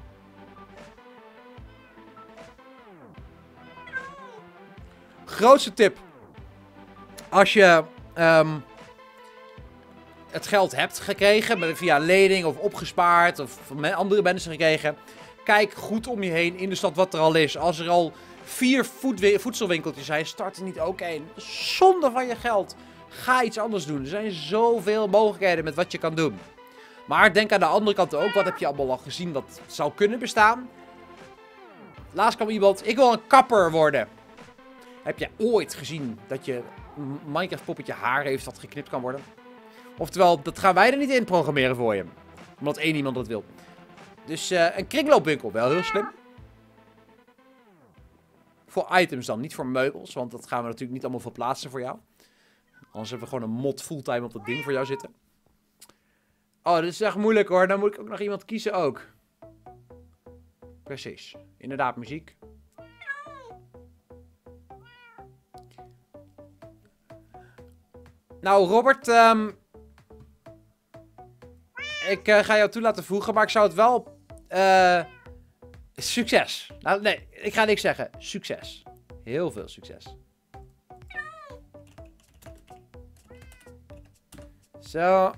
Grootste tip. Als je um, het geld hebt gekregen, via lening of opgespaard of van andere mensen gekregen. Kijk goed om je heen in de stad wat er al is. Als er al vier voedselwinkeltjes zijn, start er niet ook één. Zonde van je geld. Ga iets anders doen. Er zijn zoveel mogelijkheden met wat je kan doen. Maar denk aan de andere kant ook. Wat heb je allemaal al gezien wat zou kunnen bestaan? Laatst kwam iemand. Ik wil een kapper worden. Heb je ooit gezien dat je Minecraft poppetje haar heeft dat geknipt kan worden? Oftewel, dat gaan wij er niet in programmeren voor je. Omdat één iemand dat wil. Dus uh, een kringloopwinkel. Wel heel slim. Voor items dan. Niet voor meubels. Want dat gaan we natuurlijk niet allemaal verplaatsen voor jou. Anders hebben we gewoon een mod fulltime op dat ding voor jou zitten. Oh, dit is echt moeilijk hoor. Dan moet ik ook nog iemand kiezen ook. Precies. Inderdaad, muziek. Nou, Robert. Um, ik uh, ga jou toe laten voegen. Maar ik zou het wel... Uh, succes. Nou, nee. Ik ga niks zeggen. Succes. Heel veel succes. Zo.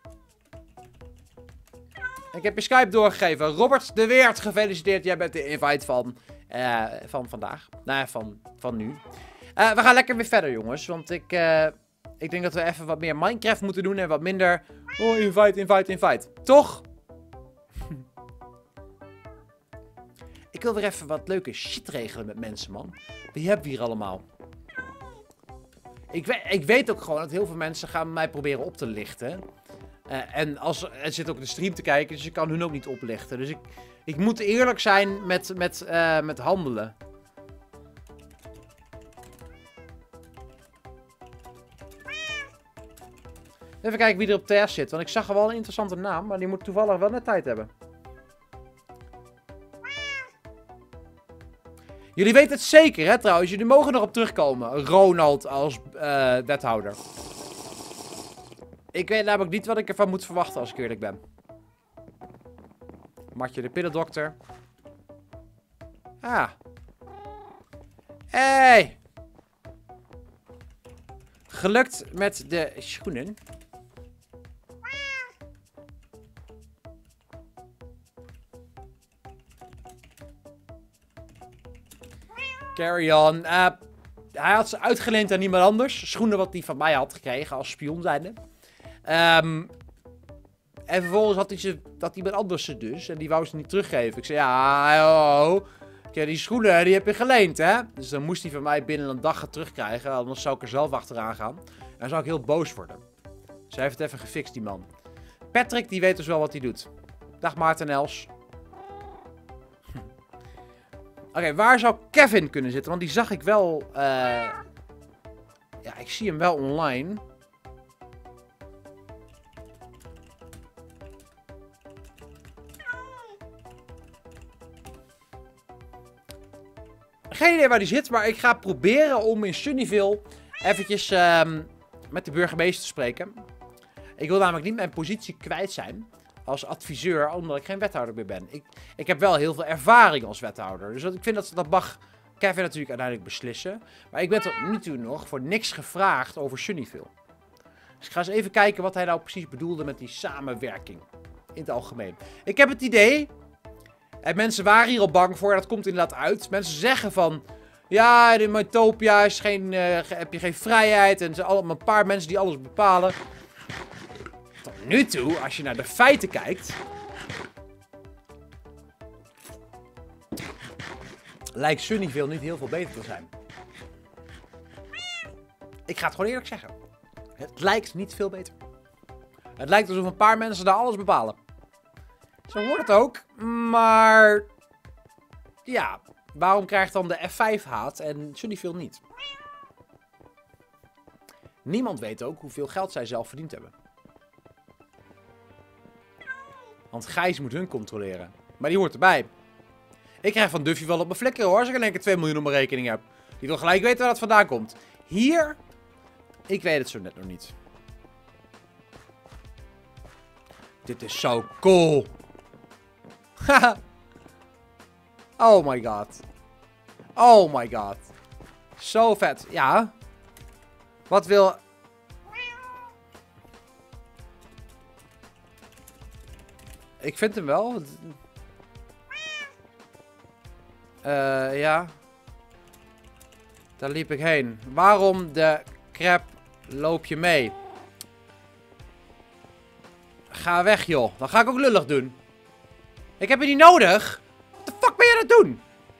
Ik heb je Skype doorgegeven. Robert de Weert, gefeliciteerd. Jij bent de invite van, uh, van vandaag. Nou ja, van, van nu. Uh, we gaan lekker weer verder, jongens. Want ik, uh, ik denk dat we even wat meer Minecraft moeten doen. En wat minder... Oh, invite, invite, invite. Toch? Ik wil weer even wat leuke shit regelen met mensen, man. Wie hebben we hier allemaal? Ik weet, ik weet ook gewoon dat heel veel mensen gaan mij proberen op te lichten. Uh, en als, er zit ook de stream te kijken, dus ik kan hun ook niet oplichten. Dus ik, ik moet eerlijk zijn met, met, uh, met handelen. Even kijken wie er op T S zit, want ik zag er wel een interessante naam, maar die moet toevallig wel net tijd hebben. Jullie weten het zeker, hè, trouwens. Jullie mogen erop terugkomen. Ronald als uh, wethouder. Ik weet namelijk niet wat ik ervan moet verwachten, als ik eerlijk ben. Martje de Piddendokter. Ah. Hey. Gelukt met de schoenen. Carry on. Uh, hij had ze uitgeleend aan iemand anders. Schoenen wat hij van mij had gekregen als spion zijnde. Um, en vervolgens had hij ze, dat iemand anders ze dus. En die wou ze niet teruggeven. Ik zei, ja, oh, oh. Ja, die schoenen die heb je geleend, hè. Dus dan moest hij van mij binnen een dag het terugkrijgen. Anders zou ik er zelf achteraan gaan. En dan zou ik heel boos worden. Dus hij heeft het even gefixt, die man. Patrick, die weet dus wel wat hij doet. Dag Maarten Els. Oké, okay, waar zou Kevin kunnen zitten? Want die zag ik wel... Uh... Ja, ik zie hem wel online. Geen idee waar die zit, maar ik ga proberen om in Sunnyville eventjes um, met de burgemeester te spreken. Ik wil namelijk niet mijn positie kwijt zijn als adviseur, omdat ik geen wethouder meer ben. Ik, ik heb wel heel veel ervaring als wethouder, dus ik vind dat dat mag, Kevin natuurlijk uiteindelijk beslissen. Maar ik ben tot nu toe nog voor niks gevraagd over Sunnyvale. Dus ik ga eens even kijken wat hij nou precies bedoelde met die samenwerking. In het algemeen. Ik heb het idee... En mensen waren hier al bang voor, dat komt inderdaad uit. Mensen zeggen van... Ja, in Mythopia is geen, uh, heb je geen vrijheid. En er zijn allemaal een paar mensen die alles bepalen. Tot nu toe, als je naar de feiten kijkt... Lijkt Sunnyvale niet heel veel beter te zijn. Ik ga het gewoon eerlijk zeggen. Het lijkt niet veel beter. Het lijkt alsof een paar mensen daar alles bepalen. Zo wordt het ook, maar... Ja, waarom krijgt dan de F vijf haat en Sunnyvale niet? Niemand weet ook hoeveel geld zij zelf verdiend hebben. Want Gijs moet hun controleren. Maar die hoort erbij. Ik krijg van Duffy wel op mijn flikker hoor, als ik in één keer twee miljoen op mijn rekening heb. Die wil gelijk weten waar dat vandaan komt. Hier... Ik weet het zo net nog niet. Dit is zo cool. Haha. Oh my god. Oh my god. Zo vet. Ja. Wat wil... Ik vind hem wel. Uh, ja. Daar liep ik heen. Waarom de crap loop je mee? Ga weg, joh. Dan ga ik ook lullig doen. Ik heb je niet nodig. Wat de fuck ben je aan het doen?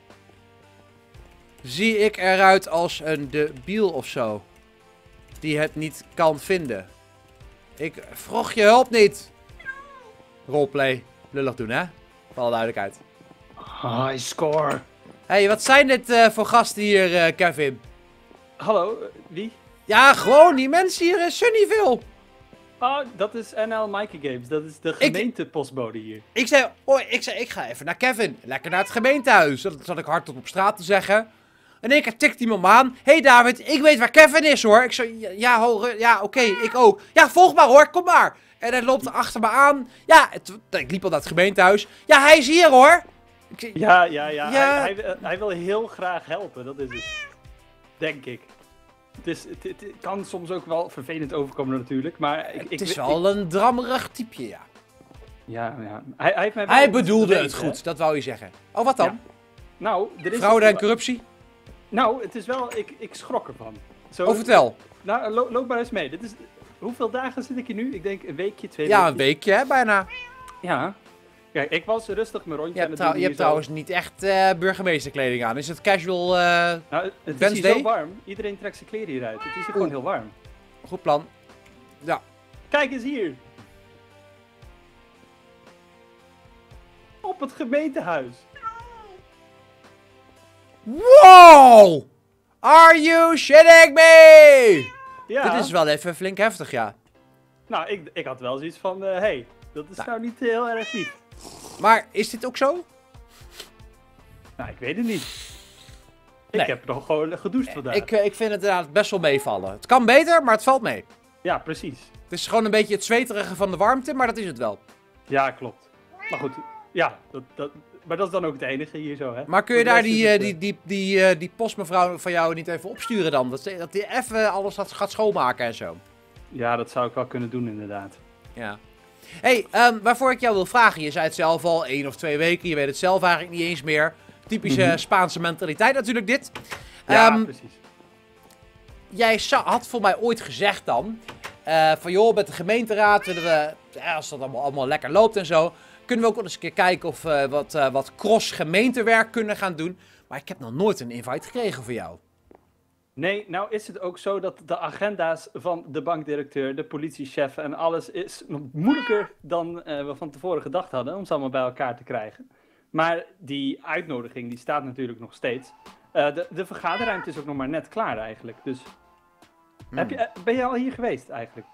Zie ik eruit als een debiel of zo? Die het niet kan vinden. Ik vroeg je hulp niet. Roleplay. Lullig doen, hè? Voor alle duidelijkheid. High score. Hé, hey, wat zijn dit uh, voor gasten hier, uh, Kevin? Hallo, uh, wie? Ja, gewoon die mensen hier in Sunnyvale. Oh, dat is N L Mikey Games. Dat is de gemeentepostbode hier. Ik zei, oh, ik zei, ik ga even naar Kevin. Lekker naar het gemeentehuis. Dat zat ik hardop op straat te zeggen. En in één keer tikt iemand me aan. Hé hey David, ik weet waar Kevin is hoor. Ik zei, ja, ja, hoor, ja oké, okay, ik ook. Ja, volg maar hoor, kom maar. En hij loopt achter me aan. Ja, het, ik liep al naar het gemeentehuis. Ja, hij is hier hoor. Ik zei, ja, ja, ja. ja. Hij, hij, hij wil heel graag helpen, dat is het. Denk ik. Het, is, het, het, het kan soms ook wel vervelend overkomen natuurlijk, maar... Ik, het ik, is ik, wel ik, een drammerig typeje, ja. Ja, ja. Hij, hij, heeft mij wel hij bedoelde bewezen, het goed, hè? dat wou je zeggen. Oh, wat dan? Ja. Nou, er is... Fraude en corruptie? Nou, het is wel... Ik, ik schrok ervan. Zo, Oh, vertel. Nou, lo, loop maar eens mee. Dit is, hoeveel dagen zit ik hier nu? Ik denk een weekje, twee Ja, weken. een weekje hè, bijna. Ja. Kijk, ik was rustig mijn rondje Je aan hebt, het trou doen je hebt hier zo. trouwens niet echt uh, burgemeesterkleding aan. Is het casual? Uh... Nou, het is Wednesday? hier zo warm. Iedereen trekt zijn kleren hieruit. Het is hier gewoon heel warm. Goed plan. Ja. Kijk eens hier. Op het gemeentehuis. Wow! Are you shitting me? Ja. Dit is wel even flink heftig, ja. Nou, ik, ik had wel zoiets van, hé, hey, dat is Nou. nou niet heel erg lief. Maar is dit ook zo? Nou, ik weet het niet. Ik Nee. heb nog gewoon gedoucht vandaag. Ik, eh, ik vind het inderdaad best wel meevallen. Het kan beter, maar het valt mee. Ja, precies. Het is gewoon een beetje het zweterige van de warmte, maar dat is het wel. Ja, klopt. Maar goed, ja, dat, dat, maar dat is dan ook het enige hier zo, hè. Maar kun je Voor de daar rest die, is eh, het, die, die, die, eh, die postmevrouw van jou niet even opsturen dan? Dat, ze- dat die even alles gaat, gaat schoonmaken en zo. Ja, dat zou ik wel kunnen doen, inderdaad. Ja. Hey, ehm, waarvoor ik jou wil vragen. Je zei het zelf al, één of twee weken. Je weet het zelf eigenlijk niet eens meer. Typische Mhm. Spaanse mentaliteit natuurlijk dit. Ja, Ehm, precies. Jij za- had voor mij ooit gezegd dan... eh, van joh, met de gemeenteraad willen we... Ja, als dat allemaal, allemaal lekker loopt en zo... Kunnen we ook wel eens een keer kijken of we wat, eh, wat cross-gemeentewerk kunnen gaan doen. Maar ik heb nog nooit een invite gekregen voor jou. Nee, nou is het ook zo dat de agenda's van de bankdirecteur, de politiechef en alles is nog moeilijker dan eh, we van tevoren gedacht hadden om ze allemaal bij elkaar te krijgen. Maar die uitnodiging die staat natuurlijk nog steeds. Eh, de, de vergaderruimte is ook nog maar net klaar eigenlijk. Dus heb je, eh, ben je al hier geweest eigenlijk?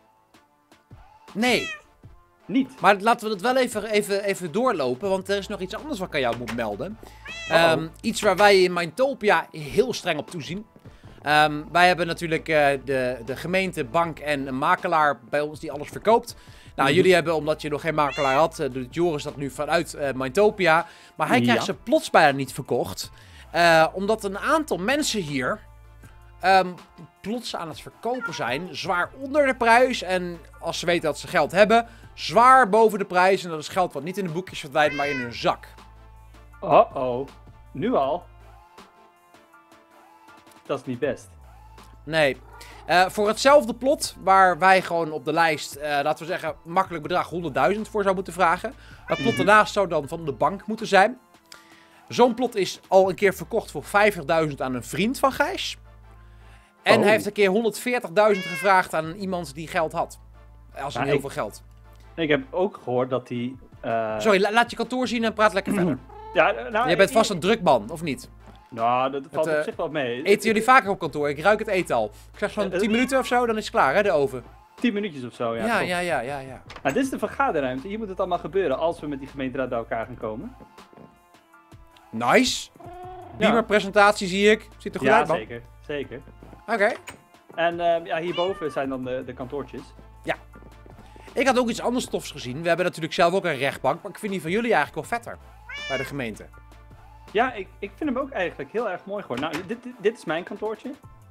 Nee, Niet? maar laten we dat wel even, even, even doorlopen. Want er is nog iets anders wat ik aan jou moet melden. Uh-oh. Ehm, iets waar wij in Mythopia heel streng op toezien. Ehm, wij hebben natuurlijk eh, de, de gemeente, bank en een makelaar bij ons die alles verkoopt. Nou, Mhm. jullie hebben, omdat je nog geen makelaar had, uh, doet Joris dat nu vanuit uh, Mythopia. Maar hij Ja. krijgt ze plots bijna niet verkocht. Uh, omdat een aantal mensen hier um, plots aan het verkopen zijn. Zwaar onder de prijs. En als ze weten dat ze geld hebben, zwaar boven de prijs. En dat is geld wat niet in de boekjes verdwijnt, maar in hun zak. Oh-oh. Nu al? Dat is niet best. Nee. Uh, voor hetzelfde plot, waar wij gewoon op de lijst, uh, laten we zeggen, makkelijk bedrag honderdduizend voor zou moeten vragen. Dat plot daarnaast zou dan van de bank moeten zijn. Zo'n plot is al een keer verkocht voor vijftigduizend aan een vriend van Gijs. En Oh. hij heeft een keer honderdveertigduizend gevraagd aan iemand die geld had. Als in Nou, heel ik- veel geld. Ik heb ook gehoord dat die... eh, Sorry, la- laat je kantoor zien en praat lekker verder. Ja, nou, Jij bent ik- vast een drukman, of niet? Nou, dat valt Het, op eh, zich wel mee. Eten jullie vaker op kantoor? Ik ruik het eten al. Ik zeg zo'n Eh, tien minuten of zo, dan is het klaar, hè, de oven. Tien minuutjes of zo, ja. Ja, klopt. ja, ja, ja, ja. Nou, dit is de vergaderruimte. Hier moet het allemaal gebeuren als we met die gemeenteraad bij elkaar gaan komen. Nice. Beamer presentatie zie ik. Ziet er goed Ja, uit, man. zeker. Zeker. Oké. En eh, ja, hierboven zijn dan de, de kantoortjes. Ik had ook iets anders tofs gezien. We hebben natuurlijk zelf ook een rechtbank, maar ik vind die van jullie eigenlijk wel vetter. Bij de gemeente. Ja, ik, ik vind hem ook eigenlijk heel erg mooi geworden. Nou, dit, dit, dit is mijn kantoortje.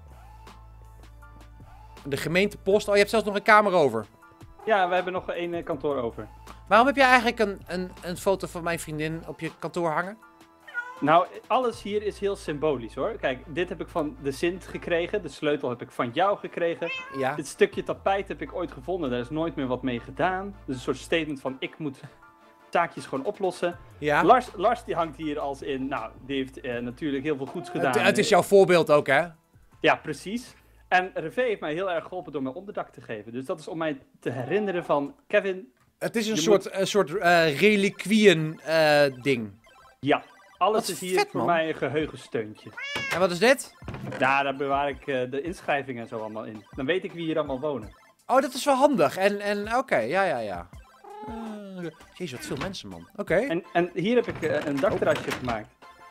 De gemeentepost. Oh, je hebt zelfs nog een kamer over. Ja, we hebben nog één eh, kantoor over. Waarom heb jij eigenlijk een, een, een foto van mijn vriendin op je kantoor hangen? Nou, alles hier is heel symbolisch hoor. Kijk, dit heb ik van de Sint gekregen. De sleutel heb ik van jou gekregen. Ja. Dit stukje tapijt heb ik ooit gevonden. Daar is nooit meer wat mee gedaan. Dus een soort statement van ik moet taakjes gewoon oplossen. Ja. Lars, Lars die hangt hier als in, nou, die heeft eh, natuurlijk heel veel goeds gedaan. Het, het is jouw voorbeeld ook, hè? Ja, precies. En Reve heeft mij heel erg geholpen door mij onderdak te geven. Dus dat is om mij te herinneren van, Kevin, Het is een Je soort, een soort eh, reliquieën eh, ding. ja, alles Wat is hier vet, voor man. mij een geheugensteuntje. En wat is dit? Ja, daar bewaar ik eh, de inschrijvingen en zo allemaal in. Dan weet ik wie hier allemaal wonen. Oh, dat is wel handig. En, en oké, ja, ja, ja. Uh, jezus, wat veel mensen, man. Oké. En, en hier heb ik eh, een dakterrasje gemaakt.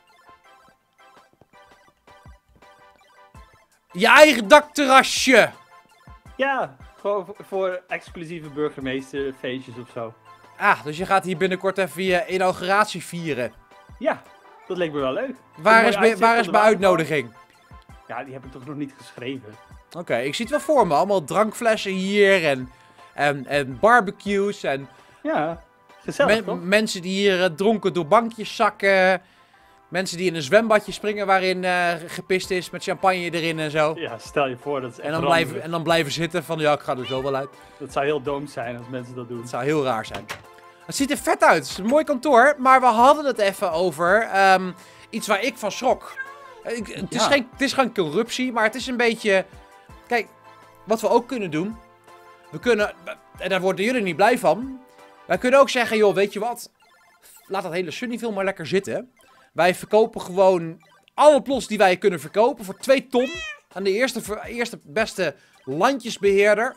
Je eigen dakterrasje! Ja, gewoon voor, voor exclusieve burgemeesterfeestjes of zo. Ah, dus je gaat hier binnenkort even je inauguratie vieren. Ja, dat leek me wel leuk. Waar Een is, mooi be- waar uitzicht is op de mijn waterval. uitnodiging? Ja, die heb ik toch nog niet geschreven. Oké, ik zie het wel voor me. Allemaal drankflessen hier en, en, en barbecues en Ja, gezellig men- toch? mensen die hier eh, dronken door bankjes zakken. Mensen die in een zwembadje springen waarin eh, gepist is met champagne erin en zo. Ja, stel je voor, dat is echt En dan, ranzig. blijven, en dan blijven zitten van ja, ik ga er zo wel uit. Dat zou heel dooms zijn als mensen dat doen. Het zou heel raar zijn. Het ziet er vet uit. Het is een mooi kantoor. Maar we hadden het even over ehm, iets waar ik van schrok. Eh, Ik, het, is Ja. geen, het is geen corruptie, maar het is een beetje... Kijk, wat we ook kunnen doen... We kunnen... En daar worden jullie niet blij van. Wij kunnen ook zeggen, joh, weet je wat? Laat dat hele Sunnyville maar lekker zitten. Wij verkopen gewoon alle plots die wij kunnen verkopen voor twee ton. Aan de eerste, ver- eerste beste landjesbeheerder.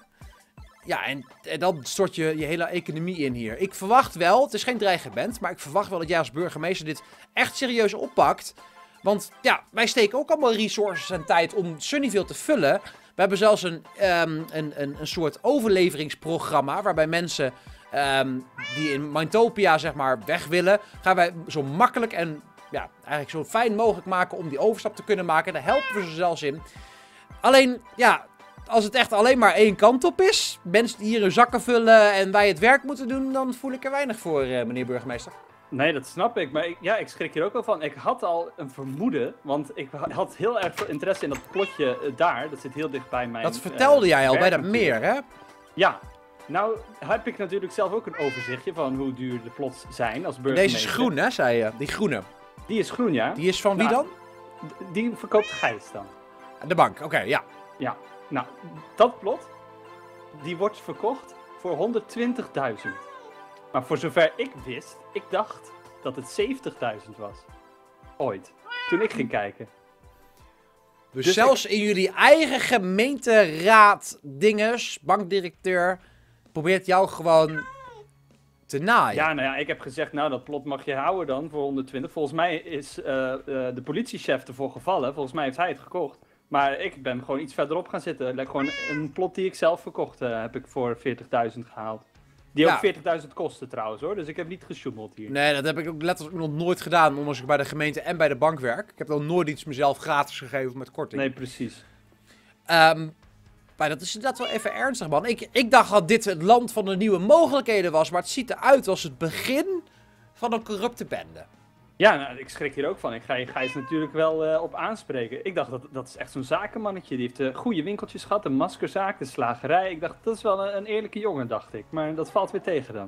Ja, en, en dan stort je je hele economie in hier. Ik verwacht wel, het is geen dreigement, maar ik verwacht wel dat jij als burgemeester dit echt serieus oppakt. Want ja, wij steken ook allemaal resources en tijd om Sunnyville te vullen. We hebben zelfs een, ehm, een, een, een soort overleveringsprogramma waarbij mensen ehm, die in Mindtopia zeg maar weg willen, gaan wij zo makkelijk en ja, eigenlijk zo fijn mogelijk maken om die overstap te kunnen maken. Daar helpen we ze zelfs in. Alleen, ja, als het echt alleen maar één kant op is, mensen die hier hun zakken vullen en wij het werk moeten doen, dan voel ik er weinig voor, eh, meneer burgemeester. Nee, dat snap ik. Maar ik, ja, ik schrik hier ook wel van. Ik had al een vermoeden, want ik ha- had heel erg veel interesse in dat plotje eh, daar. Dat zit heel dicht bij mijn Dat vertelde eh, jij al bij werk dat meer, natuurlijk. hè? Ja. Nou heb ik natuurlijk zelf ook een overzichtje van hoe duur de plots zijn als burgemeester. Deze is groen, hè, zei je. Die groene. Die is groen, ja. Die is van wie Nou, dan? D- Die verkoopt Gijs dan. De bank, oké, ja. Ja. Nou, dat plot, die wordt verkocht voor honderdtwintigduizend. Maar voor zover ik wist, ik dacht dat het zeventigduizend was. Ooit. Toen ik ging kijken. Dus, Dus zelfs in jullie eigen gemeenteraad dinges, bankdirecteur, probeert jou gewoon te naaien. Ja, nou ja, ik heb gezegd, nou dat plot mag je houden dan voor honderdtwintig. Volgens mij is eh, eh, de politiechef ervoor gevallen. Volgens mij heeft hij het gekocht. Maar ik ben gewoon iets verderop gaan zitten. Like, gewoon een plot die ik zelf verkocht eh, heb ik voor veertigduizend gehaald. Die Ja. ook veertigduizend kosten trouwens hoor, dus ik heb niet gesjoemeld hier. Nee, dat heb ik ook letterlijk nog nooit gedaan, ondanks ik bij de gemeente en bij de bank werk. Ik heb nog nooit iets mezelf gratis gegeven met korting. Nee, precies. Ehm, maar dat is inderdaad wel even ernstig, man. Ik, ik dacht dat dit het land van de nieuwe mogelijkheden was, maar het ziet eruit als het begin van een corrupte bende. Ja, nou, ik schrik hier ook van. Ik ga je Gijs natuurlijk wel eh, op aanspreken. Ik dacht, dat, dat is echt zo'n zakenmannetje. Die heeft uh, goede winkeltjes gehad, de maskerzaak, de slagerij. Ik dacht, dat is wel een, een eerlijke jongen, dacht ik. Maar dat valt weer tegen dan.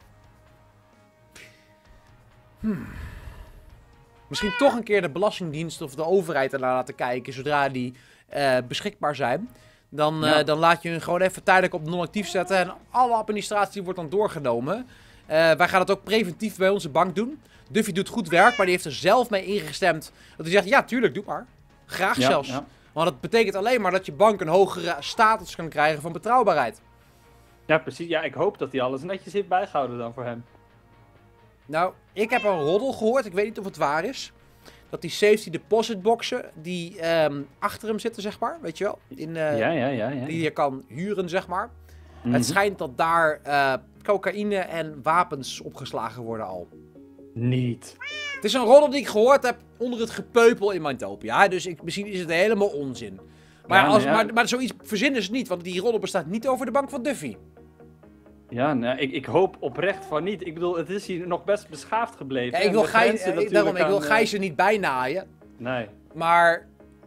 Hmm. Misschien toch een keer de Belastingdienst of de overheid ernaar laten kijken, zodra die uh, beschikbaar zijn. Dan, uh, Ja. dan laat je hun gewoon even tijdelijk op non-actief zetten en alle administratie wordt dan doorgenomen. Uh, wij gaan dat ook preventief bij onze bank doen. Duffy doet goed werk, maar die heeft er zelf mee ingestemd. Dat hij zegt, ja tuurlijk, doe maar. Graag Ja, zelfs. ja. Want dat betekent alleen maar dat je bank een hogere status kan krijgen van betrouwbaarheid. Ja, precies. Ja, ik hoop dat hij alles netjes heeft bijgehouden dan voor hem. Nou, ik heb een roddel gehoord, ik weet niet of het waar is. Dat die safety deposit boxen die um, achter hem zitten, zeg maar, weet je wel. In, uh, Ja, ja, ja. ja. Die je kan huren, zeg maar. Mhm. Het schijnt dat daar uh, cocaïne en wapens opgeslagen worden al. Niet. Het is een roddel die ik gehoord heb onder het gepeupel in Mindtopia. Dus ik, misschien is het helemaal onzin. Maar, Ja, als, ja. maar, maar zoiets verzinnen ze niet, want die roddel bestaat niet over de bank van Duffy. Ja, nou, ik, ik hoop oprecht van niet. Ik bedoel, het is hier nog best beschaafd gebleven. Ja, ik En wil, de Gijs, grenzen eh, natuurlijk daarom, ik wil aan, eh, Gijs er niet bijnaaien. Nee. Maar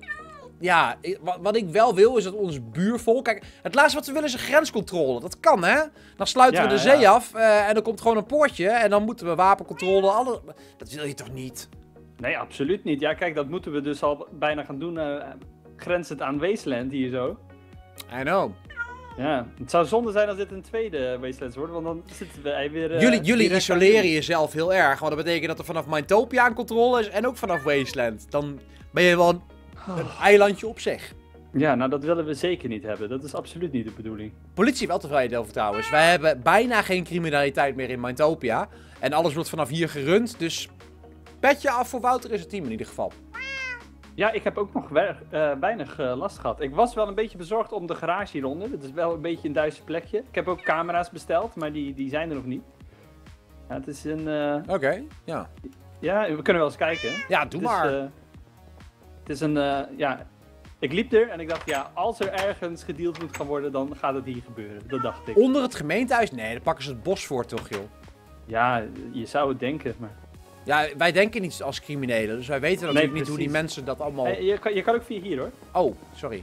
ja, ik- wat, wat ik wel wil is dat ons buurvolk... Kijk, het laatste wat we willen is een grenscontrole. Dat kan, hè? Dan sluiten Ja, we de ja. zee af eh, en dan komt gewoon een poortje. En dan moeten we wapencontrole, alle... Dat wil je toch niet? Nee, absoluut niet. Ja, kijk, dat moeten we dus al bijna gaan doen. eh grenzend aan Wasteland hier zo. I know. Ja, het zou zonde zijn als dit een tweede Wasteland wordt, want dan zitten we weer... eh, jullie jullie direct aan isoleren jullie. jezelf heel erg. Want dat betekent dat er vanaf Mindtopia een controle is en ook vanaf Wasteland. Dan ben je wel een, een eilandje op zich. Ja, nou dat willen we zeker niet hebben. Dat is absoluut niet de bedoeling. Politie wel tevreden over trouwens. Wij hebben bijna geen criminaliteit meer in Mindtopia. En alles wordt vanaf hier gerund. Dus petje af voor Wouter is het team in ieder geval. Ja, ik heb ook nog wer- eh, weinig eh, last gehad. Ik was wel een beetje bezorgd om de garage hieronder. Dat is wel een beetje een duister plekje. Ik heb ook camera's besteld, maar die, die zijn er nog niet. Ja, het is een... eh, Oké, ja. Ja, we kunnen wel eens kijken. Ja, doe Het is, maar. eh, het is een... eh, ja, ik liep er en ik dacht, ja, als er ergens gedeeld moet gaan worden, dan gaat het hier gebeuren. Dat dacht ik. Onder het gemeentehuis? Nee, daar pakken ze het bos voor toch, joh. Ja, je zou het denken, maar... Ja, wij denken niet als criminelen. Dus wij weten natuurlijk niet hoe die precies. mensen dat allemaal... Eh, je, kan, je kan ook via hier hoor. Oh, sorry.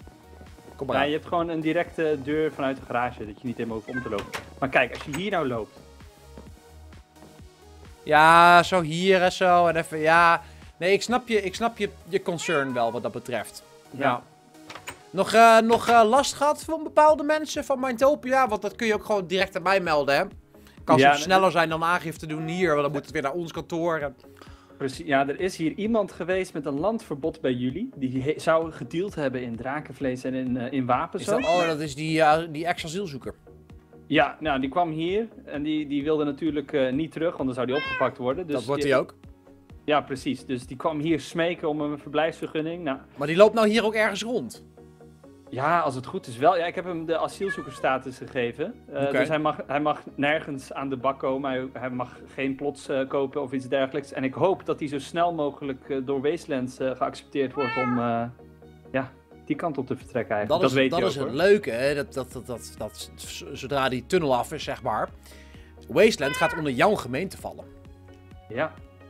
Kom maar Ja, aan. je hebt gewoon een directe deur vanuit de garage, dat je niet helemaal hoeft om te lopen. Maar kijk, als je hier nou loopt. Ja, zo hier en zo. En even, ja... Nee, ik snap je, ik snap je, je concern wel wat dat betreft. Ja. Nog, eh, nog eh, last gehad van bepaalde mensen van Mindtopia? Want dat kun je ook gewoon direct aan mij melden, hè? Kan Ja, soms sneller zijn dan aangifte doen hier, want dan moet het weer naar ons kantoor. En... Precies, ja, er is hier iemand geweest met een landverbod bij jullie. Die he- zou gedeeld hebben in drakenvlees en in, eh, in wapens. Is dat, ook. oh, dat is die, uh, die ex-asielzoeker. Ja, nou, die kwam hier en die, die wilde natuurlijk eh, niet terug, want dan zou die opgepakt worden. Dus dat wordt die- hij ook. Ja, precies. Dus die kwam hier smeken om een verblijfsvergunning. Nou, Maar die loopt nou hier ook ergens rond. ja, als het goed is wel. Ja, ik heb hem de asielzoekersstatus gegeven. Eh, Oké. Dus hij mag, hij mag nergens aan de bak komen. Hij, hij mag geen plots eh, kopen of iets dergelijks. En ik hoop dat hij zo snel mogelijk eh, door Wasteland eh, geaccepteerd wordt om eh, ja, die kant op te vertrekken eigenlijk. Dat Dat, is, weet dat hij is ook, het hoor. leuke, hè? Dat, dat, dat, dat, dat, z- zodra die tunnel af is, zeg maar. Wasteland gaat onder jouw gemeente vallen. Ja.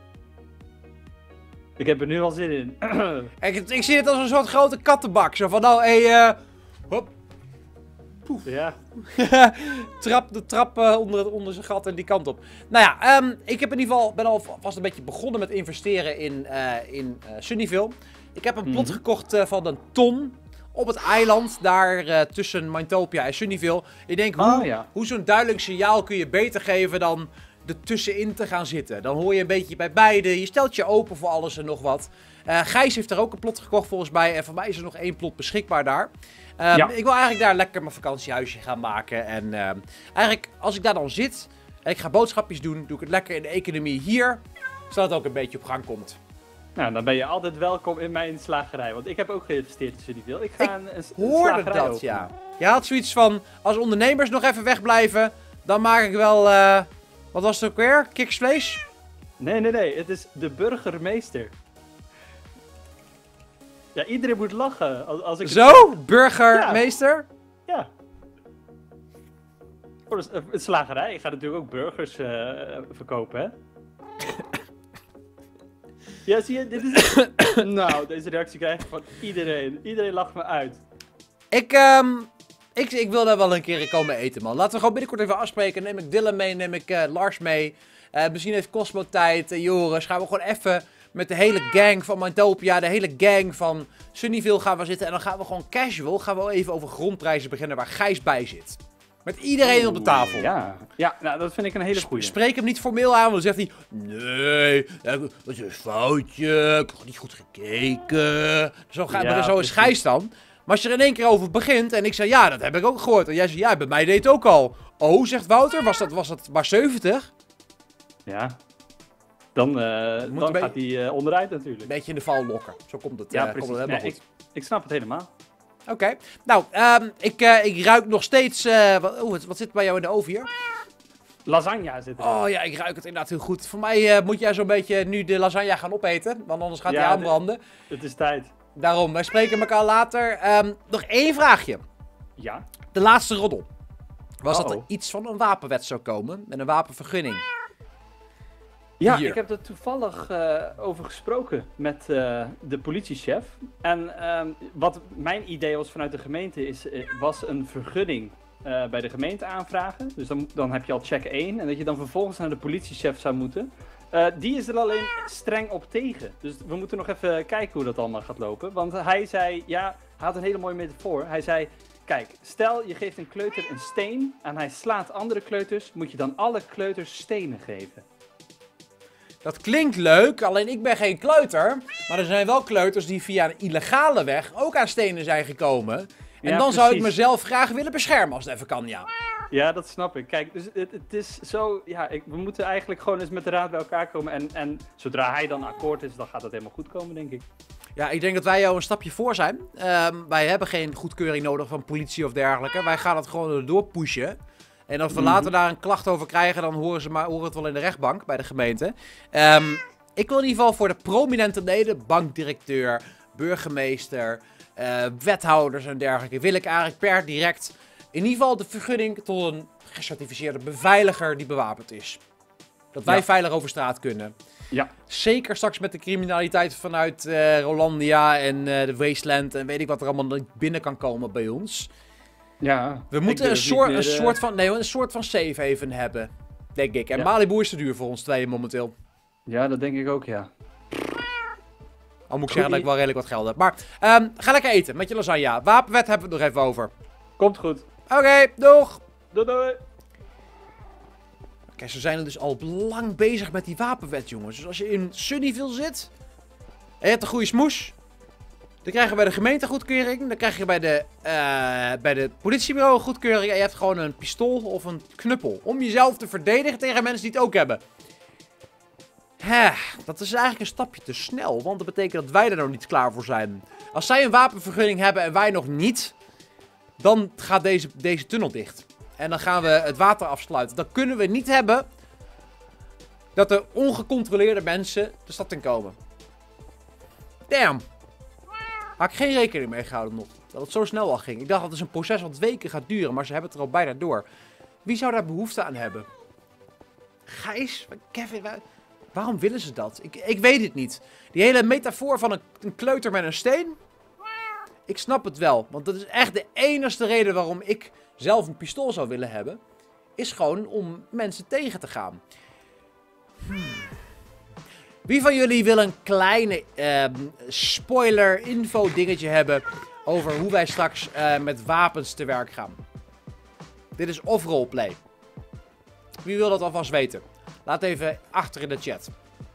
Ik heb er nu al zin in. Ik, ik zie het als een soort grote kattenbak. Zo van, nou, hé, hey, eh, hop, ja. trap de trap eh, onder, het, onder zijn gat en die kant op. Nou ja, ehm, ik heb in ieder geval, ben alvast een beetje begonnen met investeren in, eh, in eh, Sunnyville. Ik heb een plot Mhm. gekocht eh, van een ton op het eiland, daar eh, tussen Mindtopia en Sunnyville. Ik denk, hoe, Oh ja. hoe zo'n duidelijk signaal kun je beter geven dan er tussenin te gaan zitten. Dan hoor je een beetje bij beide, je stelt je open voor alles en nog wat. Eh Gijs heeft er ook een plot gekocht volgens mij en voor mij is er nog één plot beschikbaar daar. Ehm, Ja. Ik wil eigenlijk daar lekker mijn vakantiehuisje gaan maken. En ehm, eigenlijk, als ik daar dan zit en ik ga boodschapjes doen, doe ik het lekker in de economie hier, zodat het ook een beetje op gang komt. Nou, dan ben je altijd welkom in mijn slagerij. Want ik heb ook geïnvesteerd in Sunnyville. Ik ga Ik een, een, een Hoorde slagerij dat, openen. ja. Je had zoiets van, als ondernemers nog even wegblijven, Dan maak ik wel... eh, wat was het ook weer? Kiksvlees? Nee, nee, nee. Het is de burgemeester. Ja, iedereen moet lachen. Als, als ik het- Zo? Burgermeester? Ja. Voor een, een slagerij. Ik ga natuurlijk ook burgers eh, verkopen, hè? Ja, zie je? Dit is... nou, deze reactie krijg ik van iedereen. Iedereen lacht me uit. Ik, ehm... Ik, ik wil daar wel een keer komen eten, man. Laten we gewoon binnenkort even afspreken. Neem ik Dylan mee, neem ik uh, Lars mee. Uh, misschien heeft Cosmo tijd, uh, Joris. Gaan we gewoon even met de hele gang van Mythopia, de hele gang van Sunnyville gaan we zitten. En dan gaan we gewoon casual, gaan we even over grondprijzen beginnen waar Gijs bij zit. Met iedereen op de tafel. Ja, ja, nou, dat vind ik een hele goeie. Spreek hem niet formeel aan, want dan zegt hij... Nee, dat is een foutje, ik heb niet goed gekeken. Zo, gaat, Ja, zo is precies. Gijs dan. Maar als je er in één keer over begint en ik zeg, ja, dat heb ik ook gehoord. En jij zegt, ja, bij mij deed het ook al. Oh, zegt Wouter, was dat, was dat maar zeventig? Ja. Dan, uh, Moet dan een gaat hij uh, onderuit natuurlijk. Een beetje in de val lokken. Zo komt het, Ja, uh, precies. komt het helemaal Nee, goed. ik, ik snap het helemaal. Oké, nou, um, ik, uh, ik ruik nog steeds... Uh, wat, oh, wat, wat zit bij jou in de oven hier? Lasagne zit er. Oh ja, ik ruik het inderdaad heel goed. Voor mij uh, moet jij zo'n beetje nu de lasagne gaan opeten, want anders gaat hij Ja, aanbranden. Het is tijd. Daarom, wij spreken elkaar later. Um, nog één vraagje. Ja. De laatste roddel. Was dat er Uh-oh. iets van een wapenwet zou komen? Met een wapenvergunning? Ja, Hier. ik heb er toevallig uh, over gesproken met uh, de politiechef. En um, wat mijn idee was vanuit de gemeente is, uh, was een vergunning uh, bij de gemeente aanvragen. Dus dan, dan heb je al check één. En dat je dan vervolgens naar de politiechef zou moeten. Uh, die is er alleen streng op tegen. Dus we moeten nog even kijken hoe dat allemaal gaat lopen. Want hij zei, ja, hij had een hele mooie metafoor. Hij zei, kijk, stel je geeft een kleuter een steen en hij slaat andere kleuters. Moet je dan alle kleuters stenen geven? Dat klinkt leuk, alleen ik ben geen kleuter. Maar er zijn wel kleuters die via een illegale weg ook aan stenen zijn gekomen. En Ja, dan zou ik precies. mezelf graag willen beschermen als het even kan, ja. Ja, dat snap ik. Kijk, dus het, het is zo... Ja, ik, we moeten eigenlijk gewoon eens met de raad bij elkaar komen. En, en zodra hij dan akkoord is, dan gaat dat helemaal goed komen, denk ik. Ja, ik denk dat wij jou een stapje voor zijn. Um, wij hebben geen goedkeuring nodig van politie of dergelijke. Wij gaan het gewoon erdoor pushen. En als we Mhm. later daar een klacht over krijgen, dan horen ze maar, horen het wel in de rechtbank bij de gemeente. Um, ik wil in ieder geval voor de prominente leden, bankdirecteur, burgemeester, uh, wethouders en dergelijke, wil ik eigenlijk per direct in ieder geval de vergunning tot een gecertificeerde beveiliger die bewapend is. Dat wij Ja. veilig over straat kunnen. Ja. Zeker straks met de criminaliteit vanuit uh, Rolandia en uh, de Wasteland en weet ik wat er allemaal binnen kan komen bij ons. Ja. We moeten een soort, een, soort van, nee, een soort van safe haven hebben, denk ik. En Ja. Malibu is te duur voor ons tweeën momenteel. Ja, dat denk ik ook, ja. Al moet ik zeggen dat ik wel redelijk wat geld heb. Maar um, ga lekker eten met je lasagne. Wapenwet hebben we het nog even over. Komt goed. Oké, okay, doeg! Doei doei! Kijk, ze zijn er dus al lang bezig met die wapenwet, jongens. Dus als je in Sunnyville zit en je hebt een goede smoes, dan krijg je bij de gemeente goedkeuring. Dan krijg je bij de, uh, bij de politiebureau goedkeuring. En je hebt gewoon een pistool of een knuppel. Om jezelf te verdedigen tegen mensen die het ook hebben. Hè, dat is eigenlijk een stapje te snel. Want dat betekent dat wij er nog niet klaar voor zijn. Als zij een wapenvergunning hebben en wij nog niet, dan gaat deze, deze tunnel dicht. En dan gaan we het water afsluiten. Dan kunnen we niet hebben dat er ongecontroleerde mensen de stad in komen. Damn. Had ik geen rekening mee gehouden nog. Dat het zo snel al ging. Ik dacht dat het is een proces wat weken gaat duren. Maar ze hebben het er al bijna door. Wie zou daar behoefte aan hebben? Gijs? Kevin? Waar... Waarom willen ze dat? Ik, ik weet het niet. Die hele metafoor van een, een kleuter met een steen. Ik snap het wel. Want dat is echt de enige reden waarom ik zelf een pistool zou willen hebben. Is gewoon om mensen tegen te gaan. Hmm. Wie van jullie wil een kleine uh, spoiler info dingetje hebben over hoe wij straks uh, met wapens te werk gaan? Dit is off roleplay. Wie wil dat alvast weten? Laat even achter in de chat.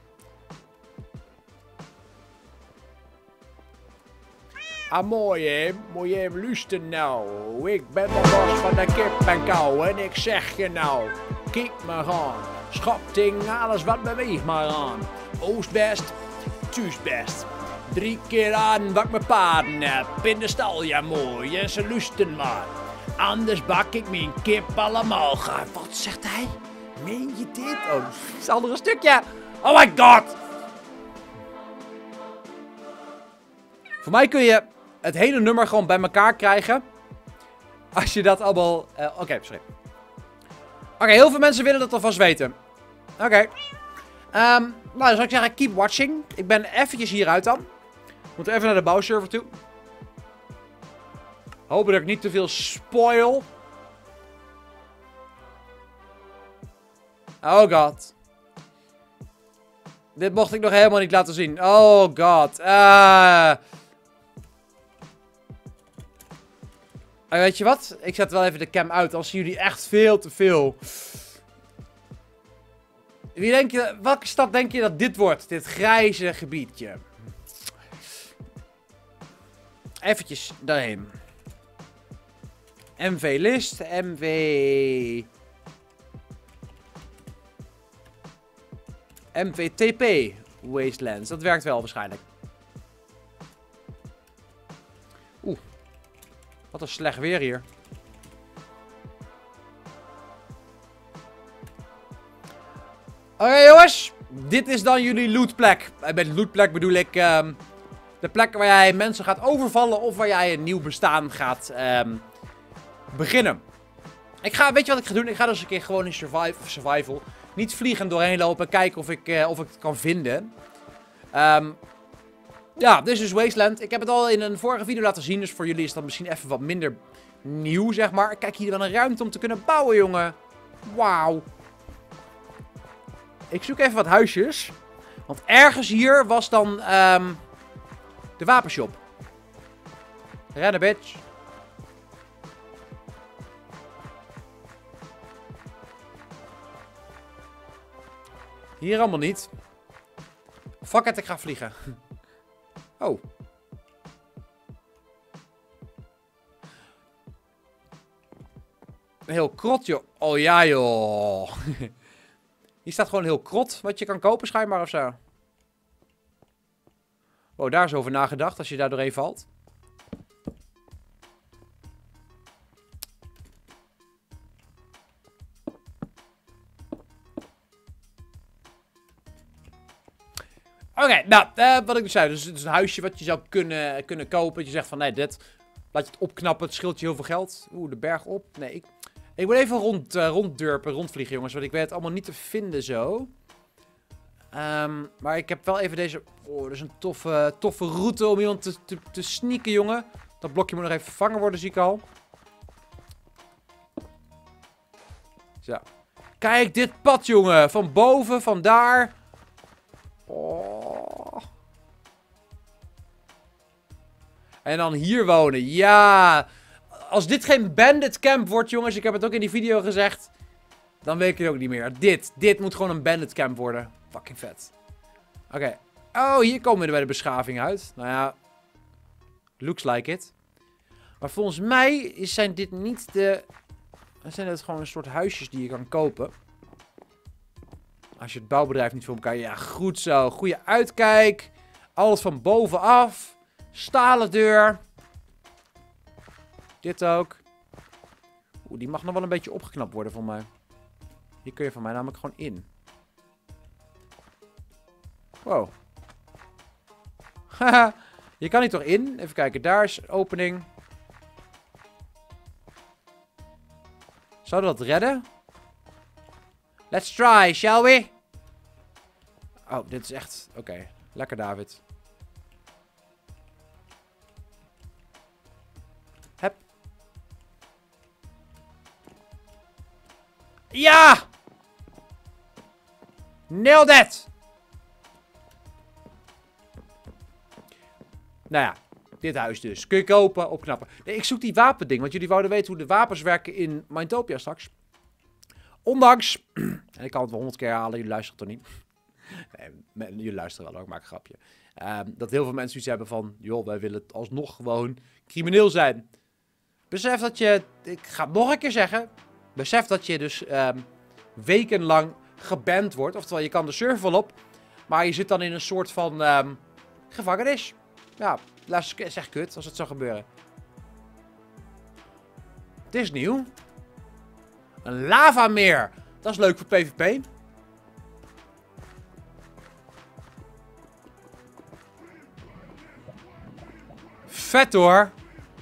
Ah, mooi hè, moet je even luisteren nou. Ik ben de bos van de kip en kou en ik zeg je nou. Kijk maar aan, schotting, alles wat beweegt maar aan. Oost-best, thuis-best. Drie keer aan wat ik mijn paarden heb in de stal, ja mooi, en ze luisteren maar. Anders bak ik mijn kip allemaal. Wat zegt hij? Meen je dit? Oh, dat is een andere stukje. Oh my god. Voor mij kun je het hele nummer gewoon bij elkaar krijgen. Als je dat allemaal... Uh, Oké, okay, sorry. Oké, okay, heel veel mensen willen dat alvast weten. Oké. Okay. Um, nou, dan zou ik zeggen, keep watching. Ik ben eventjes hieruit dan. Ik moet even naar de bouwserver toe. Hopen dat ik niet te veel spoil. Oh god. Dit mocht ik nog helemaal niet laten zien. Oh god. Uh... Uh, weet je wat? Ik zet wel even de cam uit. Als zien jullie echt veel te veel. Wie denk je, welke stad denk je dat dit wordt? Dit grijze gebiedje. Eventjes daarheen. M V list. M V... M V T P. Wastelands. Dat werkt wel waarschijnlijk. Oeh. Wat een slecht weer hier. Oké okay, jongens. Dit is dan jullie lootplek. Met lootplek bedoel ik um, de plek waar jij mensen gaat overvallen. Of waar jij een nieuw bestaan gaat um, beginnen. Ik ga, weet je wat ik ga doen? Ik ga dus een keer gewoon in survive, survival. Niet vliegen doorheen lopen. Kijken of ik, uh, of ik het kan vinden. Um, ja, dit is dus Wasteland. Ik heb het al in een vorige video laten zien. Dus voor jullie is dat misschien even wat minder nieuw, zeg maar. Kijk, hier wel een ruimte om te kunnen bouwen, jongen. Wauw. Ik zoek even wat huisjes. Want ergens hier was dan um, de wapenshop. Rennen, bitch. Hier allemaal niet. Fuck it, ik ga vliegen. Oh. Een heel krot, joh. Oh ja, joh. Hier staat gewoon een heel krot wat je kan kopen, schijnbaar of zo. Oh, daar is over nagedacht als je daar doorheen valt. Oké, okay, nou, uh, wat ik dus zei. Dus het is een huisje wat je zou kunnen, kunnen kopen. Dat je zegt van, nee, dit. Laat je het opknappen. Het scheelt je heel veel geld. Oeh, de berg op. Nee, ik... Ik moet even rond, uh, ronddurpen, rondvliegen, jongens. Want ik weet het allemaal niet te vinden zo. Um, maar ik heb wel even deze... Oh, dat is een toffe, toffe route om iemand te, te, te sneaken, jongen. Dat blokje moet nog even vervangen worden, zie ik al. Zo. Kijk, dit pad, jongen. Van boven, van daar. Oh. En dan hier wonen. Ja. Als dit geen bandit camp wordt, jongens. Ik heb het ook in die video gezegd. Dan weet ik het ook niet meer. Dit. Dit moet gewoon een bandit camp worden. Fucking vet. Oké. Okay. Oh, hier komen we bij de beschaving uit. Nou ja. Looks like it. Maar volgens mij zijn dit niet de... Zijn dit gewoon een soort huisjes die je kan kopen. Als je het bouwbedrijf niet voor elkaar... Ja, goed zo. Goede uitkijk. Alles van bovenaf. Stalen deur. Dit ook. Oeh, die mag nog wel een beetje opgeknapt worden voor mij. Hier kun je van mij namelijk gewoon in. Wow. Haha. Je kan hier toch in? Even kijken, daar is een opening. Zouden we dat redden? Let's try, shall we? Oh, dit is echt... Oké, okay. Lekker David. Hup. Ja! Nailed it! Nou ja, dit huis dus. Kun je kopen, opknappen. Nee, ik zoek die wapending, want jullie wouden weten hoe de wapens werken in Minetopia straks. Ondanks, en ik kan het wel honderd keer halen, jullie luisteren toch niet? Nee, jullie luisteren wel, ook, ik maak een grapje. Um, dat heel veel mensen iets hebben van, joh, wij willen alsnog gewoon crimineel zijn. Besef dat je, ik ga het nog een keer zeggen, besef dat je dus um, wekenlang geband wordt. Oftewel, je kan de server wel op, maar je zit dan in een soort van um, gevangenis. Ja, laat zeg kut als het zou gebeuren. Het is nieuw. Een lavameer. Dat is leuk voor PvP. Vet hoor.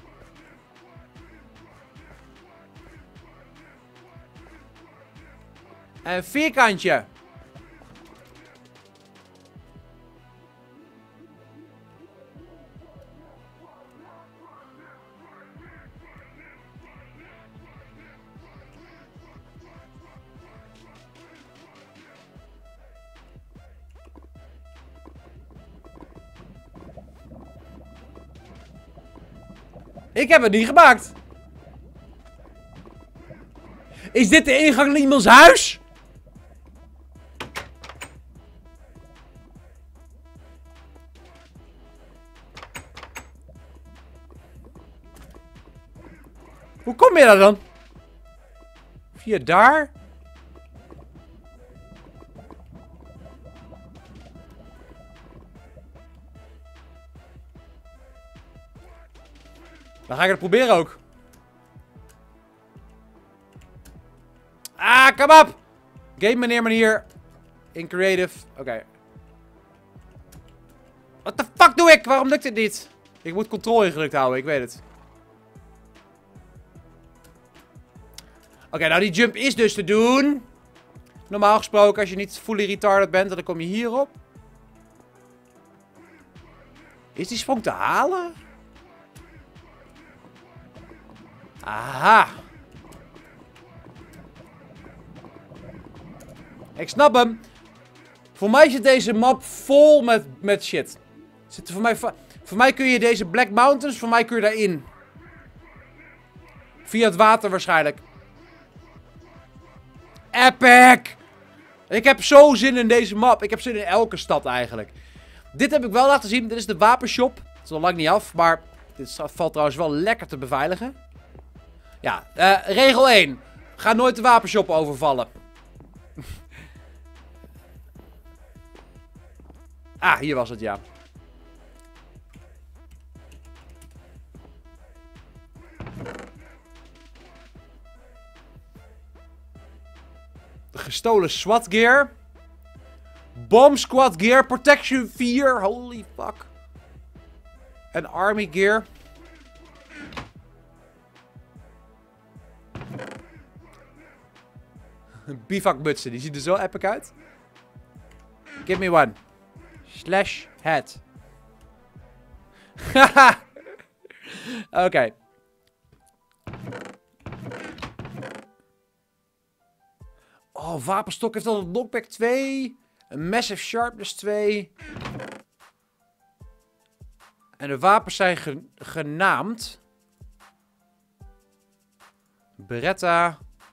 En vierkantje. Ik heb het niet gemaakt. Is dit de ingang naar iemands huis? Hoe kom je daar dan? Via daar? Dan ga ik het proberen ook. Ah, kom op! Game meneer, meneer. In creative. Oké. Okay. What the fuck doe ik? Waarom lukt dit niet? Ik moet controle ingedrukt houden, ik weet het. Oké, okay, nou die jump is dus te doen. Normaal gesproken, als je niet fully retarded bent, dan kom je hierop. Is die sprong te halen? Aha. Ik snap hem. Voor mij zit deze map vol met, met shit. Zit er voor, mij voor mij kun je deze Black Mountains, voor mij kun je daarin. Via het water waarschijnlijk. Epic! Ik heb zo zin in deze map. Ik heb zin in elke stad eigenlijk. Dit heb ik wel laten zien. Dit is de wapenshop. Het is nog lang niet af, maar dit valt trouwens wel lekker te beveiligen. Ja, uh, regel één. Ga nooit de wapenshop overvallen. Ah, hier was het, ja. Gestolen SWAT gear. Bomb squad gear. Protection vier. Holy fuck. En army gear. Bivakmutsen. Die zien er zo epic uit. Give me one. Slash head. Haha. Oké. Okay. Oh, wapenstok heeft al een knockback twee. Een massive sharpness twee. En de wapens zijn ge genaamd. Beretta.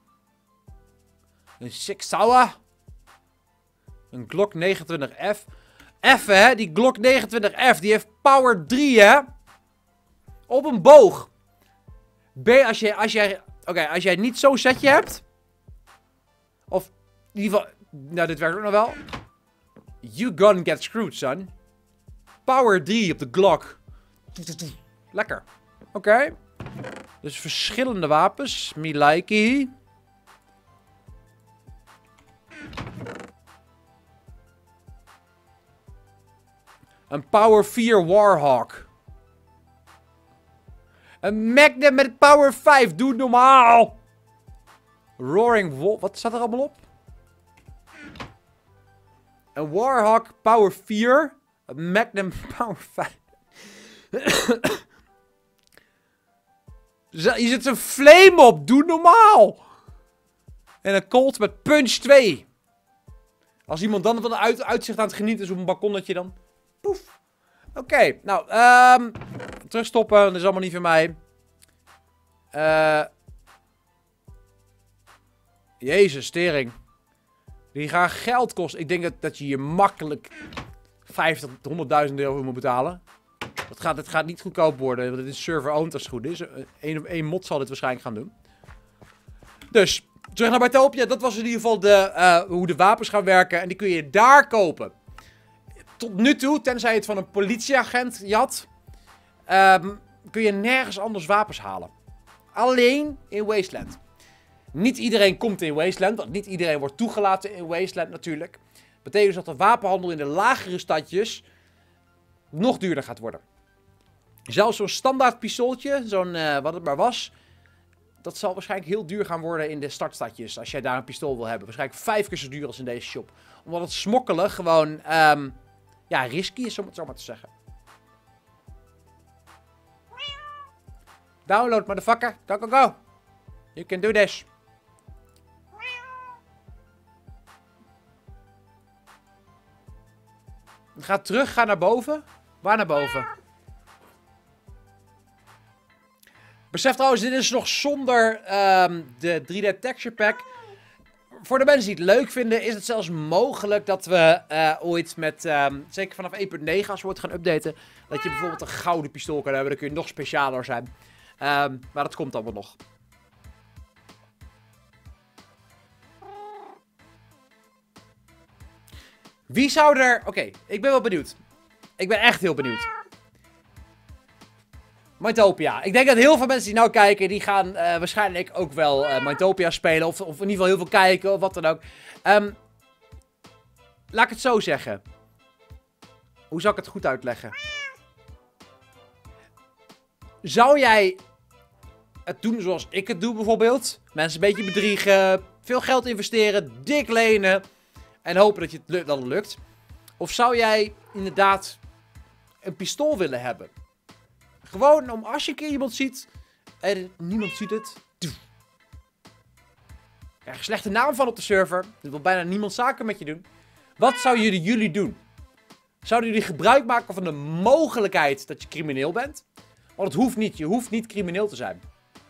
Een Six Sauer. Een Glock negenentwintig F. F hè, die Glock negenentwintig F, die heeft power drie hè. Op een boog. B, als jij, als jij, oké, okay, als jij niet zo'n setje hebt. Of in ieder geval, nou dit werkt ook nog wel. You gonna get screwed, son. Power drie op de Glock. Lekker. Oké. Okay. Dus verschillende wapens. Me likey. Een Power vier Warhawk. Een Magnum met Power vijf. Doe normaal. Roaring Wolf. Wat staat er allemaal op? Een Warhawk Power vier. Een Magnum Power vijf. Hier zit een flame op. Doe normaal. En een Colt met Punch twee. Als iemand dan van uit, uitzicht aan het genieten is op een balkonnetje dan. Poef. Oké, okay, nou, um, terugstoppen, dat is allemaal niet voor mij. Uh, Jezus, tering. Die gaan geld kosten. Ik denk dat, dat je hier makkelijk vijftig tot honderdduizend euro moet betalen. Dat gaat, dat gaat niet goedkoop worden, want dit is server-owned als het goed is. Eén één mod zal dit waarschijnlijk gaan doen. Dus, terug naar Bytopia. Dat was in ieder geval de, uh, hoe de wapens gaan werken. En die kun je daar kopen. Tot nu toe, tenzij je het van een politieagent jat, um, kun je nergens anders wapens halen. alleen in Wasteland. Niet iedereen komt in Wasteland, want niet iedereen wordt toegelaten in Wasteland natuurlijk. Betekent dus dat de wapenhandel in de lagere stadjes nog duurder gaat worden. Zelfs zo'n standaard pistooltje, zo'n uh, wat het maar was, dat zal waarschijnlijk heel duur gaan worden in de startstadjes. Als jij daar een pistool wil hebben. Waarschijnlijk vijf keer zo duur als in deze shop. Omdat het smokkelen gewoon, um, ja, risky is, om het zo maar te zeggen. Download, motherfucker. Go, go, go. You can do this. Ga terug, ga naar boven. Waar naar boven? Besef trouwens, dit is nog zonder um, de drie D Texture Pack. Voor de mensen die het leuk vinden, is het zelfs mogelijk dat we uh, ooit met, um, zeker vanaf één punt negen als we het gaan updaten, dat je bijvoorbeeld een gouden pistool kan hebben. Dan kun je nog specialer zijn. Um, maar dat komt allemaal nog. Wie zou er... Oké, okay, ik ben wel benieuwd. Ik ben echt heel benieuwd. Mythopia. Ik denk dat heel veel mensen die nou kijken, die gaan uh, waarschijnlijk ook wel uh, Mythopia spelen. Of, of in ieder geval heel veel kijken, of wat dan ook. Um, laat ik het zo zeggen. Hoe zal ik het goed uitleggen? Zou jij het doen zoals ik het doe bijvoorbeeld? Mensen een beetje bedriegen, veel geld investeren, dik lenen en hopen dat je het dan lukt? Of zou jij inderdaad een pistool willen hebben? Gewoon om als je een keer iemand ziet en niemand ziet het. Er krijg een slechte naam van op de server. Er wil bijna niemand zaken met je doen. Wat zouden jullie, jullie doen? Zouden jullie gebruik maken van de mogelijkheid dat je crimineel bent? Want het hoeft niet. Je hoeft niet crimineel te zijn.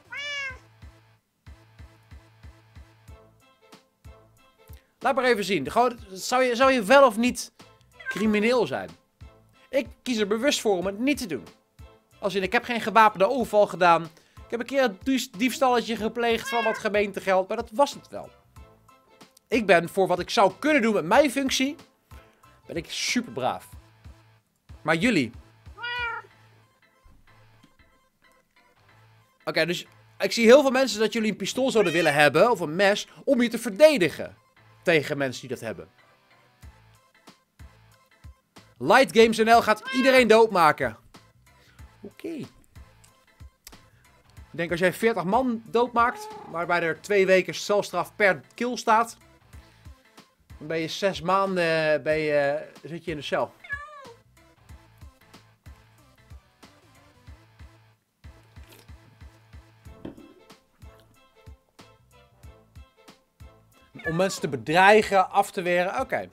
Laat maar even zien. Gewoon, zou, je, zou je wel of niet crimineel zijn? Ik kies er bewust voor om het niet te doen. Als in, ik heb geen gewapende overval gedaan. Ik heb een keer een diefstalletje gepleegd van wat gemeentegeld. Maar dat was het wel. Ik ben voor wat ik zou kunnen doen met mijn functie, ben ik super braaf. Maar jullie? Oké, okay, dus ik zie heel veel mensen dat jullie een pistool zouden willen hebben. Of een mes. Om je te verdedigen. Tegen mensen die dat hebben. Light Games N L gaat iedereen doodmaken. Oké. Okay. Ik denk als jij veertig man doodmaakt, waarbij er twee weken celstraf per kill staat, dan ben je zes maanden ben je, zit je in de cel. Om mensen te bedreigen, af te weren, oké. Okay.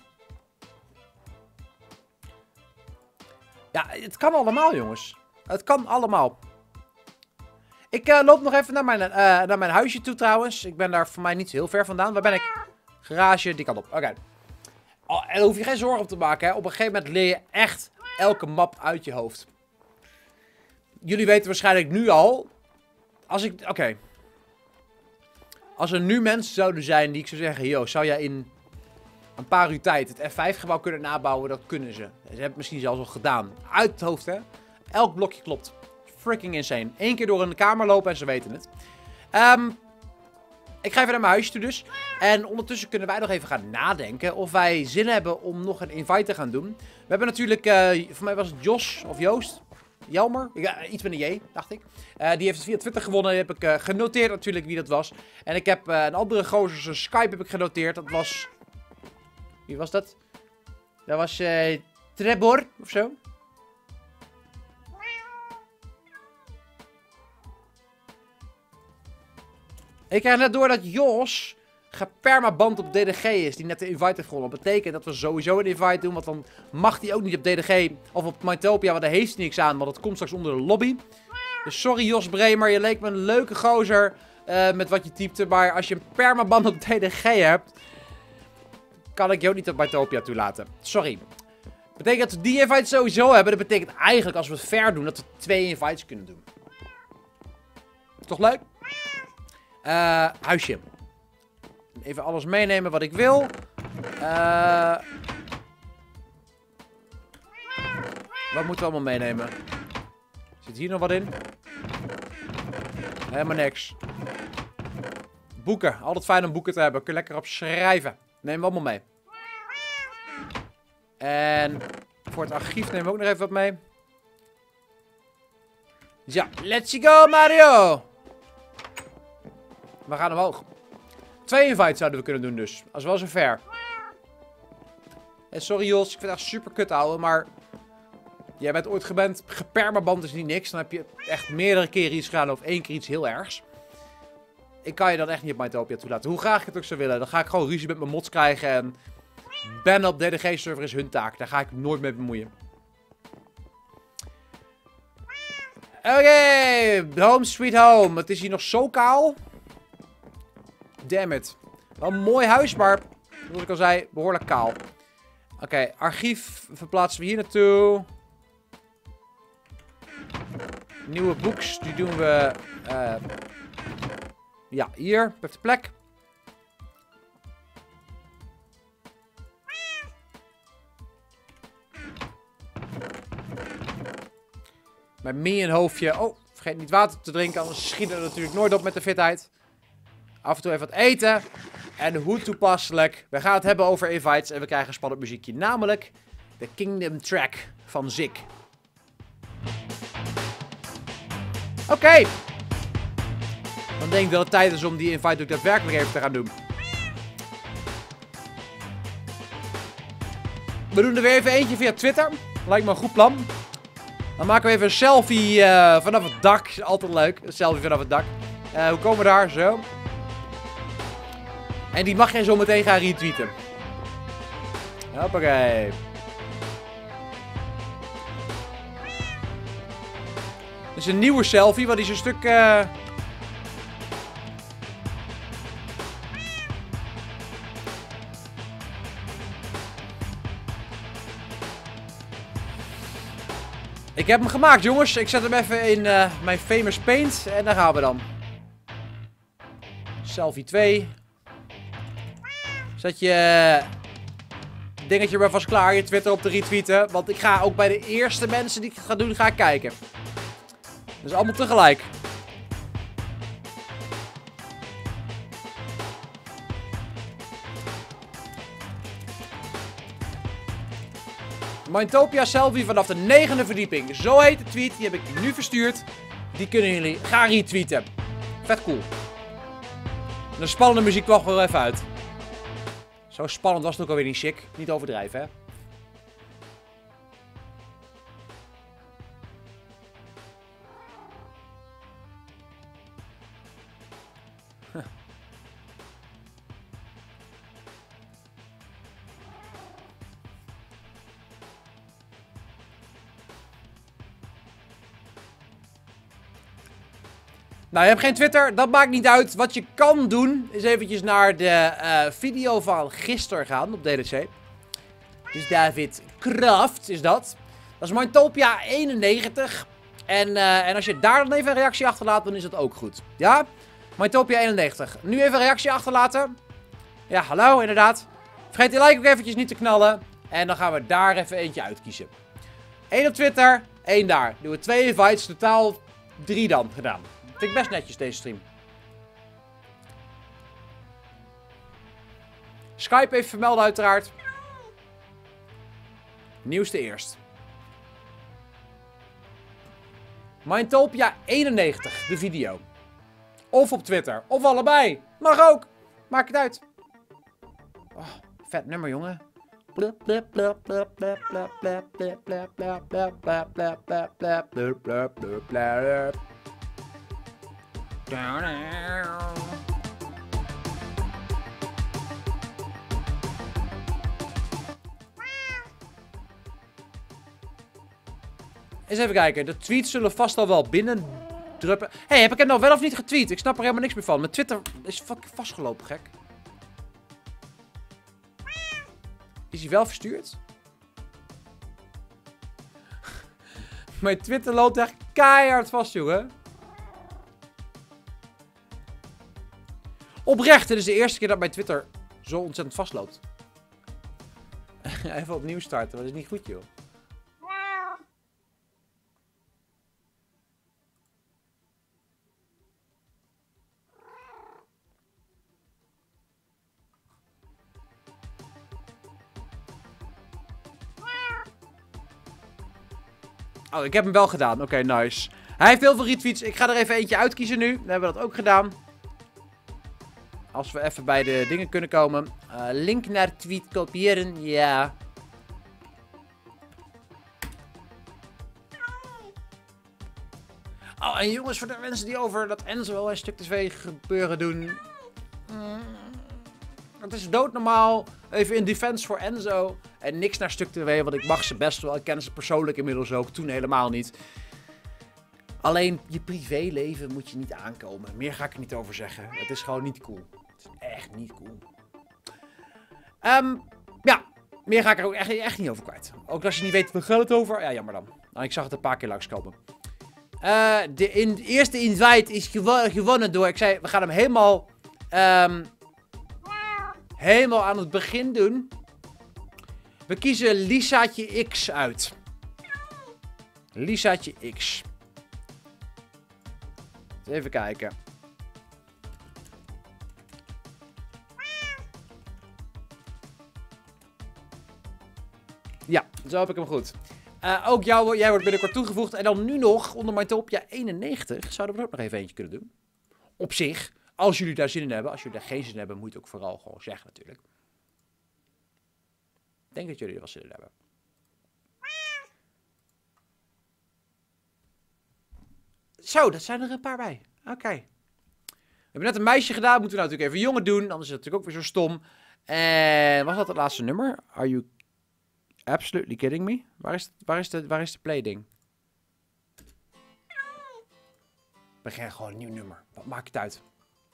Ja, het kan allemaal, jongens. Het kan allemaal. Ik uh, loop nog even naar mijn, uh, naar mijn huisje toe trouwens. Ik ben daar voor mij niet zo heel ver vandaan. Waar ben ik? Garage, die kant op. Oké. Okay. Oh, en daar hoef je geen zorgen om te maken. Hè. Op een gegeven moment leer je echt elke map uit je hoofd. Jullie weten waarschijnlijk nu al. Als ik... Oké. Okay. Als er nu mensen zouden zijn die ik zou zeggen... Yo, zou jij in een paar uur tijd het F vijf gebouw kunnen nabouwen? Dat kunnen ze. Ze hebben het misschien zelfs al gedaan. Uit het hoofd, hè. Elk blokje klopt. Freaking insane. Eén keer door een kamer lopen en ze weten het. Um, ik ga even naar mijn huisje toe dus. En ondertussen kunnen wij nog even gaan nadenken of wij zin hebben om nog een invite te gaan doen. We hebben natuurlijk, uh, voor mij was het Jos of Joost. Jelmer? Ja, iets met een J, dacht ik. Uh, die heeft het via Twitter gewonnen. Die heb ik uh, genoteerd natuurlijk wie dat was. En ik heb uh, een andere gozer, zijn Skype heb ik genoteerd. Dat was... Wie was dat? Dat was uh, Trebor of zo. Ik krijg net door dat Jos gepermaband op D D G is, die net de invite heeft gewonnen. Dat betekent dat we sowieso een invite doen, want dan mag hij ook niet op D D G of op Mythopia, want daar heeft hij niks aan, want dat komt straks onder de lobby. Dus sorry Jos Bremer, je leek me een leuke gozer uh, met wat je typte, maar als je een permaband op D D G hebt, kan ik je ook niet op Mythopia toelaten. Sorry. Dat betekent dat we die invite sowieso hebben, dat betekent eigenlijk als we het fair doen, dat we twee invites kunnen doen. Toch leuk? Uh, huisje. Even alles meenemen wat ik wil. Uh, wat moeten we allemaal meenemen? Zit hier nog wat in? Helemaal niks. Boeken. Altijd fijn om boeken te hebben. Kun je lekker op schrijven. Neem we allemaal mee. En voor het archief nemen we ook nog even wat mee. Ja, let's go Mario! We gaan omhoog. Twee invites zouden we kunnen doen dus. Als wel zover. En sorry Jos, ik vind het echt super kut houden, maar... Jij bent ooit gewend, gepermaband is niet niks. Dan heb je echt meerdere keren iets gedaan of één keer iets heel ergs. Ik kan je dat echt niet op Mytopia toelaten. Hoe graag ik het ook zou willen. Dan ga ik gewoon ruzie met mijn mods krijgen en... Ban op D D G-server is hun taak. Daar ga ik nooit mee bemoeien. Oké, okay, home sweet home. Het is hier nog zo kaal. Damn it. Wel een mooi huis, maar zoals ik al zei, behoorlijk kaal. Oké, okay, archief verplaatsen we hier naartoe. Nieuwe boeks, die doen we... Uh, ja, hier. Perfecte plek. Mijn minion hoofdje. Oh, vergeet niet water te drinken, anders schiet het natuurlijk nooit op met de fitheid. Af en toe even wat eten. En hoe toepasselijk. We gaan het hebben over invites en we krijgen een spannend muziekje. Namelijk de Kingdom Track van Zik. Oké. Okay. Dan denk ik dat het tijd is om die invite ook daadwerkelijk even te gaan doen. We doen er weer even eentje via Twitter. Lijkt me een goed plan. Dan maken we even een selfie uh, vanaf het dak. Is altijd leuk. Een selfie vanaf het dak. Uh, hoe komen we daar? Zo. En die mag jij zo meteen gaan retweeten. Hoppakee. Dit is een nieuwe selfie, want die is een stuk... Uh... Ik heb hem gemaakt, jongens. Ik zet hem even in uh, mijn famous paint. En daar gaan we dan. Selfie twee. Zet je dingetje maar vast klaar, je Twitter op te retweeten. Want ik ga ook bij de eerste mensen die ik het ga doen, ga ik kijken. Dus allemaal tegelijk. Mytopia selfie vanaf de negende verdieping. Zo heet de tweet, die heb ik nu verstuurd. Die kunnen jullie gaan retweeten. Vet cool. En de spannende muziek kwam er wel even uit. Zo spannend was het ook alweer niet, chic. Niet overdrijven, hè. Huh. Nou, je hebt geen Twitter, dat maakt niet uit. Wat je kan doen, is eventjes naar de uh, video van gisteren gaan op D D C. Dus David Kraft is dat. Dat is Mytopia eenennegentig. En, uh, en als je daar dan even een reactie achterlaat, dan is dat ook goed. Ja? Mytopia eenennegentig. Nu even een reactie achterlaten. Ja, hallo, inderdaad. Vergeet die like ook eventjes niet te knallen. En dan gaan we daar even eentje uitkiezen. Eén op Twitter, één daar. Doen we twee invites, totaal drie dan gedaan. Vind ik best netjes deze stream. Skype even vermelden uiteraard. Nieuwste eerst. Mytopia eenennegentig, de video. Of op Twitter, of allebei. Mag ook. Maakt het uit. Oh, vet nummer, jongen. Eens even kijken. De tweets zullen vast al wel binnen druppen. Hé, hey, heb ik het nou wel of niet getweet? Ik snap er helemaal niks meer van. Mijn Twitter is fucking vastgelopen, gek. Is hij wel verstuurd? Mijn Twitter loopt echt keihard vast, jongen. Oprecht, dit is de eerste keer dat mijn Twitter zo ontzettend vastloopt. Even opnieuw starten, dat is niet goed, joh. Oh, ik heb hem wel gedaan. Oké, okay, nice. Hij heeft heel veel retweets. Ik ga er even eentje uitkiezen nu. Dan hebben we dat ook gedaan. Als we even bij de dingen kunnen komen. Uh, link naar tweet kopiëren. Ja. Oh, en jongens, voor de mensen die over dat Enzo wel een stuk tv gebeuren doen. Mm, het is doodnormaal. Even in defense voor Enzo. En niks naar stuk tv, want ik mag ze best wel. Ik ken ze persoonlijk inmiddels ook. Toen helemaal niet. Alleen je privéleven moet je niet aankomen. Meer ga ik er niet over zeggen. Het is gewoon niet cool. Het is echt niet cool. Um, ja, meer ga ik er ook echt, echt niet over kwijt. Ook als je niet weet, waar gaat het over? Ja, jammer dan. Nou, ik zag het een paar keer langskomen. Uh, de, in, de eerste invite is gewo gewonnen door... Ik zei, we gaan hem helemaal... Um, helemaal aan het begin doen. We kiezen Lisaatje X uit. Lisaatje X. Even kijken. Ja, zo heb ik hem goed. Uh, ook jou, jij wordt binnenkort toegevoegd. En dan nu nog, onder mijn top, ja, eenennegentig, zouden we er ook nog even eentje kunnen doen. Op zich, als jullie daar zin in hebben. Als jullie daar geen zin in hebben, moet je het ook vooral gewoon zeggen natuurlijk. Ik denk dat jullie er wel zin in hebben. Zo, dat zijn er een paar bij. Oké. Okay. We hebben net een meisje gedaan. Moeten we nou natuurlijk even een jongen doen. Anders is het natuurlijk ook weer zo stom. En was dat het laatste nummer? Are you absolutely kidding me? Waar is, waar is, de, waar is de playding? Begin gewoon een nieuw nummer. Wat maakt het uit?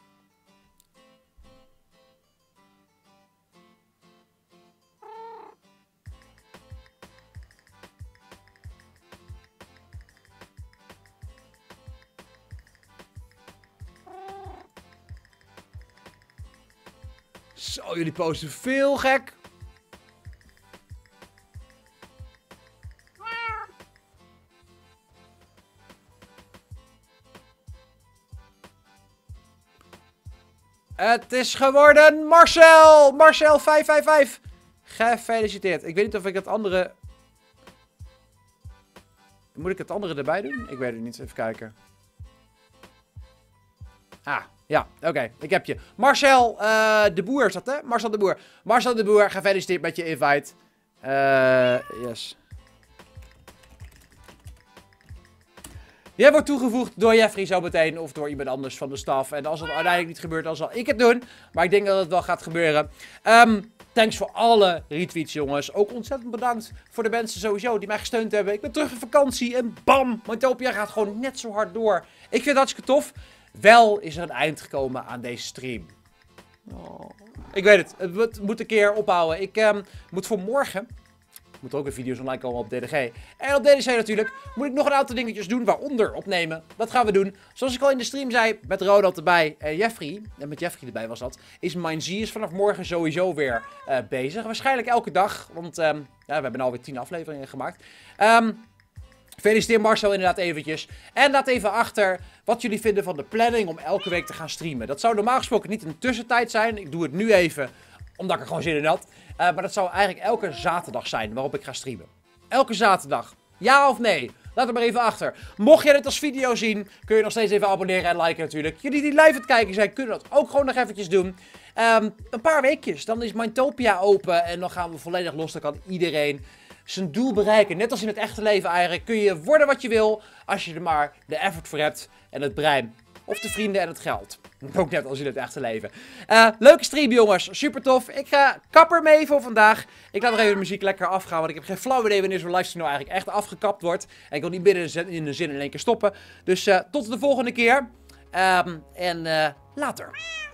Zo, jullie posten veel gek. Het is geworden Marcel! Marcel vijf vijf vijf. Gefeliciteerd. Ik weet niet of ik het andere... Moet ik het andere erbij doen? Ik weet het niet. Even kijken. Ah, ja. Oké. Okay. Ik heb je. Marcel uh, de Boer is dat, hè? Marcel de Boer. Marcel de Boer, gefeliciteerd met je invite. Uh, yes. Jij wordt toegevoegd door Jeffrey zo meteen of door iemand anders van de staf. En als het uiteindelijk niet gebeurt, dan zal ik het doen. Maar ik denk dat het wel gaat gebeuren. Um, thanks voor alle retweets, jongens. Ook ontzettend bedankt voor de mensen sowieso die mij gesteund hebben. Ik ben terug van vakantie en bam, Mythopia gaat gewoon net zo hard door. Ik vind het hartstikke tof. Wel is er een eind gekomen aan deze stream. Oh. Ik weet het, het, het moet een keer ophouden. Ik um, moet voor morgen... Moet ook weer video's online komen op D D G. En op D D C natuurlijk moet ik nog een aantal dingetjes doen, waaronder opnemen. Dat gaan we doen. Zoals ik al in de stream zei, met Ronald erbij en Jeffrey, en met Jeffrey erbij was dat, is Mijn Z is vanaf morgen sowieso weer uh, bezig. Waarschijnlijk elke dag, want um, ja, we hebben alweer tien afleveringen gemaakt. Um, Feliciteer Marcel inderdaad eventjes. En laat even achter wat jullie vinden van de planning om elke week te gaan streamen. Dat zou normaal gesproken niet een tussentijd zijn. Ik doe het nu even, omdat ik er gewoon zin in had. Uh, maar dat zou eigenlijk elke zaterdag zijn waarop ik ga streamen. Elke zaterdag. Ja of nee? Laat het maar even achter. Mocht jij dit als video zien, kun je nog steeds even abonneren en liken natuurlijk. Jullie die live aan het kijken zijn, kunnen dat ook gewoon nog eventjes doen. Um, een paar weekjes, dan is Mythopia open en dan gaan we volledig los. Dan kan iedereen zijn doel bereiken. Net als in het echte leven eigenlijk. Kun je worden wat je wil, als je er maar de effort voor hebt en het brein. Of de vrienden en het geld. Ook net als in het echte leven. Uh, leuke stream, jongens. Super tof. Ik ga kapper mee voor vandaag. Ik laat nog even de muziek lekker afgaan. Want ik heb geen flauw idee wanneer zo'n livestream nou eigenlijk echt afgekapt wordt. En ik wil niet midden in de zin in één keer stoppen. Dus uh, tot de volgende keer. Um, en uh, later.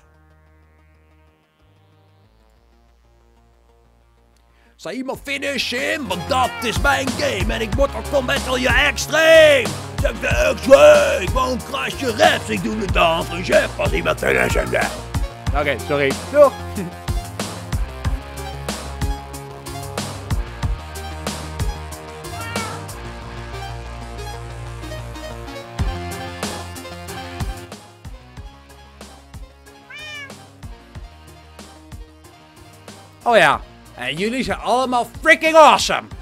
Zou iemand finishen? Want dat is mijn game. En ik word er combat al je extreem. Zeg de extreem. Gewoon crash je reps. Ik doe het als een chef als iemand finishen. Oké, okay, sorry. Doeg. Oh ja. En jullie zijn allemaal freaking awesome!